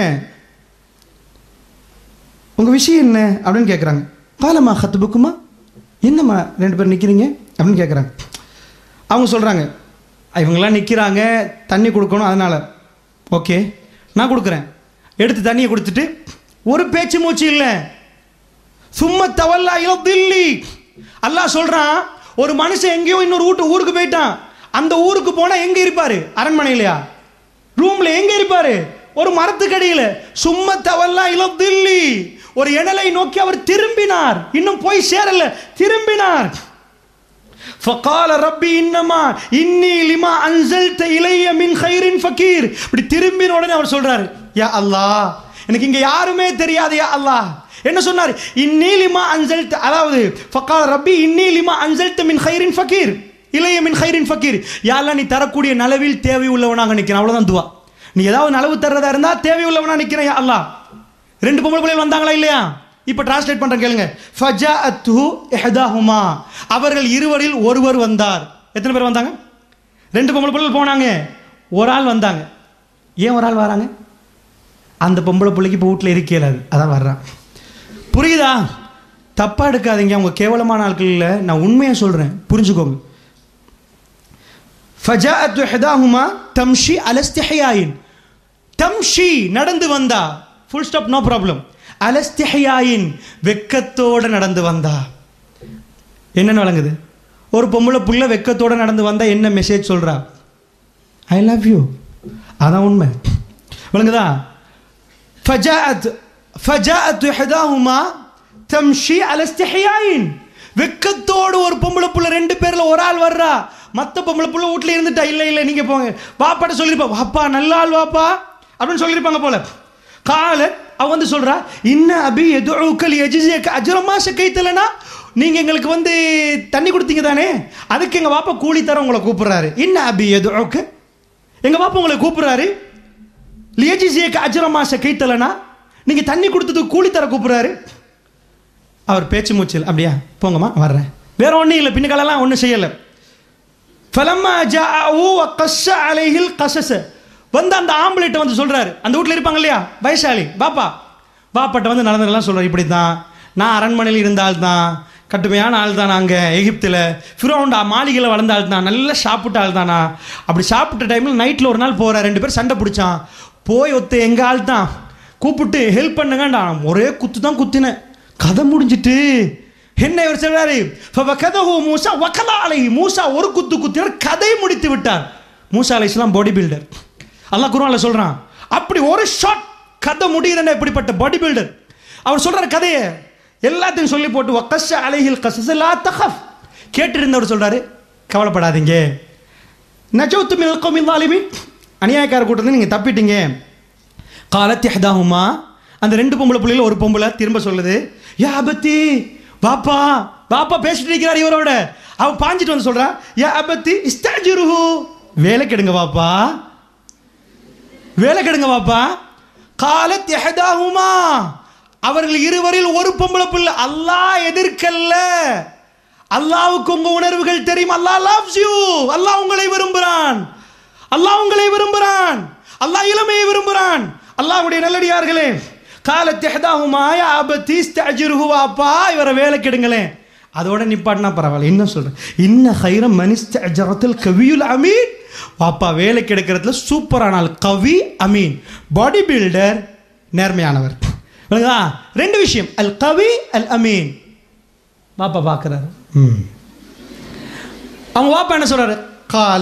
உங்கள் விஷயம் என்ன அப்படின்னு கேட்குறாங்க. காலமா ஹத்துபுக்குமா, என்னம்மா ரெண்டு பேர் நிற்கிறீங்க அப்படின்னு கேட்குறாங்க. அவங்க சொல்கிறாங்க, இவங்கெல்லாம் நிற்கிறாங்க, தண்ணி கொடுக்கணும், அதனால். ஓகே, நான் கொடுக்குறேன். எடுத்து தண்ணியை கொடுத்துட்டு ஒரு பேச்சு மூச்சு இல்லை. சும்மா தவல்லா இலோ தில்லி. அல்லாஹ் சொல்கிறான், ஒரு மனுஷன் எங்கேயோ இன்னொரு வீட்டு ஊருக்கு போயிட்டான். அந்த ஊருக்கு போனால் எங்கே இருப்பார்? அரண்மனையிலையா? ரூமில் எங்கே இருப்பார்? ஒரு மரத்துக்கடியில். சும்மா தவல்லா இலோ தில்லி. ஒரு இணலை நோக்கி அவர் திரும்பினார். இன்னும் போய் சேரல, திரும்பினார். ஃபகால ரப்பி இன்னமா இன்னி லிமா அன்ஸல்த இலைய மின் கைரின் ஃபகீர். இப்படி திரும்பின உடனே அவர் சொல்றாரு, யா அல்லாஹ், எனக்கு இங்க யாருமே தெரியாது யா அல்லாஹ். என்ன சொன்னார்? இன்னி லிமா அன்ஸல்த, அதாவது ஃபகால ரப்பி இன்னி லிமா அன்ஸல்த மின் கைரின் ஃபகீர் இலைய மின் கைரின் ஃபகீர். யா அல்லாஹ், நீ தரக்கூடிய நலவில் தேவை உள்ளவனாக நிற்கிறேன். அவ்வளவுதான் துவா. நீ ஏதாவது நலவு தர்றதா இருந்தா தேவை உள்ளவனா நிற்கிறேன் யா அல்லாஹ். ரெண்டு பொம்பளை பிள்ளைகள் வந்தாங்களா இல்லையா? இப்போ டிரான்ஸ்லேட் பண்ணுறேன் கேளுங்க. ஃபஜாஅத்துஹு இஹ்தாஹுமா, அவர்கள் இருவரில் ஒருவர் வந்தார். எத்தனை பேர் வந்தாங்க? ரெண்டு பொம்பளை பிள்ளைகள் போனாங்க, ஒரு ஆள் வந்தாங்க. ஏன் ஒரு ஆள் வராங்க? அந்த பொம்பளை பிள்ளைக்கு இப்போ வீட்டில் இருக்கலாது, அதான் வர்றான். புரியுதா? தப்பாக எடுக்காதீங்க, அவங்க கேவலமான ஆட்கள் இல்லை, நான் உண்மையாக சொல்கிறேன், புரிஞ்சுக்கோங்க. ஃபஜாஅத்து இஹ்தாஹுமா தம்ஷி அலா இஸ்திஹ்யாயின், தம்ஷி நடந்து வந்தா, ஃபுல் ஸ்டாப், நோ ப்ராப்ளம். அலஸ்திஹ்யாயின் வெக்கத்தோட நடந்து வந்தா. என்னென்ன வழங்குது? ஒரு பொம்பளை புள்ள வெக்கத்தோட நடந்து வந்தா என்ன மெசேஜ் சொல்றா? I love you. அதான் உண்மை. வழங்குதா? ஃபஜாஅத் ஃபஜாஅத் இஹ்தாஹுமா தம்ஷி அலஸ்திஹ்யாயின். வெக்கத்தோடு ஒரு பொம்பளை புள்ள, ரெண்டு பேர்ல ஒரு ஆள் வர்றா, மற்ற பொம்பளை புள்ள வீட்டில் இருந்துட்டா, இல்லை இல்லை நீங்க போங்க, வாப்பாட்ட சொல்லிருப்பா, வாப்பா நல்ல ஆள் வாப்பா அப்படின்னு சொல்லியிருப்பாங்க போல. கால அவ வந்து சொல்றா, இன்ன அபி எதுக்கல் எஜிசியக்க அஜ்ரமா ஷகைத்தலனா, நீங்க எங்களுக்கு வந்து தண்ணி கொடுத்தீங்க தானே, அதுக்கு எங்க வாப்பா கூலி தர உங்களை கூப்பிடுறாரு. இன்ன அபி எதுக்கு, எங்க வாப்பா உங்களை கூப்பிடுறாரு. லியஜிசியக்க அஜ்ரமா ஷகைத்தலனா, நீங்க தண்ணி கொடுத்ததுக்கு கூலி தர கூப்பிடுறாரு. அவர் பேச்சு மூச்சில், அப்படியா போங்கம்மா வர்றேன், வேற ஒன்றும் இல்லை, பின்னுக்காலெல்லாம் ஒன்றும் செய்யலை. ஃபலம்மா ஜாஅு வகஸ்ஸ அலைஹில் கஸஸ, வந்து அந்த ஆம்பளைட்ட வந்து சொல்றாரு, அந்த வீட்டில் இருப்பாங்க இல்லையா வயசாளி பாப்பா, பாப்பாட்ட வந்து நடந்ததெல்லாம் சொல்றாரு. இப்படி தான் நான் அரண்மனையில் இருந்த ஆள் தான், கட்டுமையான ஆள் தான், நாங்கள் எகிப்தில் ஃபிரௌன் மாளிகையில் வளர்ந்த ஆள் தான், நல்லா சாப்பிட்ட ஆள் தானா. அப்படி சாப்பிட்ட டைமில் நைட்டில் ஒரு நாள் போகிற, ரெண்டு பேர் சண்டை பிடிச்சான், போய் ஒத்த எங்கள் ஆள் தான் கூப்பிட்டு ஹெல்ப் பண்ணுங்கண்டா, ஒரே குத்து தான் குத்தினேன். கதை முடிஞ்சிட்டு என்ன இவர் சொல்றாரு, மூசா வக்கலா அலை, மூசா ஒரு குத்து குத்தினார், கதை முடித்து விட்டார். மூசா அலைஹிஸ்ஸலாம் பாடி பில்டர், அல்லாஹ் குர்ஆன்ல சொல்றான். அப்படி ஒரு ஷாட் கதை முடியுதுன்னா எப்படிப்பட்ட பாடி பில்டர். அவர் சொல்றாரு கதையை எல்லாத்தையும் சொல்லி போட்டு, வகஸ்ஸ அலைஹில் கஸஸ லா தகஃப், கேட்டிருந்தவர் சொல்றாரு, கவலைப்படாதீங்க, நஜௌது மினல் கௌமில் ஸாலிமீன், அநியாயக்கார கூட்டத்தில் நீங்க தப்பிட்டீங்க. காலத் இஹ்தாஹுமா, அந்த ரெண்டு பொம்பளை பிள்ளைகள், ஒரு பொம்பளை திரும்ப சொல்லுது, யா அபத்தி, பாப்பா பாப்பா பேசிட்டு இருக்கிறார் இவரோட. அவ பாஞ்சிட்டு வந்து சொல்றா, யா அபத்தி இஸ்தஜிருஹு, வேலை கெடுங்க பாப்பா, வேலை கெடுங்க பாப்பா. காலத் இஹ்தாஹுமா, அவர்கள் இருவரில் ஒரு பொம்பளை பிள்ளை, அல்லாஹ் எதிர்க்கல்ல, அல்லாஹ்வுக்கு உங்க உணர்வுகள் தெரியும், அல்லாஹ் லவ்ஸ் யூ, அல்லாஹ் உங்களை விரும்புகிறான், அல்லாஹ் உங்களை விரும்புகிறான், அல்லாஹ் இளமையை விரும்புகிறான். அல்லாஹ்வுடைய நல்லடியார்களே, காலத் இஹ்தாஹுமா யா அபத்தி இஸ்தஜிருஹு, வாப்பா இவரை வேலை கெடுங்களேன். அதோட நிப்பாட்டினா பரவாயில்ல, இன்னும் சொல்றேன், இன்ன கைர மனிஸ்தஜரத்துல் கவியுல் அமீன், வாப்பா வேலை கெடுக்கிறதுல சூப்பரானால் கவி அமீன், பாடி பில்டர் நேர்மையானவர். ரெண்டு விஷயம், அல் கவி அல் அமீன். வாப்பா பார்க்கிறாரு, அவங்க வாப்பா என்ன சொல்றாரு, கால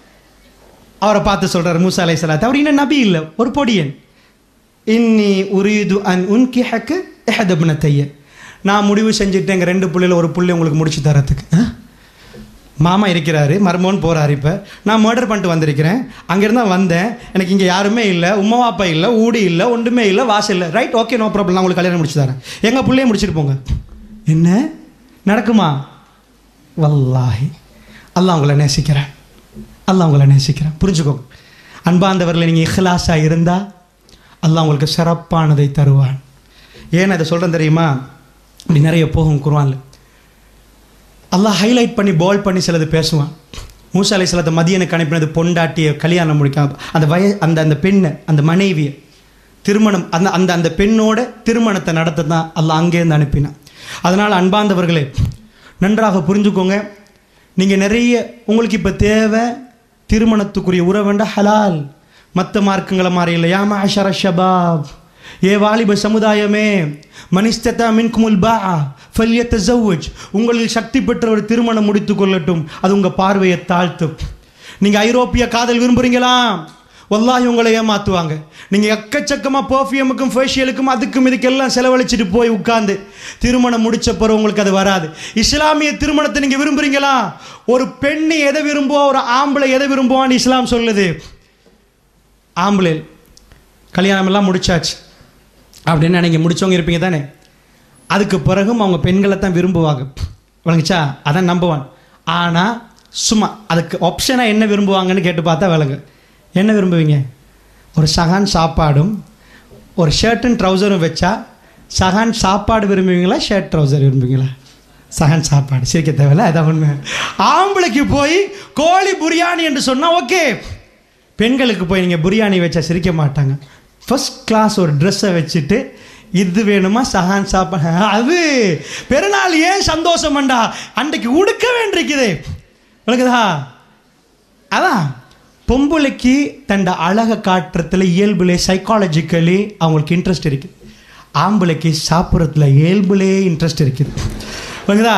அவரை பார்த்து சொல்றாரு மூசா அலைஹிஸ்ஸலாம், அவர் இன்னும் நபி இல்லை, ஒரு பொடியன். இன்னி உரீது அன் உன்கிஹக இஹத இப்னதைய, நான் முடிவு செஞ்சுட்டேன், எங்கள் ரெண்டு பிள்ளைல ஒரு பிள்ளை உங்களுக்கு முடிச்சு தரத்துக்கு. மாமா இருக்கிறாரு, மருமகன் போகிறாரு, இப்போ நான் மர்டர் பண்ணிட்டு வந்திருக்கிறேன், அங்கேருந்தா வந்தேன், எனக்கு இங்கே யாருமே இல்லை, உம்மா வாப்பா இல்லை, ஊடி இல்லை, ஒன்றுமே இல்லை, வாசல் இல்லை, ரைட் ஓகே நோ ப்ராப்ளம், நான் உங்களுக்கு கல்யாணம் முடிச்சு தரேன், எங்கள் பிள்ளைய முடிச்சுட்டு போங்க. என்ன நடக்குமா? வல்லாஹி அல்லாஹ் உங்களை நேசிக்கிறேன், அல்லாஹ் உங்களை நேசிக்கிறேன். புரிஞ்சுக்கோங்க அன்பாந்தவர்களை, நீங்கள் இஹ்லாஸாக இருந்தால் அல்லாஹ் உங்களுக்கு சிறப்பானதை தருவான். ஏன் அதை சொல்கிறேன் தெரியுமா? இப்படி நிறைய போகும் குர்ஆன்ல, அல்லாஹ் ஹைலைட் பண்ணி பால் பண்ணி சிலது பேசுவான். மூசா அலைஹிஸ்ஸலாத்தை மதியனுக்கு அனுப்பினது பொண்டாட்டியை கல்யாணம் முடிக்க, அந்த வய அந்த அந்த பெண்ணை, அந்த மனைவியை திருமணம், அந்த அந்த அந்த பெண்ணோட திருமணத்தை நடத்த தான் அல்லாஹ் அங்கேருந்து அனுப்பினான். அதனால் அன்பாந்தவர்களே நன்றாக புரிஞ்சுக்கோங்க, நீங்கள் நிறைய உங்களுக்கு இப்போ தேவை திருமணத்துக்குரிய உறவுண்டா ஹலால், மற்ற மார்க்கங்களை மாதிரி இல்லை. யா மஅஷர ஷபாப், ஏ வாலிப சமுதாயமே, மனிஸ்ததா மின்குமுல் பாஅ ஃபல்யதஸவ்வஜ், உங்களில் சக்தி பெற்றவர் திருமணம் முடித்து கொள்ளட்டும், அது உங்கள் பார்வையை தாழ்த்தும். நீங்கள் ஐரோப்பிய காதல் விரும்புகிறீங்களா? வல்லாஹி உங்களை ஏமாற்றுவாங்க. நீங்கள் எக்கச்சக்கமாக பர்ஃப்யூமுக்கும் ஃபேஷியலுக்கும் அதுக்கும் இதுக்கெல்லாம் செலவழிச்சிட்டு போய் உட்காந்து திருமணம் முடிச்ச பிறகு உங்களுக்கு அது வராது. இஸ்லாமிய திருமணத்தை நீங்கள் விரும்புகிறீங்களா? ஒரு பெண்ணு எதை விரும்புவா, ஒரு ஆம்பளை எதை விரும்புவான்னு இஸ்லாம் சொல்லுது. ஆம்பளை கல்யாணம் எல்லாம் முடிச்சாச்சு அப்படின்னு நீங்கள் முடிச்சவங்க இருப்பீங்க தானே, அதுக்கு பிறகும் அவங்க பெண்களை தான் விரும்புவாங்க, விளங்குச்சா? அதான் நம்புவான். ஆனால் சும்மா அதுக்கு ஆப்ஷனாக என்ன விரும்புவாங்கன்னு கேட்டு பார்த்தா விளங்கு. என்ன விரும்புவீங்க? ஒரு சகான் சாப்பாடும் ஒரு ஷர்ட்டும் ட்ரௌசரும் வச்சா சகான் சாப்பாடு விரும்புவீங்களா, ஷர்ட் ட்ரௌசர் விரும்புவீங்களா? சகான் சாப்பாடு. சிரிக்க தேவையில்ல, அதான் உண்மை. ஆம்பளைக்கு போய் கோழி பிரியாணி என்று சொன்னால் ஓகே, பெண்களுக்கு போய் நீங்கள் பிரியாணி வச்சா சிரிக்க மாட்டாங்க. ஃபர்ஸ்ட் கிளாஸ் ஒரு ட்ரெஸ்ஸை வச்சுட்டு இது வேணுமா சஹான் சாப்பாடு, அது பெருநாள் ஏன் சந்தோஷம் வேண்டா, அன்றைக்கு உடுக்க வேண்டியிருக்குது, விளக்குதா? அதான் பொம்பளைக்கு தண்ட அழகை காட்டுறதுல இயல்புலே சைக்காலஜிக்கலி அவங்களுக்கு இன்ட்ரெஸ்ட் இருக்குது. ஆம்பளைக்கு சாப்பிட்றதுல இயல்புலே இன்ட்ரெஸ்ட் இருக்குது. ஓகேதா?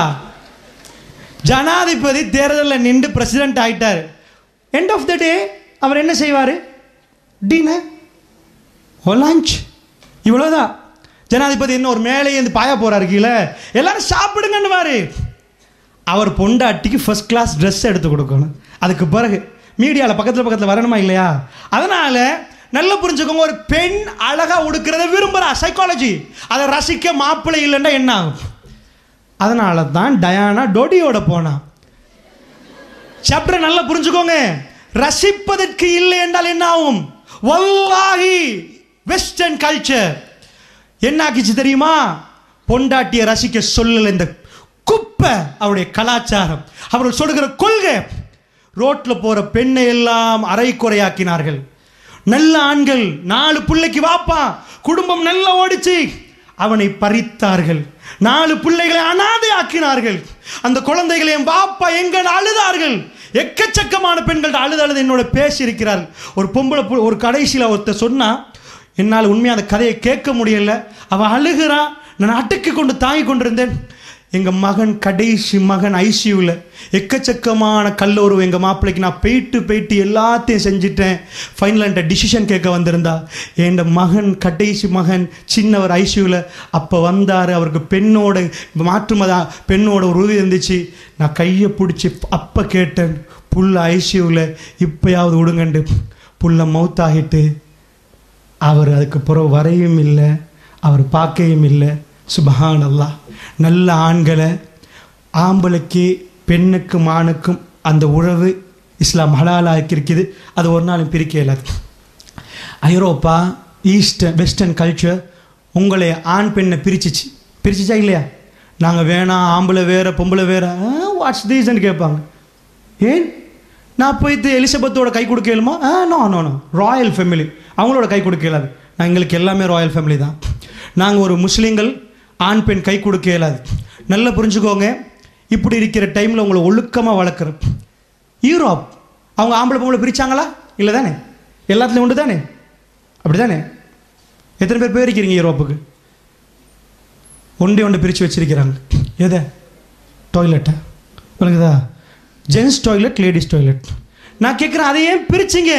ஜனாதிபதி தேர்தலில் நின்று பிரசிடென்ட் ஆகிட்டார். எண்ட் ஆஃப் த டே அவர் என்ன செய்வார்? டின்னர் ஓ லஞ்ச், இவ்வளோதான். ஜனாதிபதி என்ன ஒரு மேலே இருந்து பாய போகிறாரு கீழே, எல்லாரும் சாப்பிடுங்கன்னுவார். அவர் பொண்டாட்டிக்கு ஃபர்ஸ்ட் கிளாஸ் ட்ரெஸ் எடுத்து கொடுக்கணும். அதுக்கு பிறகு மீடியாவில் பக்கத்தில் பக்கத்தில் வரணுமா இல்லையா? அதனால் நல்லா புரிஞ்சுக்கோங்க, ஒரு பெண் அழகாக உடுக்கிறத விரும்புகிறா, சைக்காலஜி. அதை ரசிக்க மாப்பிள்ளை இல்லைன்னா என்ன ஆகும்? அதனால தான் டயானா டோடியோட போனா. சாப்டர் நல்லா புரிஞ்சுக்கோங்க. ரசிப்பதற்கு இல்லை என்றால் என்ன ஆகும்? வல்லாஹி வெஸ்டர்ன் கல்ச்சர் என்ன ஆக்கிச்சு தெரியுமா? பொண்டாட்டியை ரசிக்க சொல்லல இந்த குப்பை அவருடைய கலாச்சாரம், அவர்கள் சொல்லுகிற கொள்கை. ரோட்டில் போகிற பெண்ணை எல்லாம் அரை குறையாக்கினார்கள். நல்ல ஆண்கள், நாலு பிள்ளைக்கு வாப்பா, குடும்பம் நல்லா ஓடிச்சு, அவனை பறித்தார்கள். நாலு பிள்ளைகளை அனாதை ஆக்கினார்கள். அந்த குழந்தைகளை என் வாப்பா எங்க அழுதார்கள். எக்கச்சக்கமான பெண்கள் அழுது அழுது என்னோட பேசியிருக்கிறார்கள். ஒரு பொம்பளை ஒரு கடைசியில் ஒருத்த சொன்னா, என்னால் உண்மையாக அந்த கதையை கேட்க முடியல. அவன் அழுகிறான், நான் அட்டுக்கு கொண்டு தாங்கி கொண்டிருந்தேன். எங்கள் மகன் கடைசி மகன் ஐசியூவில் எக்கச்சக்கமான கல்லூரி எங்கள் மாப்பிள்ளைக்கு நான் போயிட்டு போயிட்டு எல்லாத்தையும் செஞ்சுட்டேன். ஃபைனலாக என்கிட்ட டிசிஷன் கேட்க வந்திருந்தா. என் மகன் கடைசி மகன் சின்னவர் ஐசியூவில் அப்போ வந்தார். அவருக்கு பெண்ணோட மாற்றுமதா பெண்ணோட ஒரு உறுதி இருந்துச்சு. நான் கையை பிடிச்சி அப்போ கேட்டேன், புள்ள ஐசியூவில் இப்போயாவது விடுங்கண்டு. புள்ள மவுத்தாகிட்டு அவர் அதுக்கு பிறகு வரையும் இல்லை, அவர் பார்க்கையும் இல்லை. சுபஹான் அல்லாஹ். நல்ல ஆண்களை, ஆம்பளைக்கு பெண்ணுக்கும் ஆணுக்கும் அந்த உறவு இஸ்லாம் ஹலாலாக்கி இருக்குது. அது ஒரு நாளும் பிரிக்க இயலாது. ஐரோப்பா, ஈஸ்டர்ன் வெஸ்டர்ன் கல்ச்சர் உங்களை ஆண் பெண்ணை பிரிச்சிச்சு. பிரிச்சிச்சா இல்லையா? நாங்கள் வேணாம், ஆம்பளை வேறு பொம்பளை வேறு, வாட்ஸ் ரீசன் கேட்பாங்க. ஏன்? நான் போய்த்து எலிசபெத்தோட கை கொடுக்கலுமா? Ah no no no royal family, அவங்களோட கை கொடுக்க இயலாது. நான் எங்களுக்கு எல்லாமே ராயல் ஃபேமிலி தான். நாங்கள் ஒரு முஸ்லீம்கள், ஆண் பெண் கை கொடுக்க இயலாது. நல்லா புரிஞ்சுக்கோங்க. இப்படி இருக்கிற டைமில் உங்களை ஒழுக்கமாக வளர்க்குறோம். யூரோப் அவங்க ஆம்பளை பொம்பளை பிரித்தாங்களா? இல்லை தானே? எல்லாத்துலேயும் உண்டு தானே? அப்படி தானே? எத்தனை பேர் போயிருக்கிறீங்க யூரோப்புக்கு? ஒன்றே ஒன்று பிரித்து வச்சிருக்கிறாங்க. எதை? டாய்லெட்டை. உனக்குதா? Gents toilet, ladies toilet. நான் கேட்குறேன், அதை ஏன் பிரிச்சிங்க?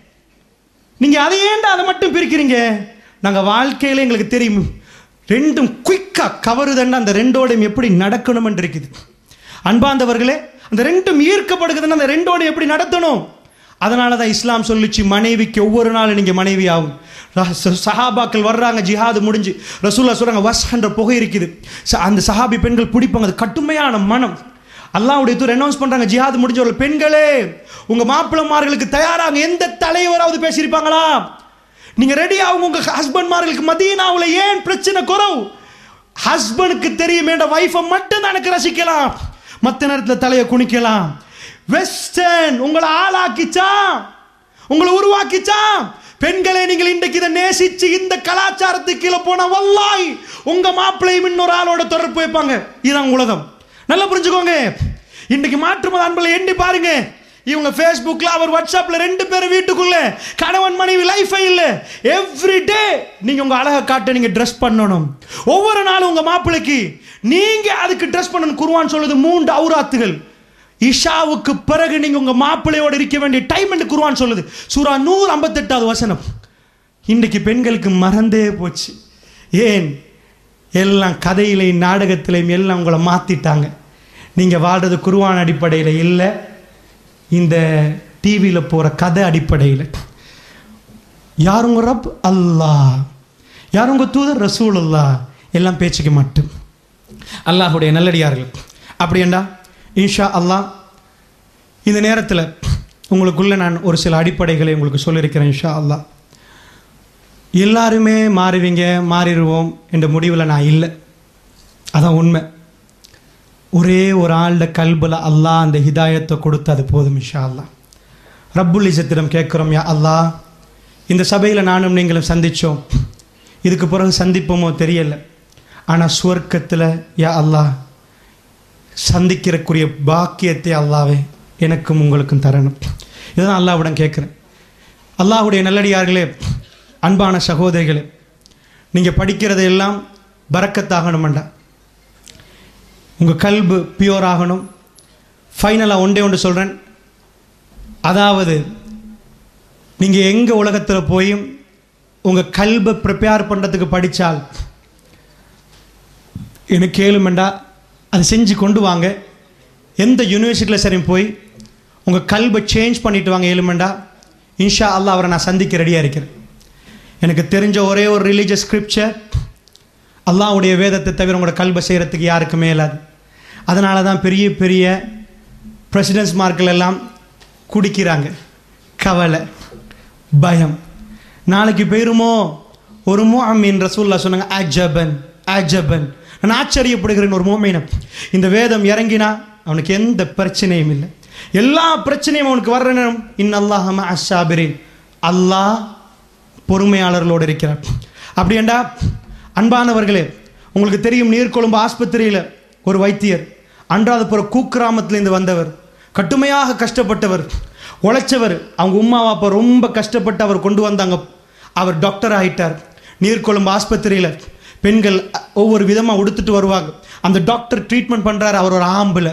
நீங்கள் அதை ஏன்டா அதை மட்டும் பிரிக்கிறீங்க? நாங்கள் வாழ்க்கையில் எங்களுக்கு தெரியும், ரெண்டும் குயிக்காக கவருதுன்னா அந்த ரெண்டோடையும் எப்படி நடக்கணும்னு இருக்குது. அன்பாந்தவர்களே, அந்த ரெண்டும் ஈர்க்கப்படுகிறதுன்னா அந்த ரெண்டோடையும் எப்படி நடத்தணும்? அதனால தான் இஸ்லாம் சொல்லிச்சு, மனைவிக்கு ஒவ்வொரு நாளும் நீங்கள் மனைவி ஆகும். சஹாபாக்கள் வர்றாங்க, ஜிஹாது முடிஞ்சு, ரசூல்லா சொல்கிறாங்க வஸ்ன்ற புகை இருக்குது. அந்த சஹாபி பெண்கள் பிடிப்பாங்க, அது கட்டுமையான மனம். அல்லாஹ்வுடைய தூதர் அனௌன்ஸ் பண்ணுறாங்க, ஜிஹாது முடிஞ்சவர்கள் பெண்களே உங்கள் மாப்பிள்ளமார்களுக்கு தயாராக. எந்த தலைவராவது பேசியிருப்பாங்களா? நீங்கள் ரெடி ஆகும். உங்கள் ஹஸ்பண்ட்மார்களுக்கு மதீனாவில் ஏன் பிரச்சனை குறவு? ஹஸ்பண்டுக்கு தெரியும், என் வைஃபை மட்டும் தான் எனக்கு ரசிக்கலாம், மற்ற நேரத்தில் தலையை குனிக்கலாம். வெஸ்டர்ன் உங்களை ஆளாக்கிச்சா, உங்களை உருவாக்கிச்சா? பெண்களே, நீங்கள் இன்றைக்கு இதை நேசிச்சு இந்த கலாச்சாரத்துக்கு கீழே போனா வல்லாய் உங்க மாப்பிள்ளையும் இன்னொரு ஆளோட தொடர்பு வைப்பாங்க. இதுதான் உலகம். நல்லா புரிஞ்சுக்கோங்க. இன்னைக்கு மாற்றுமத அன்பளை எண்ணி பாருங்க. இவங்க ஃபேஸ்புக்கில், அவர் வாட்ஸ்அப்பில், ரெண்டு பேரும் வீட்டுக்குள்ள கணவன் மனைவி லைஃபே இல்லை. எவ்ரி டே நீங்கள் உங்கள் அழகை காட்ட நீங்கள் ட்ரெஸ் பண்ணணும். ஒவ்வொரு நாளும் உங்கள் மாப்பிள்ளைக்கு நீங்கள் அதுக்கு ட்ரெஸ் பண்ணணும். குர்ஆன் சொல்லுது மூன்று அவுராத்துகள். இஷாவுக்கு பிறகு நீங்கள் உங்கள் மாப்பிள்ளையோடு இருக்க வேண்டிய டைம் என்று குர்ஆன் சொல்லுது. சூரா நூறு ஐம்பத்தெட்டாவது வசனம். இன்றைக்கு பெண்களுக்கு மறந்தே போச்சு. ஏன்? எல்லாம் கதையிலையும் நாடகத்திலையும் எல்லாம் உங்களை மாற்றிட்டாங்க. நீங்கள் வாழ்றது குர்ஆன் அடிப்படையில் இல்லை, இந்த டிவியில் போகிற கதை அடிப்படையில். யார் உங்கள் ரப்? அல்லாஹ். யார் உங்கள் தூதர்? ரசூலுல்லாஹ். எல்லாம் பேச்சுக்க மட்டும். அல்லாஹுடைய நல்லடியார்கள். அப்படியேண்டா இன்ஷா அல்லாஹ் இந்த நேரத்தில் உங்களுக்குள்ளே நான் ஒரு சில அடிப்படைகளை உங்களுக்கு சொல்லியிருக்கிறேன். இன்ஷா அல்லாஹ் எல்லாருமே மாறுவீங்க, மாறிடுவோம் என்ற முடிவில் நான் இல்லை. அதான் உண்மை. ஒரே ஒரு ஆள்ட கல்பில் அல்லாஹ் அந்த ஹிதாயத்தை கொடுத்து அது போதும். இன்ஷா அல்லாஹ் ரப்புல் இஸ்ஸத்திடம் கேட்குறோம், யா அல்லாஹ் இந்த சபையில் நானும் நீங்களும் சந்தித்தோம், இதுக்கு பிறகு சந்திப்போமோ தெரியலை, ஆனால் சுவர்க்கத்தில் யா அல்லாஹ் சந்திக்கிறக்குரிய பாக்கியத்தை அல்லாவே எனக்கும் உங்களுக்கும் தரணும். இதுதான் அல்லாஹ்விடம் கேட்குறேன். அல்லாஹ்வுடைய நல்லடியார்களே, அன்பான சகோதரிகளே, நீங்கள் படிக்கிறது எல்லாம் பரக்கத்தாகணுமெண்டா, உங்கள் கல்பு பியூர் ஆகணும். ஃபைனலாக ஒன்றே ஒன்று சொல்கிறேன், அதாவது நீங்கள் எங்கே உலகத்தில் போய் உங்கள் கல்பை ப்ரிப்பேர் பண்ணுறதுக்கு படித்தால் எனக்கு கேளுமெண்டா அதை செஞ்சு கொண்டு வாங்க. எந்த யூனிவர்சிட்டியில் சரி போய் உங்கள் கல்பை சேஞ்ச் பண்ணிட்டு வாங்க ஏழுமெண்டா, இன்ஷா அல்லாஹ் அவரை நான் சந்திக்க ரெடியாக இருக்கிறேன். எனக்கு தெரிஞ்ச ஒரே ஒரு ரிலீஜியஸ் ஸ்கிரிப்சர், அல்லாஹ்வுடைய வேதத்தை தவிர உங்களோட கல்பை செய்கிறதுக்கு யாருக்குமே இல்லாது. அதனால தான் பெரிய பெரிய பிரசிடென்ட்ஸ் மார்க்கில் எல்லாம் குடிக்கிறாங்க. கவலை, பயம், நாளைக்கு போயிருமோ ஒரு முஅமின். ரசூலுல்லாஹ் சொன்னாங்க, அஜபன் அஜபன், நான் ஆச்சரியப்படுகிறேன். ஒரு முஅமின் இந்த வேதம் இறங்கினா அவனுக்கு எந்த பிரச்சனையும் இல்லை, எல்லா பிரச்சனையும் அவனுக்கு வரணும். இன்னல்லாஹ மஅஸ் ஸாபிரீன், அல்லாஹ் பொறுமையாளர்களோடு இருக்கிறார். அப்படியேண்டா அன்பானவர்களே, உங்களுக்கு தெரியும், நீர்கொழும்பு ஆஸ்பத்திரியில் ஒரு வைத்தியர், அன்றாதபுர கூக்கிராமத்திலேருந்து வந்தவர், கடுமையாக கஷ்டப்பட்டவர், உழைச்சவர். அவங்க உம்மா அப்பா ரொம்ப கஷ்டப்பட்டு அவர் கொண்டு வந்தாங்க. அவர் டாக்டர் ஆகிட்டார். நீர்கொழும்பு ஆஸ்பத்திரியில் பெண்கள் ஒவ்வொரு விதமாக உடுத்துட்டு வருவாங்க. அந்த டாக்டர் ட்ரீட்மெண்ட் பண்ணுறாரு. அவர் ஒரு ஆம்பில்.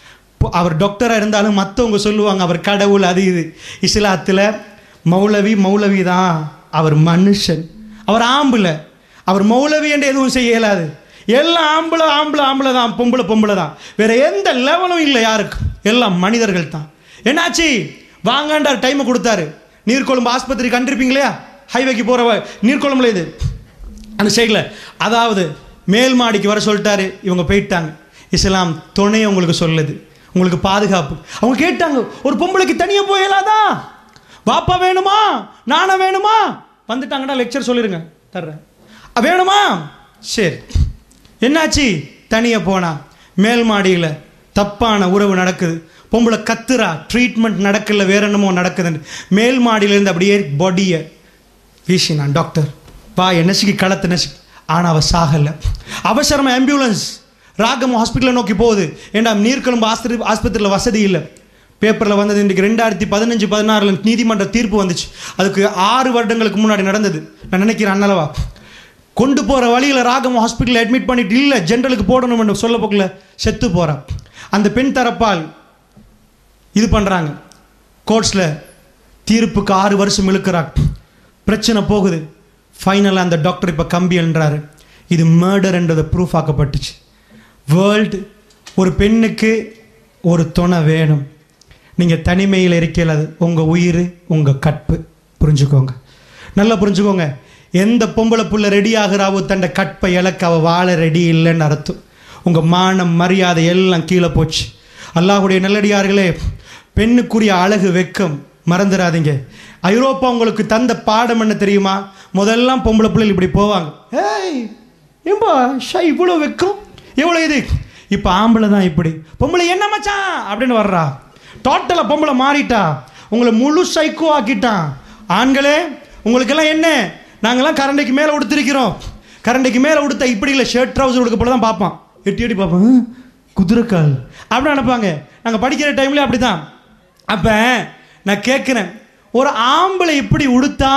அவர் டாக்டராக இருந்தாலும் மற்றவங்க சொல்லுவாங்க அவர் கடவுள், அது இது. இஸ்லாத்தில் மௌலவி மௌலவி தான், அவர் மனுஷன். அவர் ஆம்பில், அவர் மௌலவி என்று எதுவும் செய்ய இயலாது. எல்லாம் ஆம்பளை ஆம்பளை ஆம்பளை தான், பொம்பளை பொம்பளை தான், வேற எந்த லெவலும் இல்லை யாருக்கும். எல்லாம் மனிதர்கள் தான். என்னாச்சு, வாங்கண்டார், டைமை கொடுத்தாரு. நீர்கொழும்பு ஆஸ்பத்திரி கண்டிருப்பீங்க இல்லையா, ஹைவேக்கு போகிற நீர்கொழும்புல இது அந்த சைடில். அதாவது மேல் மாடிக்கு வர சொல்லிட்டாரு. இவங்க போயிட்டாங்க. இஸ்லாம் துணையை உங்களுக்கு சொல்லுது, உங்களுக்கு பாதுகாப்பு. அவங்க கேட்டாங்க, ஒரு பொம்பளைக்கு தனியாக போயலாதா, பாப்பா வேணுமா நானா வேணுமா? வந்துட்டாங்கடா, லெக்சர் சொல்லிடுங்க தர்றேன். வேணுமா? சரி. என்னாச்சு, தனியாக போனா மேல் மாடியில் தப்பான உறவு நடக்குது. பொம்பளை கத்துறா, ட்ரீட்மெண்ட் நடக்கல, வேற என்னமோ நடக்குதுன்னு. மேல் மாடியிலேருந்து அப்படியே பாடியை வீசினான் டாக்டர். பாய நெசுக்கி களத்து நெசுக்கி. ஆனால் அவள் சாகலை. அவசரமாக ஆம்புலன்ஸ் ராகம் ஹாஸ்பிட்டலை நோக்கி போகுது. ஏண்டா நீர்கொழும்பு ஆஸ்பத்திரி ஆஸ்பத்திரியில் வசதி இல்லை. பேப்பரில் வந்தது இன்றைக்கு ரெண்டாயிரத்தி பதினஞ்சு பதினாறில் நீதிமன்ற தீர்ப்பு வந்துச்சு. அதுக்கு ஆறு வருடங்களுக்கு முன்னாடி நடந்தது நான் நினைக்கிறேன். அண்ணளவா கொண்டு போகிற வழியில் ராகம் ஹாஸ்பிட்டலில் அட்மிட் பண்ணிட்டு இல்லை ஜென்ரலுக்கு போடணும்னு சொல்ல போக்கல, செத்து போகிறான். அந்த பெண் தரப்பால் இது பண்ணுறாங்க. கோர்ட்ஸில் தீர்ப்புக்கு ஆறு வருஷம் இழுக்கிறாங்க. பிரச்சனை போகுது. ஃபைனலாக அந்த டாக்டர் இப்போ கம்பி என்றாரு. இது மர்டர் என்றதை ப்ரூஃப் ஆக்கப்பட்டுச்சு. வேர்ல்டு ஒரு பெண்ணுக்கு ஒரு துணை வேணும். நீங்கள் தனிமையில் இருக்கல, அது உங்கள் உயிர், உங்கள் கற்பு. புரிஞ்சுக்கோங்க, நல்லா புரிஞ்சுக்கோங்க. எந்த பொம்பளை புள்ள ரெடி ஆகிறாவோ தன்னை கற்பை இழக்க அவள் வாழ ரெடி இல்லைன்னு அர்த்தம். உங்கள் மானம் மரியாதை எல்லாம் கீழே போச்சு. அல்லாஹ்வுடைய நல்லடியார்களே, பெண்ணுக்குரிய அழகு வெக்கம் மறந்துடாதீங்க. ஐரோப்பா உங்களுக்கு தந்த பாடம் என்ன தெரியுமா? முதல்லாம் பொம்பளை பிள்ளைகள் இப்படி போவாங்க, ஏய் ஏம்பா ஷை இவ்வளோ வெக்கம் எவ்வளோ இது. இப்போ ஆம்பளை தான் இப்படி, பொம்பளை என்ன மச்சான் அப்படின்னு வர்றா. டோட்டலாக பொம்பளை மாறிட்டா, உங்களை முழு சைக்கோ ஆக்கிட்டான். ஆண்களே உங்களுக்கெல்லாம் என்ன, நாங்கள்லாம் கரண்டைக்கு மேலே உடுத்திருக்கிறோம். கரண்டைக்கு மேலே உடுத்த இப்படி இல்லை, ஷர்ட் ட்ரௌசர் உடுக்க போல தான் பார்ப்பான். எட்டி எட்டி பார்ப்போம், குதிரைக்கால் அப்படின்னு நினைப்பாங்க. நாங்கள் படிக்கிற டைம்லேயே அப்படி தான். அப்போ நான் கேட்குறேன், ஒரு ஆம்பளை இப்படி உடுத்தா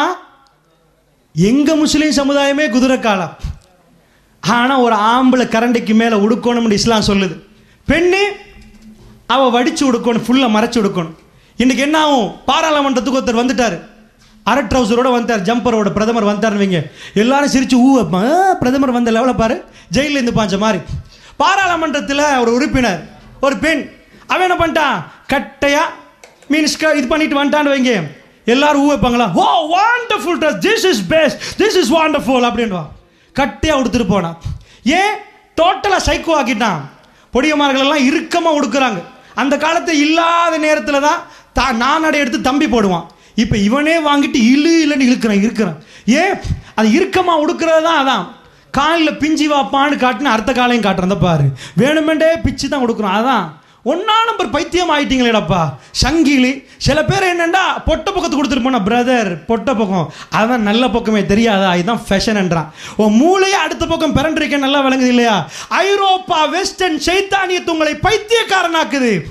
எங்கள் முஸ்லீம் சமுதாயமே குதிரைக்காலா. ஆனால் ஒரு ஆம்பளை கரண்டைக்கு மேலே உடுக்கணும்னு இஸ்லாம் சொல்லுது. பெண்ணு அவள் வடித்து உடுக்கணும், ஃபுல்லாக மறைச்சி உடுக்கணும். இன்றைக்கி என்ன ஆகும், பாராளுமன்றத்துக்கு ஒருத்தர் வந்துட்டார், அரை ட்ரௌசரோட வந்தார், ஜம்பரோட பிரதமர் வந்தார்னு வைங்க, எல்லாரும் சிரித்து ஊ வைப்பான். பிரதமர் வந்த லெவலில் பாரு, ஜெயிலில் இருந்து பாஞ்ச மாதிரி. பாராளுமன்றத்தில் ஒரு உறுப்பினர் ஒரு பெண், அவன் என்ன பண்ணிட்டான், கட்டையா மீன்ஸ் இது பண்ணிட்டு வந்துட்டான்னு வைங்க, எல்லாரும் ஊ வைப்பாங்களா, oh wonderful dress, this is best, this is wonderful அப்படின்வா. கட்டையாக உடுத்துட்டு போனான். ஏன், டோட்டலாக சைக்கோ ஆக்கிட்டான். பொடியமார்களெல்லாம் இறுக்கமாக உடுக்குறாங்க. அந்த காலத்தை இல்லாத நேரத்தில் தான் தா நானடை எடுத்து தம்பி போடுவான். இப்போ இவனே வாங்கிட்டு இழு இல்லைன்னு இழுக்கிறான் இருக்கிறான். ஏன், அது இறுக்கமாக உடுக்கிறது தான். அதான் காலில் பிஞ்சி வாப்பான்னு காட்டுன்னு அடுத்த காலையும் காட்டுறத பாரு, வேணுமெண்டே பிச்சு தான் கொடுக்குறோம். அதான் ஒன்னா நம்பர் பைத்தியம் ஆகிட்டீங்களேடப்பா. சங்கிலி சில பேர் என்னென்னா பொட்டை பக்கத்து கொடுத்துட்டு போனா, பிரதர் பொட்டை பக்கம் அதான் நல்ல பக்கமே தெரியாதா, இதுதான் ஃபேஷன் என்றான். ஓ மூளையே அடுத்த பக்கம் பிறண்டிருக்கேன், நல்லா விளங்குது இல்லையா? ஐரோப்பா வெஸ்டர்ன் சைத்தானியத்து உங்களை பைத்தியக்காரனாக்குது.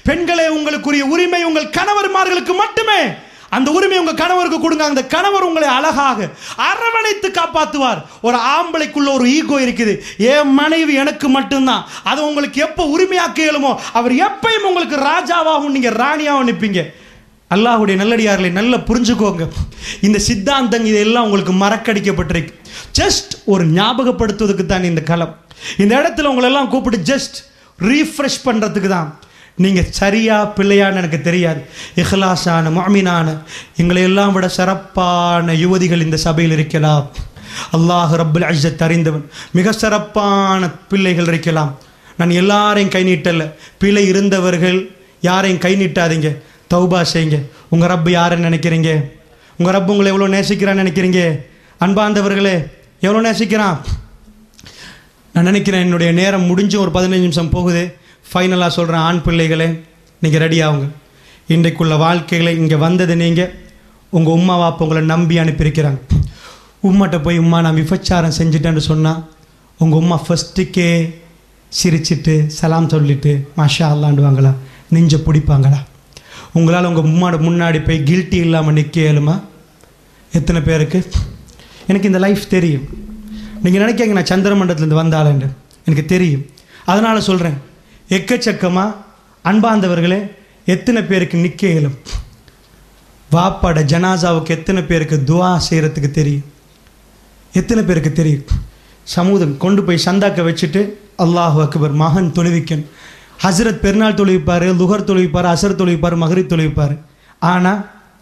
பெண்களே, உங்களுக்குரிய உரிமை உங்கள் கணவர்மார்களுக்கு மட்டுமே. அந்த உரிமை உங்க கணவருக்கு கொடுங்க. அந்த கணவர் உங்களை அழகாக அரவணைத்து காப்பாற்றுவார். ஒரு ஆம்பளைக்குள்ள ஒரு ஈகோ இருக்குது, என் மனைவி எனக்கு மட்டும்தான், அது உங்களுக்கு எப்போ உரிமையாக்க இயலுமோ அவர் எப்பயும் உங்களுக்கு ராஜாவாகவும் நீங்க ராணியாகவும் நிற்பீங்க. அல்லாஹ்வுடைய நல்லடியார்களை நல்லா புரிஞ்சுக்கோங்க. இந்த சித்தாந்தம் இதெல்லாம் உங்களுக்கு மறக்கடிக்கப்பட்டிருக்கு. ஜஸ்ட் ஒரு ஞாபகப்படுத்துவதற்கு தான் இந்த களம். இந்த இடத்துல உங்களெல்லாம் கூப்பிட்டு ஜஸ்ட் ரீஃப்ரெஷ் பண்ணுறதுக்கு தான். நீங்கள் சரியா பிள்ளையான்னு எனக்கு தெரியாது. இஹ்லாஸான முஅ்மினான எங்களை எல்லாம் விட சிறப்பான யுவதிகள் இந்த சபையில் இருக்கலாம். அல்லாஹ் ரப்புல் இஸ்ஸத் அறிந்தவன். மிக சிறப்பான பிள்ளைகள் இருக்கலாம். நான் எல்லாரையும் கை நீட்டல. பிழை இருந்தவர்கள் யாரையும் கை நீட்டாதீங்க. தௌபா செய்யுங்க. உங்கள் ரப்பு யாருன்னு நினைக்கிறீங்க? உங்கள் ரப்பு உங்களை எவ்வளோ நேசிக்கிறான்னு நினைக்கிறீங்க? அன்பார்ந்தவர்களே, எவ்வளோ நேசிக்கிறான்? நான் நினைக்கிறேன் என்னுடைய நேரம் முடிஞ்சு ஒரு பதினஞ்சு நிமிஷம் போகுது. ஃபைனலாக சொல்கிறேன், ஆண் பிள்ளைகளே நீங்கள் ரெடி ஆகுங்க. இன்றைக்குள்ள வாழ்க்கைகளை இங்கே வந்தது நீங்கள் உங்கள் உம்மா வாப்பா உங்களை நம்பி அனுப்பியிருக்கிறாங்க. உம்மாட்ட போய் உம்மா நான் விபச்சாரம் செஞ்சுட்டேன்னு சொன்னால் உங்கள் உம்மா ஃபஸ்ட்டுக்கே சிரிச்சிட்டு சலாம் சொல்லிட்டு மாஷா அல்லாண்டுவாங்களா? நெஞ்ச பிடிப்பாங்களா? உங்களால் உங்கள் உம்மாட முன்னாடி போய் கில்ட்டி இல்லாமல் நிற்க இயலுமா? எத்தனை பேருக்கு? எனக்கு இந்த லைஃப் தெரியும். நீங்கள் நினைக்கிங்க நான் சந்திரமண்டலத்துலேருந்து வந்தாளேன்னு, எனக்கு தெரியும். அதனால் சொல்கிறேன், எக்கச்சக்கமாக அன்பார்ந்தவர்களே எத்தனை பேருக்கு நிற்க இயலும்? வாப்பாட ஜனாசாவுக்கு எத்தனை பேருக்கு துவா செய்கிறதுக்கு தெரியும்? எத்தனை பேருக்கு தெரியும்? சமூகம் கொண்டு போய் சந்தாக்க வச்சுட்டு அல்லாஹு அக்பர் மகன் தொழுவிக்கன். ஹசரத் பெருநாள் தொழுவிப்பார், லுகர் தொழுவிப்பார், அசர் தொழுவிப்பார், மகரிப் தொழுவிப்பார். ஆனால்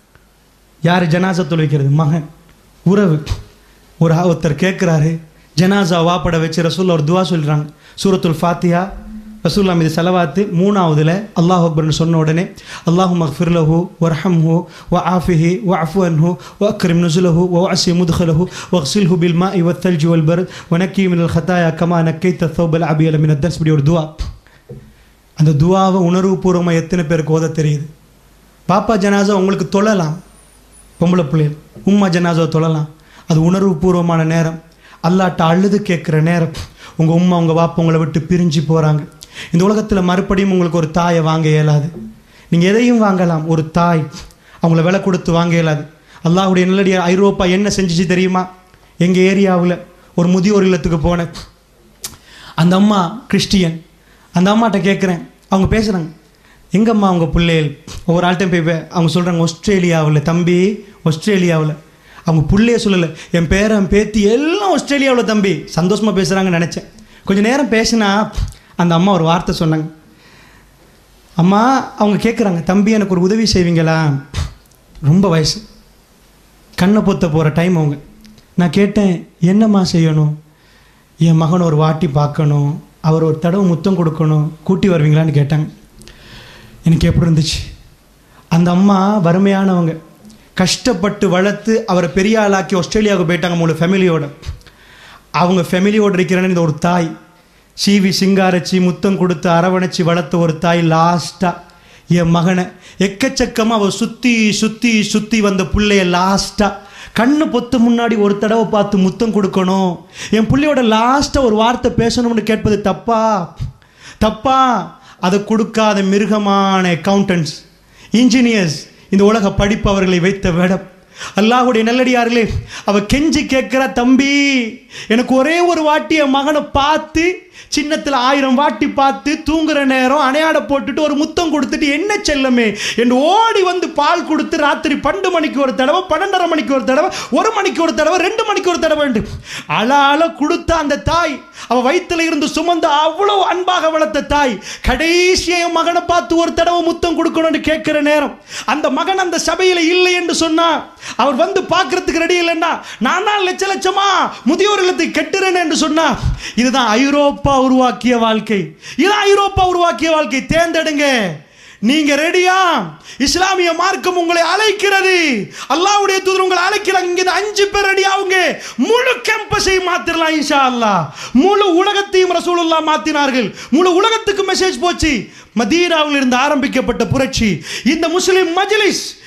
யார் ஜனாசா தொழுவிக்கிறது? மகன், உறவு. ஒரு ஒருத்தர் கேட்குறாரு, ஜனாசா வாப்பட வச்சு ரசூல் ஒரு துவா சொல்கிறாங்க. சூரத்துல் ஃபாத்திஹா ரசூல்லா மீது செலவாத்து மூணாவதுல அல்லாஹ் அக்பர்னு சொன்ன உடனே அல்லாஹு மக்ஃபிர்லஹு வர்ஹம்ஹு வ ஆஃபிஹி வ அஃபு அன்ஹு வ அக்ரிம் நுஸுலஹு வ வஸி முத்கலஹு வக்ஸில்ஹு பில் மாஇ வத் தல்ஜி வல் பர்த் வ நக்கி மினல் ஹதாயா கமா நக்கைத தௌபல் அபியல மினத் தன்ஸ். இப்படி ஒரு துவா. அந்த துவாவை உணர்வுபூர்வமாக எத்தனை பேருக்கு ஓத தெரியுது? பாப்பா ஜனாசா உங்களுக்கு தொழலாம், பொம்பளை பிள்ளைகள் உம்மா ஜனாசா தொழலாம். அது உணர்வுபூர்வமான நேரம், அல்லாட்ட அழுது கேட்குற நேரம். உங்கள் உம்மா உங்கள் பாப்பா உங்களை விட்டு பிரிஞ்சு போகிறாங்க. இந்த உலகத்தில் மறுபடியும் உங்களுக்கு ஒரு தாயை வாங்க இயலாது. நீங்கள் எதையும் வாங்கலாம், ஒரு தாய் அவங்கள விலை கொடுத்து வாங்க இயலாது. அல்லாஹ்வுடைய நல்லடியா ஐரோப்பா என்ன செஞ்சிச்சு தெரியுமா? எங்கள் ஏரியாவில் ஒரு முதியோர் இல்லத்துக்கு போனேன். அந்த அம்மா கிறிஸ்டியன். அந்த அம்மாட்ட கேட்குறேன், அவங்க பேசுகிறாங்க, எங்கம்மா அவங்க பிள்ளைகள்? ஒவ்வொரு ஆள்கிட்டையும் போய் அவங்க சொல்கிறாங்க, ஆஸ்திரேலியாவில் தம்பி, ஆஸ்திரேலியாவில். அவங்க பிள்ளைய சொல்லலை, என் பேரன் பேத்தி எல்லாம் ஆஸ்திரேலியாவில் தம்பி. சந்தோஷமாக பேசுகிறாங்கன்னு நினச்சேன். கொஞ்சம் நேரம் பேசினா அந்த அம்மா ஒரு வார்த்தை சொன்னாங்க. அம்மா அவங்க கேட்குறாங்க, தம்பி எனக்கு ஒரு உதவி செய்வீங்களா? ரொம்ப வயசு, கண்ணை பொத்த போகிற டைம் அவங்க. நான் கேட்டேன், என்னம்மா செய்யணும்? என் மகனை ஒரு வாட்டி பார்க்கணும், அவர் ஒரு தடவை முத்தம் கொடுக்கணும், கூட்டி வருவீங்களான்னு கேட்டாங்க. எனக்கு எப்படி இருந்துச்சு? அந்த அம்மா வறுமையானவங்க, கஷ்டப்பட்டு வளர்த்து அவரை பெரிய ஆளாக்கி ஆஸ்திரேலியாவுக்கு போயிட்டாங்க மூணு ஃபேமிலியோட. அவங்க ஃபேமிலியோடு இருக்கிறேன்னு இந்த ஒரு தாய் சீவி சிங்காரச்சி முத்தம் கொடுத்து அரவணைச்சி வளர்த்த ஒரு தாய் லாஸ்ட்டாக என் மகனை எக்கச்சக்கமாக அவள் சுற்றி சுற்றி சுற்றி வந்த பிள்ளைய லாஸ்ட்டாக கண்ணு பொத்து முன்னாடி ஒரு தடவை பார்த்து முத்தம் கொடுக்கணும், என் பிள்ளையோட லாஸ்ட்டாக ஒரு வார்த்தை பேசணும்னு கேட்பது தப்பா? தப்பா? அதை கொடுக்காத மிருகமான அக்கௌண்டன்ட்ஸ், இன்ஜினியர்ஸ் இந்த உலக படிப்பு அவர்களை வைத்த வேடம். அல்லாஹ்வுடைய நல்லடியார்களே, அவ கெஞ்சி கேட்கிற, தம்பி எனக்கு ஒரே ஒரு வாட்டி என் மகனை பார்த்து, சின்னத்தில் ஆயிரம் வாட்டி பார்த்து தூங்குற நேரம் அணையாட போட்டுட்டு ஒரு முத்தம் கொடுத்துட்டு என்ன செல்லமே என்று ஓடி வந்து பால் கொடுத்து ராத்திரி பன்னெண்டு மணிக்கு ஒரு தடவை, பன்னெண்டரை மணிக்கு ஒரு தடவை, ஒரு மணிக்கு ஒரு தடவை, ரெண்டு மணிக்கு ஒரு தடவை என்று அழ அழ கொடுத்த அந்த தாய், அவ வயிற்றுல இருந்து சுமந்து அவ்வளவு அன்பாக வளர்த்த தாய், கடைசியை மகனை பார்த்து ஒரு தடவை முத்தம் கொடுக்கணும்னு கேட்கிற நேரம் அந்த மகன் அந்த சபையில் இல்லை என்று சொன்னா, அவர் வந்து பார்க்கறதுக்கு ரெடி இல்லைன்னா நான் தான் லட்ச லட்சமா முதியோர் இல்லத்தை கெட்டுறேன் என்று சொன்னா, இதுதான் ஐரோப்பா உருவாக்கிய வாழ்க்கை. இதுதான் ஐரோப்பா உருவாக்கிய வாழ்க்கை. தேர்ந்தெடுங்க. நீங்க ரெடியா? இஸ்லாமிய மார்க்கம் உங்களை அழைக்கிறது. அல்லாஹ்வுடைய தூதர் உங்களை அழைக்கிறாங்க. இங்க அஞ்சு பேர் ரெடி ஆகுங்க. முழு கேம்பஸை மாத்திரலாம் இன்ஷா அல்லாஹ். முழு உலகத்தையும் ரசூலுல்லாஹ் மாத்தினார்கள். முழு உலகத்துக்கு மெசேஜ் போச்சு. மதீனாவில் இருந்து ஆரம்பிக்கப்பட்ட புரட்சி இந்த முஸ்லிம் மஜ்லிஸ்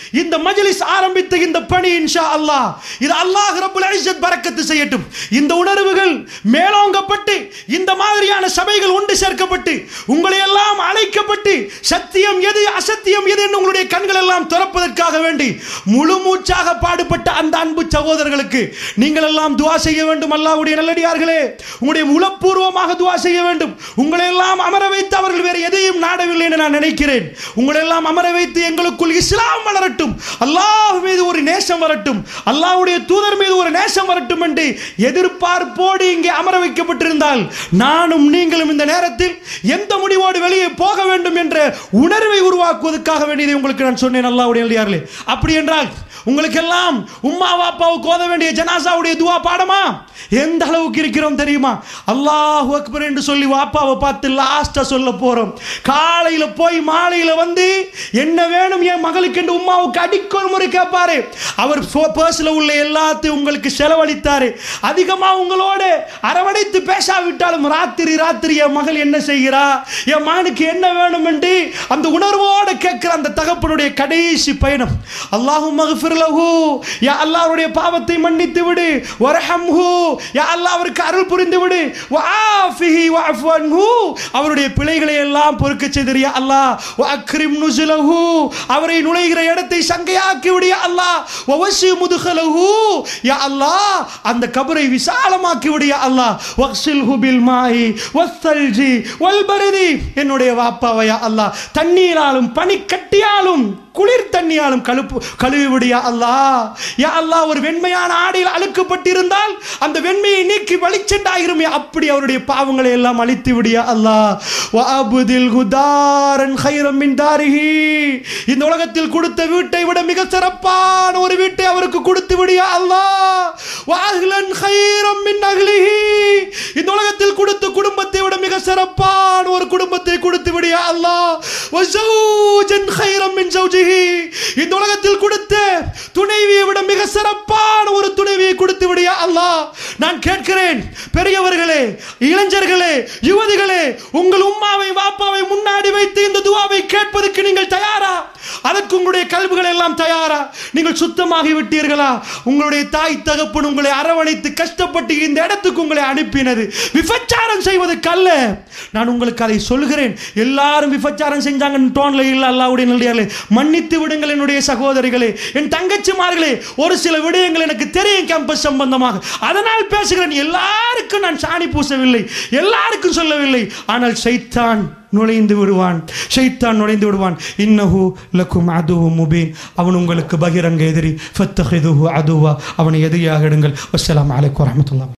இந்த மஜ்லிஸ் ஆரம்பித்த இந்த பணி இன்ஷா அல்லாஹ் இது அல்லாஹ் ரப்புல் இஸ்ஸத் பரக்கத்து செய்யட்டும். இந்த உணர்வுகள் மேலோங்கப்பட்டு இந்த மாதிரியான சபைகள் ஒன்று சேர்க்கப்பட்டு உங்களை எல்லாம் அழைக்கப்பட்டு சத்தியம் எது அசத்தியம் எது என்று உங்களுடைய கண்கள் எல்லாம் திறப்பதற்காக வேண்டி முழு மூச்சாக பாடுபட்ட அந்த அன்பு சகோதரர்களுக்கு நீங்கள் எல்லாம் துஆ செய்ய வேண்டும். அல்லாஹ்வுடைய நல்லடியார்களே, உங்களுடைய உளப்பூர்வமாக துஆ செய்ய வேண்டும். உங்களை எல்லாம் அமர வைத்து அவர்கள் வேறு எதையும் நாடவில்லை என்று நான் நினைக்கிறேன். உங்களை எல்லாம் அமர வைத்து எங்களுக்குள் இஸ்லாம் வளரட்டும், அல்லாஹ் மீது ஒரு நேசம் வரட்டும், அல்லாஹ்வுடைய தூதர் மீது ஒரு நேசம் வரட்டும் என்று எதிர்பார்ப்போடு இங்கே அமர வைக்கப்பட்டிருந்தால் நானும் நீங்களும் இந்த நேரத்தில் எந்த முடிவோடு வெளியே போக வேண்டும் என்ற உணர்வை உருவாக்குவதற்காக வேண்டியதை உங்களுக்கு நான் சொன்னேன். அல்லாஹ்வுடைய நல்லடியார்களே, அப்படி என்றால் உங்களுக்கெல்லாம் உம்மா வாப்பாவுக்கு ஓத வேண்டிய ஜனாசாவுடைய துஆ பாடமா எந்த அளவுக்கு இருக்கிறோம் தெரியுமா? அல்லாஹு அக்பர் என்று சொல்லி வாப்பாவை பார்த்து லாஸ்டா சொல்ல போறோம். காலையில போய் மாலையில வந்து என்ன வேணும் என் மகளுக்கு என்று உம்மாவுக்கு அடிக்கொரு முறை கேட்பாரு. அவர் பர்ஸ்ல உள்ள எல்லாத்தையும் உங்களுக்கு செலவழித்தாரு. அதிகமா உங்களோட அரவணைத்து பேசாவிட்டாலும் ராத்திரி ராத்திரி என் மகள் என்ன செய்கிறா, என் மகனுக்கு என்ன வேணும் என்று அந்த உணர்வோடு கேட்கிற அந்த தகப்பனுடைய கடைசி பயணம். அல்லாஹும்ம அக்ஃபிர் லஹு, யா அல்லாஹ் அவருடைய பாவத்தை மன்னித்து விடு, வர்ஹம்ஹு, யா அல்லாஹ் அவருக்கு அருள் புரிந்து விடு, வஆஃபிஹி வஅஃபு அன்ஹு, அவருடைய பிழைகளை எல்லாம் பொறுக்க செய்திரு யா அல்லாஹ், வஅக்ரிம் நுஸுலஹு, அவரை நுழைகிற இடத்தை சங்கையாக்கி விடு யா அல்லாஹ், வவஸி முத்கலஹு, யா அல்லாஹ் அந்த கபரை விசாலமாக்கி விடு யா அல்லாஹ், வக்ஸில்ஹு பில் மாஇ வஸ்ஸல்ஜி வல் பரதி, என்னுடைய வாப்பாவை யா அல்லாஹ் தண்ணீராலும் பனிக்கட்டியாலும் குளிர் தண்ணியாலும் கழுப்பு கழுவி விடு யா அல்லாஹ். யா அல்லாஹ் ஒரு வெண்மையான ஆடையில் அழுக்கப்பட்டிருந்தால் அந்த வெண்மையை நீக்கி வெளிச்செண்டாகிரும், அப்படி அவருடைய பாவங்களை எல்லாம் அழித்து விடு யா அல்லாஹ். வஅப்தில் குதாரன் கைரம் மின் தாரிஹி, இந்த உலகத்தில் கொடுத்த வீட்டை விட மிக சிறப்பான ஒரு வீட்டை அவருக்கு கொடுத்து விடு யா அல்லாஹ். வஅஹ்லன் கைரம் மின் அஹ்லிஹி, இந்த உலகத்தில் கொடுத்த குடும்பத்தை விட மிக சிறப்பான ஒரு குடும்பத்தை கொடுத்து விடு யா அல்லாஹ். வஸௌஜன் கைரம் மின் ஜௌஜிஹி, இந்த உலகத்தில் கொடுத்த துணைவியை விட மிக சிறப்பான ஒரு துணைவியை கொடுத்து விடு யா அல்லாஹ். நான் கேட்கிறேன், பெரியவர்களே, இளைஞர்களே, யுவதிகளே, உங்கள் உம்மாவை வாப்பாவை முன்னாடி வைத்து இந்த துஆவை கேட்பதற்கு நீங்கள் தயாரா? அதற்கு உங்களுடைய கல்விகள் எல்லாம் தயாரா? நீங்கள் சுத்தமாகி விட்டீர்களா? உங்களுடைய தாய் தகப்பன் உங்களை அரவணைத்து கஷ்டப்பட்டு இந்த இடத்துக்கு உங்களை அனுப்பினது விபச்சாரம் செய்வதற்கு அல்ல. நான் உங்களுக்கு அதை சொல்கிறேன். எல்லாரும் விபச்சாரம் செஞ்சாங்கன்னு டோன்ல இல்ல. அல்லாஹ்வுடைய நல்லடியார்களே, மன்னித்து விடுங்கள் என்னுடைய சகோதரிகளே, என் தங்கச்சிமார்களே. ஒரு சில விடயங்கள் எனக்கு தெரியும் கேம்பஸ் சம்பந்தமாக, அதனால் பேசுகிறேன். எல்லாருக்கும் நான் சாணி பூசவில்லை, எல்லாருக்கும் சொல்லவில்லை. ஆனால் ஷைத்தான் நுழைந்து விடுவான், ஷைத்தான் நுழைந்து விடுவான். இன்னஹு லக்கும் அதுவும் முபீன், அவன் உங்களுக்கு பகிரங்க எதிரி. ஃபத்தஹிதுஹு அதுவா, அவனை எதிரியாக எடுங்கள். வஸ்ஸலாமு அலைக்கும் வரஹ்மத்துல்லாஹி.